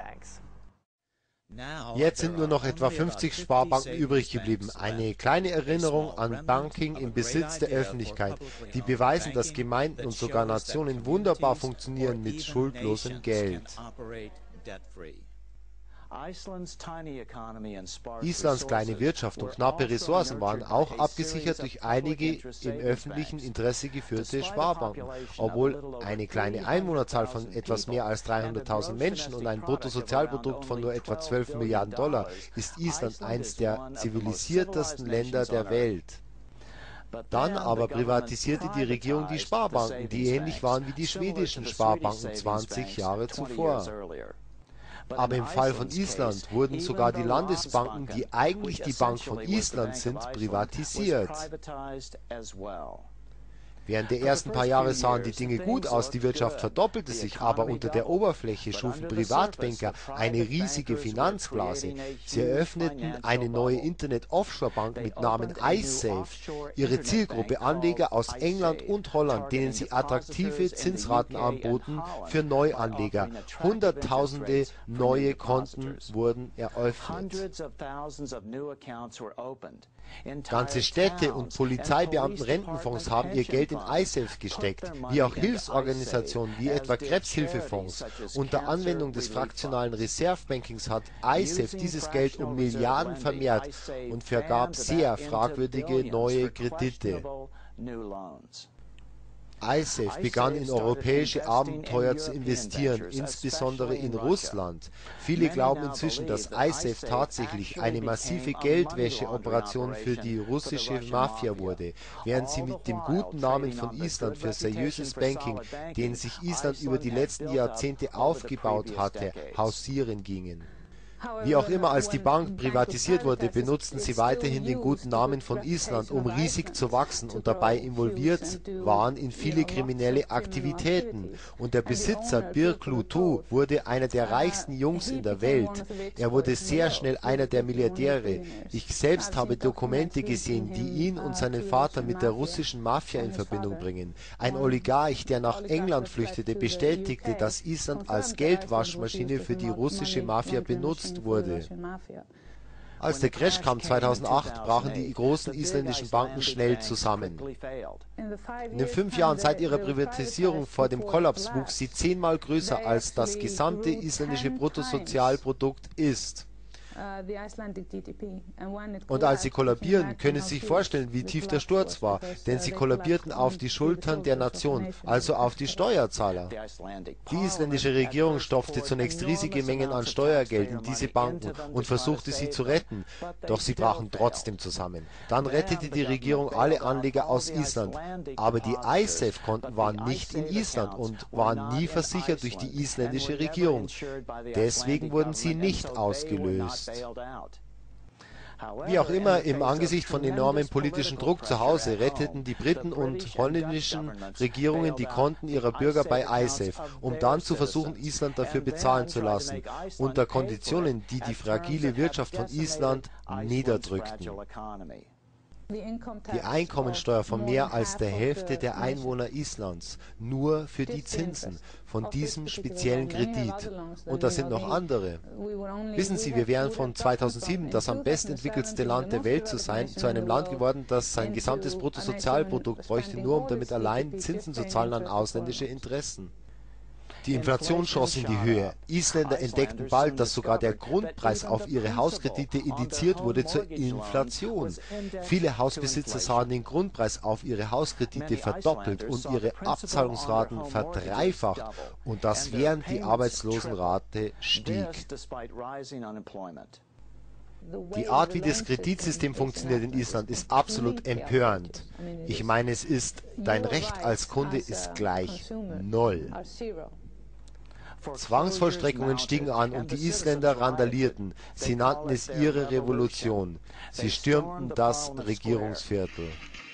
A: Jetzt sind nur noch etwa fünfzig Sparbanken übrig geblieben. Eine kleine Erinnerung an Banking im Besitz der Öffentlichkeit, die beweisen, dass Gemeinden und sogar Nationen wunderbar funktionieren mit schuldlosem Geld. Islands kleine Wirtschaft und knappe Ressourcen waren auch abgesichert durch einige im öffentlichen Interesse geführte Sparbanken. Obwohl eine kleine Einwohnerzahl von etwas mehr als dreihunderttausend Menschen und ein Bruttosozialprodukt von nur etwa zwölf Milliarden Dollar ist Island eines der zivilisiertesten Länder der Welt. Dann aber privatisierte die Regierung die Sparbanken, die ähnlich waren wie die schwedischen Sparbanken zwanzig Jahre zuvor. Aber im Fall von Island wurden sogar die Landesbanken, die eigentlich die Bank von Island sind, privatisiert. Während der ersten paar Jahre sahen die Dinge gut aus, die Wirtschaft verdoppelte sich, aber unter der Oberfläche schufen Privatbanker eine riesige Finanzblase. Sie eröffneten eine neue Internet-Offshore-Bank mit Namen iSafe. Ihre Zielgruppe Anleger aus England und Holland, denen sie attraktive Zinsraten anboten für Neuanleger. Hunderttausende neue Konten wurden eröffnet. Ganze Städte und Polizeibeamten, Rentenfonds haben ihr Geld in iSafe gesteckt, wie auch Hilfsorganisationen wie etwa Krebshilfefonds. Unter Anwendung des fraktionalen Reserve-Bankings hat iSafe dieses Geld um Milliarden vermehrt und vergab sehr fragwürdige neue Kredite. iSafe begann in europäische Abenteuer zu investieren, insbesondere in Russland. Viele glauben inzwischen, dass iSafe tatsächlich eine massive Geldwäscheoperation für die russische Mafia wurde, während sie mit dem guten Namen von Island für seriöses Banking, den sich Island über die letzten Jahrzehnte aufgebaut hatte, hausieren gingen. Wie auch immer, als die Bank privatisiert wurde, benutzten sie weiterhin den guten Namen von Island, um riesig zu wachsen und dabei involviert waren in viele kriminelle Aktivitäten. Und der Besitzer Birklu Tu wurde einer der reichsten Jungs in der Welt. Er wurde sehr schnell einer der Milliardäre. Ich selbst habe Dokumente gesehen, die ihn und seinen Vater mit der russischen Mafia in Verbindung bringen. Ein Oligarch, der nach England flüchtete, bestätigte, dass Island als Geldwaschmaschine für die russische Mafia benutzt wurde. Als der Crash kam zweitausendacht, brachen die großen isländischen Banken schnell zusammen. In den fünf Jahren seit ihrer Privatisierung vor dem Kollaps wuchs sie zehnmal größer, als das gesamte isländische Bruttosozialprodukt ist. Und als sie kollabieren, können Sie sich vorstellen, wie tief der Sturz war, denn sie kollabierten auf die Schultern der Nation, also auf die Steuerzahler. Die isländische Regierung stopfte zunächst riesige Mengen an Steuergeld in diese Banken und versuchte sie zu retten, doch sie brachen trotzdem zusammen. Dann rettete die Regierung alle Anleger aus Island, aber die iSafe-Konten waren nicht in Island und waren nie versichert durch die isländische Regierung. Deswegen wurden sie nicht ausgelöst. Wie auch immer, im Angesicht von enormem politischen Druck zu Hause retteten die Briten und holländischen Regierungen die Konten ihrer Bürger bei iSafe, um dann zu versuchen, Island dafür bezahlen zu lassen, unter Konditionen, die die fragile Wirtschaft von Island niederdrückten. Die Einkommensteuer von mehr als der Hälfte der Einwohner Islands, nur für die Zinsen von diesem speziellen Kredit. Und da sind noch andere. Wissen Sie, wir wären von zweitausendsieben das am bestentwickelste Land der Welt zu sein, zu einem Land geworden, das sein gesamtes Bruttosozialprodukt bräuchte, nur um damit allein Zinsen zu zahlen an ausländische Interessen. Die Inflation schoss in die Höhe. Isländer entdeckten bald, dass sogar der Grundpreis auf ihre Hauskredite indiziert wurde zur Inflation. Viele Hausbesitzer sahen den Grundpreis auf ihre Hauskredite verdoppelt und ihre Abzahlungsraten verdreifacht, und das während die Arbeitslosenrate stieg. Die Art, wie das Kreditsystem funktioniert in Island, ist absolut empörend. Ich meine, es ist, dein Recht als Kunde ist gleich null. Zwangsvollstreckungen stiegen an und die Isländer randalierten. Sie nannten es ihre Revolution. Sie stürmten das Regierungsviertel.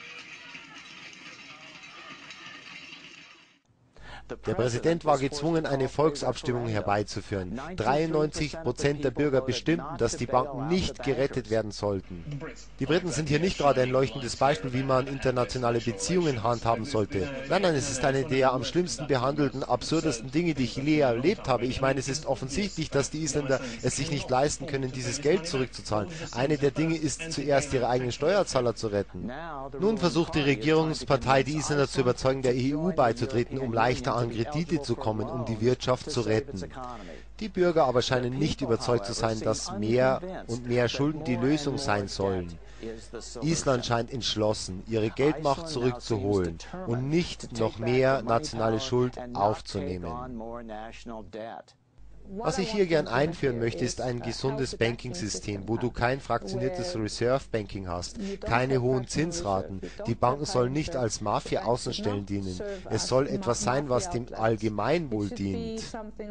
A: Der Präsident war gezwungen, eine Volksabstimmung herbeizuführen. dreiundneunzig Prozent der Bürger bestimmten, dass die Banken nicht gerettet werden sollten. Die Briten sind hier nicht gerade ein leuchtendes Beispiel, wie man internationale Beziehungen handhaben sollte. Nein, nein, es ist eine der am schlimmsten behandelten, absurdesten Dinge, die ich je erlebt habe. Ich meine, es ist offensichtlich, dass die Isländer es sich nicht leisten können, dieses Geld zurückzuzahlen. Eine der Dinge ist, zuerst ihre eigenen Steuerzahler zu retten. Nun versucht die Regierungspartei, die Isländer zu überzeugen, der E U beizutreten, um leichter an Kredite zu kommen, um die Wirtschaft zu retten. Die Bürger aber scheinen nicht überzeugt zu sein, dass mehr und mehr Schulden die Lösung sein sollen. Island scheint entschlossen, ihre Geldmacht zurückzuholen und nicht noch mehr nationale Schuld aufzunehmen. Was ich hier gern einführen möchte, ist ein gesundes Banking-System, wo du kein fraktioniertes Reserve Banking hast, keine hohen Zinsraten. Die Banken sollen nicht als Mafia-Außenstellen dienen. Es soll etwas sein, was dem Allgemeinwohl dient.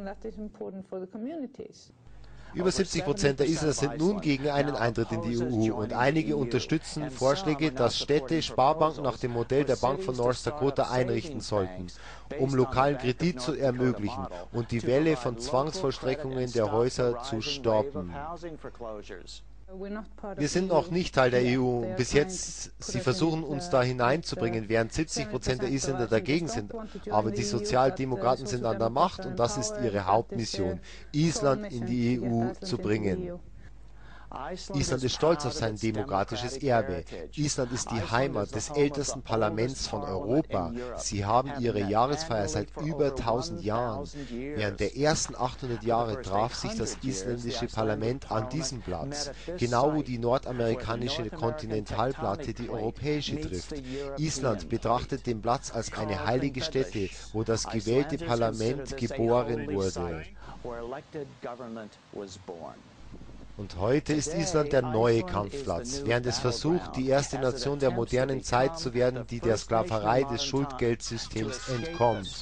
A: Über siebzig Prozent der Isländer sind nun gegen einen Eintritt in die E U und einige unterstützen Vorschläge, dass Städte Sparbanken nach dem Modell der Bank von North Dakota einrichten sollten, um lokalen Kredit zu ermöglichen und die Welle von Zwangsvollstreckungen der Häuser zu stoppen. Wir sind noch nicht Teil der E U. Bis jetzt, sie versuchen uns da hineinzubringen, während siebzig Prozent der Isländer dagegen sind. Aber die Sozialdemokraten sind an der Macht und das ist ihre Hauptmission, Island in die E U zu bringen. Island ist stolz auf sein demokratisches Erbe. Island ist die Heimat des ältesten Parlaments von Europa. Sie haben ihre Jahresfeier seit über tausend Jahren. Während der ersten achthundert Jahre traf sich das isländische Parlament an diesem Platz, genau wo die nordamerikanische Kontinentalplatte die europäische trifft. Island betrachtet den Platz als eine heilige Stätte, wo das gewählte Parlament geboren wurde. Und heute ist Island der neue Kampfplatz, während es versucht, die erste Nation der modernen Zeit zu werden, die der Sklaverei des Schuldgeldsystems entkommt.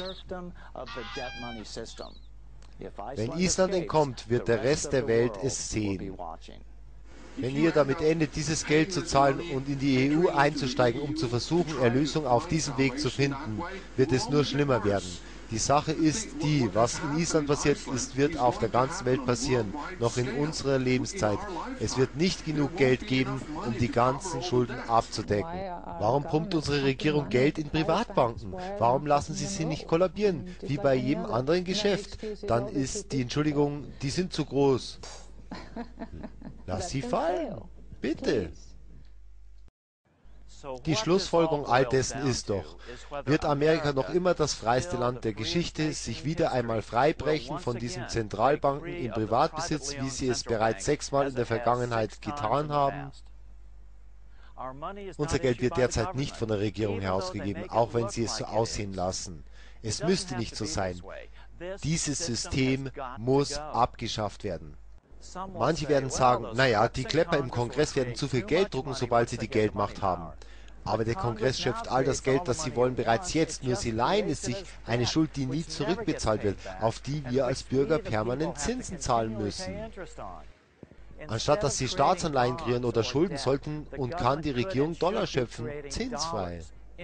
A: Wenn Island entkommt, wird der Rest der Welt es sehen. Wenn ihr damit endet, dieses Geld zu zahlen und in die E U einzusteigen, um zu versuchen, Erlösung auf diesem Weg zu finden, wird es nur schlimmer werden. Die Sache ist die, was in Island passiert ist, wird auf der ganzen Welt passieren, noch in unserer Lebenszeit. Es wird nicht genug Geld geben, um die ganzen Schulden abzudecken. Warum pumpt unsere Regierung Geld in Privatbanken? Warum lassen sie sie nicht kollabieren, wie bei jedem anderen Geschäft? Dann ist die Entschuldigung, die sind zu groß. Lass sie fallen, bitte. Die Schlussfolgerung all dessen ist doch, wird Amerika noch immer das freiste Land der Geschichte sich wieder einmal freibrechen von diesen Zentralbanken im Privatbesitz, wie sie es bereits sechsmal in der Vergangenheit getan haben? Unser Geld wird derzeit nicht von der Regierung herausgegeben, auch wenn sie es so aussehen lassen. Es müsste nicht so sein. Dieses System muss abgeschafft werden. Manche werden sagen, naja, die Klepper im Kongress werden zu viel Geld drucken, sobald sie die Geldmacht haben. Aber der Kongress schöpft all das Geld, das sie wollen, bereits jetzt. Nur sie leihen es sich, eine Schuld, die nie zurückbezahlt wird, auf die wir als Bürger permanent Zinsen zahlen müssen. Anstatt dass sie Staatsanleihen kreieren oder Schulden, sollten und kann die Regierung Dollar schöpfen, zinsfrei.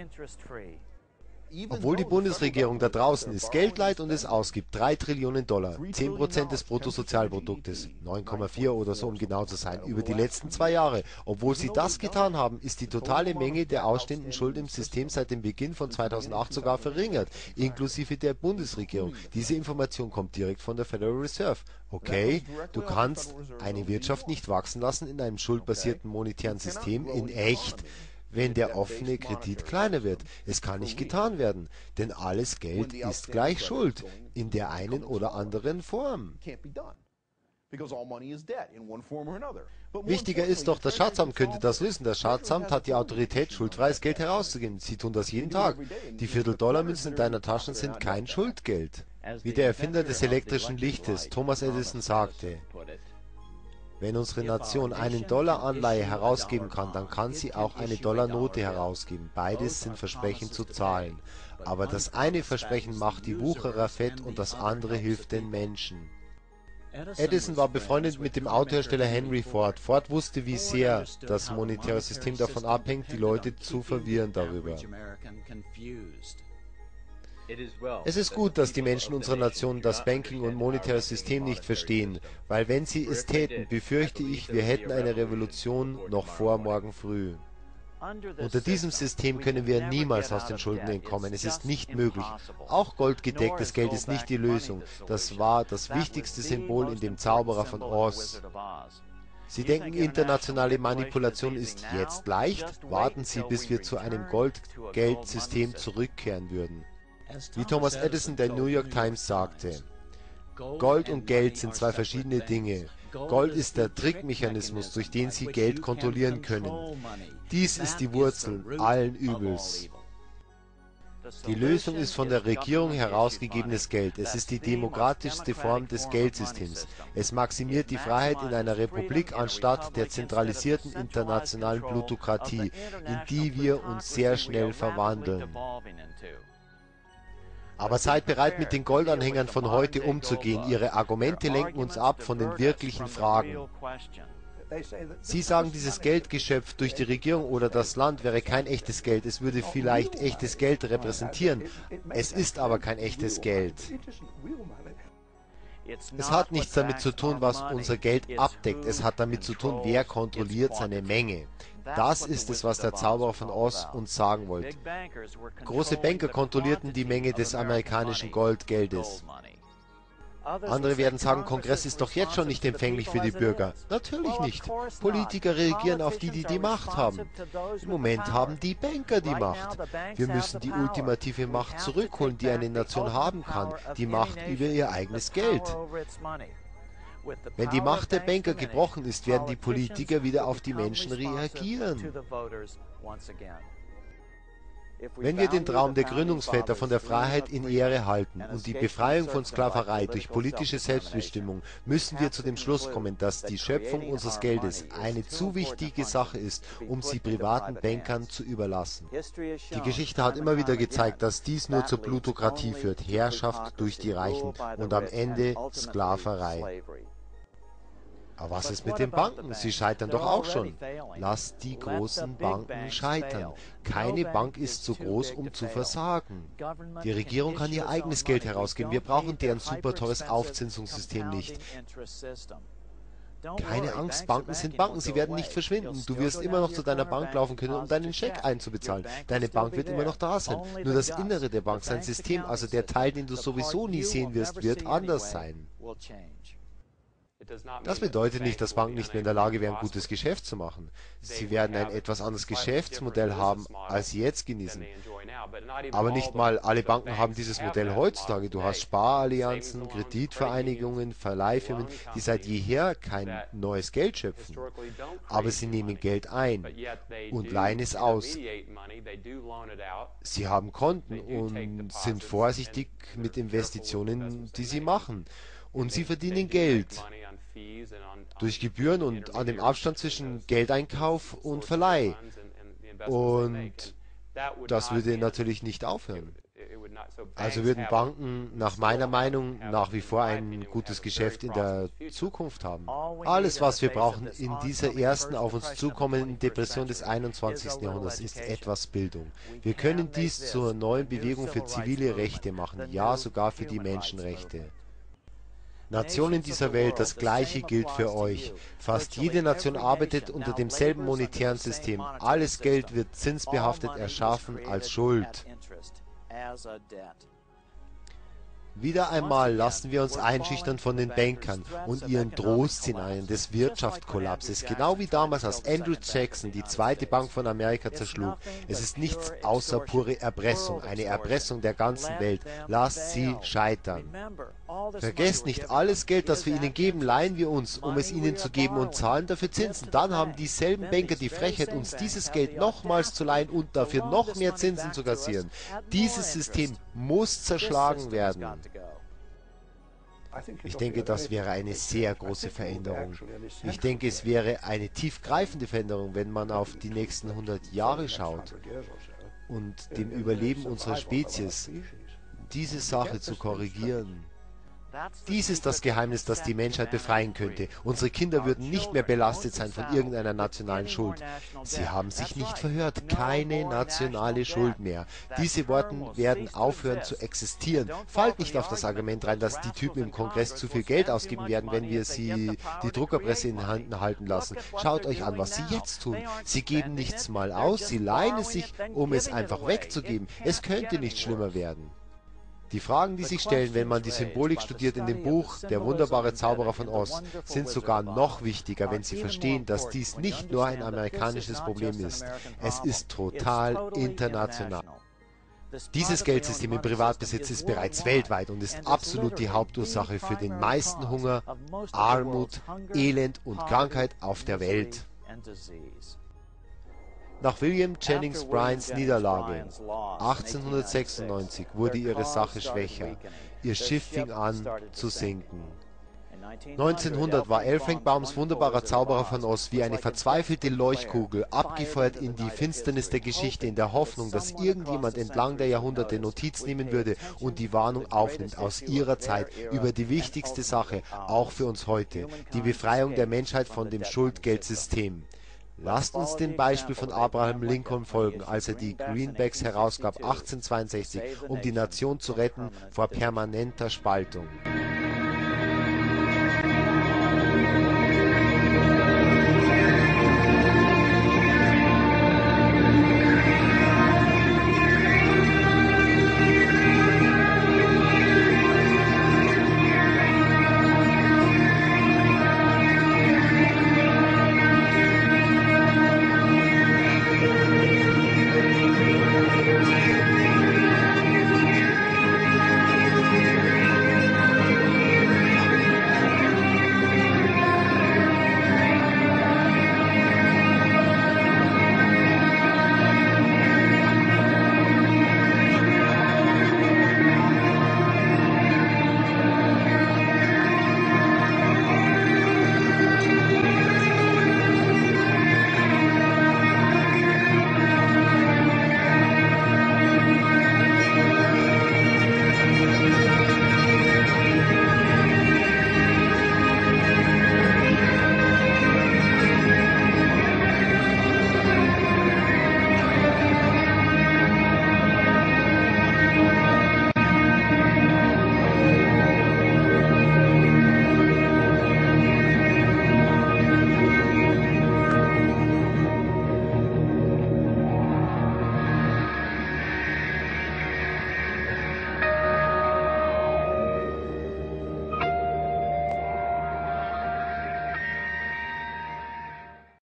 A: Obwohl die Bundesregierung da draußen ist, Geld leiht und es ausgibt, drei Trillionen Dollar, zehn Prozent des Bruttosozialproduktes, neun Komma vier oder so, um genau zu sein, über die letzten zwei Jahre. Obwohl sie das getan haben, ist die totale Menge der ausstehenden Schulden im System seit dem Beginn von zweitausendacht sogar verringert, inklusive der Bundesregierung. Diese Information kommt direkt von der Federal Reserve. Okay, du kannst eine Wirtschaft nicht wachsen lassen in einem schuldbasierten monetären System in echt, wenn der offene Kredit kleiner wird. Es kann nicht getan werden, denn alles Geld ist gleich Schuld, in der einen oder anderen Form. Wichtiger ist doch, das Schatzamt könnte das lösen. Das Schatzamt hat die Autorität, schuldfreies Geld herauszugeben. Sie tun das jeden Tag. Die Viertel-Dollar-Münzen in deiner Tasche sind kein Schuldgeld. Wie der Erfinder des elektrischen Lichtes, Thomas Edison, sagte: Wenn unsere Nation einen Dollar Anleihe herausgeben kann, dann kann sie auch eine Dollarnote herausgeben. Beides sind Versprechen zu zahlen. Aber das eine Versprechen macht die Wucherer fett und das andere hilft den Menschen. Edison war befreundet mit dem Autohersteller Henry Ford. Ford wusste, wie sehr das monetäre System davon abhängt, die Leute zu verwirren darüber. Es ist gut, dass die Menschen unserer Nation das Banking- und monetäre System nicht verstehen, weil wenn sie es täten, befürchte ich, wir hätten eine Revolution noch vor morgen früh. Unter diesem System können wir niemals aus den Schulden entkommen. Es ist nicht möglich. Auch goldgedecktes Geld ist nicht die Lösung. Das war das wichtigste Symbol in dem Zauberer von Oz. Sie denken, internationale Manipulation ist jetzt leicht? Warten Sie, bis wir zu einem Goldgeldsystem zurückkehren würden. Wie Thomas Edison der New York Times sagte: Gold und Geld sind zwei verschiedene Dinge. Gold ist der Trickmechanismus, durch den Sie Geld kontrollieren können. Dies ist die Wurzel allen Übels. Die Lösung ist von der Regierung herausgegebenes Geld. Es ist die demokratischste Form des Geldsystems. Es maximiert die Freiheit in einer Republik anstatt der zentralisierten internationalen Plutokratie, in die wir uns sehr schnell verwandeln. Aber seid bereit, mit den Goldanhängern von heute umzugehen. Ihre Argumente lenken uns ab von den wirklichen Fragen. Sie sagen, dieses Geldgeschöpf durch die Regierung oder das Land wäre kein echtes Geld. Es würde vielleicht echtes Geld repräsentieren. Es ist aber kein echtes Geld. Es hat nichts damit zu tun, was unser Geld abdeckt. Es hat damit zu tun, wer kontrolliert seine Menge. Das ist es, was der Zauberer von Oz uns sagen wollte. Große Banker kontrollierten die Menge des amerikanischen Goldgeldes. Andere werden sagen, Kongress ist doch jetzt schon nicht empfänglich für die Bürger. Natürlich nicht. Politiker reagieren auf die, die die Macht haben. Im Moment haben die Banker die Macht. Wir müssen die ultimative Macht zurückholen, die eine Nation haben kann. Die Macht über ihr eigenes Geld. Wenn die Macht der Banker gebrochen ist, werden die Politiker wieder auf die Menschen reagieren. Wenn wir den Traum der Gründungsväter von der Freiheit in Ehre halten und die Befreiung von Sklaverei durch politische Selbstbestimmung, müssen wir zu dem Schluss kommen, dass die Schöpfung unseres Geldes eine zu wichtige Sache ist, um sie privaten Bankern zu überlassen. Die Geschichte hat immer wieder gezeigt, dass dies nur zur Plutokratie führt, Herrschaft durch die Reichen und am Ende Sklaverei. Aber was ist mit den Banken? Sie scheitern doch auch schon. Lasst die großen Banken scheitern. Keine Bank ist so groß, um zu versagen. Die Regierung kann ihr eigenes Geld herausgeben. Wir brauchen deren super teures Aufzinsungssystem nicht. Keine Angst, Banken sind Banken, sie werden nicht verschwinden. Du wirst immer noch zu deiner Bank laufen können, um deinen Scheck einzubezahlen. Deine Bank wird immer noch da sein. Nur das Innere der Bank, sein System, also der Teil, den du sowieso nie sehen wirst, wird anders sein. Das bedeutet nicht, dass Banken nicht mehr in der Lage wären, gutes Geschäft zu machen. Sie werden ein etwas anderes Geschäftsmodell haben, als sie jetzt genießen. Aber nicht mal alle Banken haben dieses Modell heutzutage. Du hast Sparallianzen, Kreditvereinigungen, Verleihfirmen, die seit jeher kein neues Geld schöpfen. Aber sie nehmen Geld ein und leihen es aus. Sie haben Konten und sind vorsichtig mit Investitionen, die sie machen. Und sie verdienen Geld durch Gebühren und an dem Abstand zwischen Geldeinkauf und Verleih. Und das würde natürlich nicht aufhören. Also würden Banken nach meiner Meinung nach wie vor ein gutes Geschäft in der Zukunft haben. Alles, was wir brauchen in dieser ersten auf uns zukommenden Depression des einundzwanzigsten Jahrhunderts, ist etwas Bildung. Wir können dies zur neuen Bewegung für zivile Rechte machen, ja sogar für die Menschenrechte. Nationen dieser Welt, das Gleiche gilt für euch. Fast jede Nation arbeitet unter demselben monetären System. Alles Geld wird zinsbehaftet erschaffen als Schuld. Wieder einmal lassen wir uns einschüchtern von den Bankern und ihren Drohszenarien des Wirtschaftskollapses, genau wie damals, als Andrew Jackson die zweite Bank von Amerika zerschlug. Es ist nichts außer pure Erpressung, eine Erpressung der ganzen Welt. Lasst sie scheitern. Vergesst nicht, alles Geld, das wir ihnen geben, leihen wir uns, um es ihnen zu geben und zahlen dafür Zinsen. Dann haben dieselben Banker die Frechheit, uns dieses Geld nochmals zu leihen und dafür noch mehr Zinsen zu kassieren. Dieses System muss zerschlagen werden. Ich denke, das wäre eine sehr große Veränderung. Ich denke, es wäre eine tiefgreifende Veränderung, wenn man auf die nächsten hundert Jahre schaut und dem Überleben unserer Spezies diese Sache zu korrigieren. Dies ist das Geheimnis, das die Menschheit befreien könnte. Unsere Kinder würden nicht mehr belastet sein von irgendeiner nationalen Schuld. Sie haben sich nicht verhört. Keine nationale Schuld mehr. Diese Worte werden aufhören zu existieren. Fallt nicht auf das Argument rein, dass die Typen im Kongress zu viel Geld ausgeben werden, wenn wir sie die Druckerpresse in Händen halten lassen. Schaut euch an, was sie jetzt tun. Sie geben nichts mal aus, sie leihen es sich, um es einfach wegzugeben. Es könnte nicht schlimmer werden. Die Fragen, die sich stellen, wenn man die Symbolik studiert in dem Buch Der wunderbare Zauberer von Oz, sind sogar noch wichtiger, wenn Sie verstehen, dass dies nicht nur ein amerikanisches Problem ist. Es ist total international. Dieses Geldsystem im Privatbesitz ist bereits weltweit und ist absolut die Hauptursache für den meisten Hunger, Armut, Elend und Krankheit auf der Welt. Nach William Jennings Bryans Niederlage achtzehnhundertsechsundneunzig wurde ihre Sache schwächer. Ihr Schiff fing an zu sinken. neunzehnhundert war L. Frank Baums Wunderbarer Zauberer von Oz wie eine verzweifelte Leuchtkugel, abgefeuert in die Finsternis der Geschichte, in der Hoffnung, dass irgendjemand entlang der Jahrhunderte Notiz nehmen würde und die Warnung aufnimmt aus ihrer Zeit über die wichtigste Sache, auch für uns heute, die Befreiung der Menschheit von dem Schuldgeldsystem. Lasst uns dem Beispiel von Abraham Lincoln folgen, als er die Greenbacks herausgab achtzehnhundertzweiundsechzig, um die Nation zu retten vor permanenter Spaltung.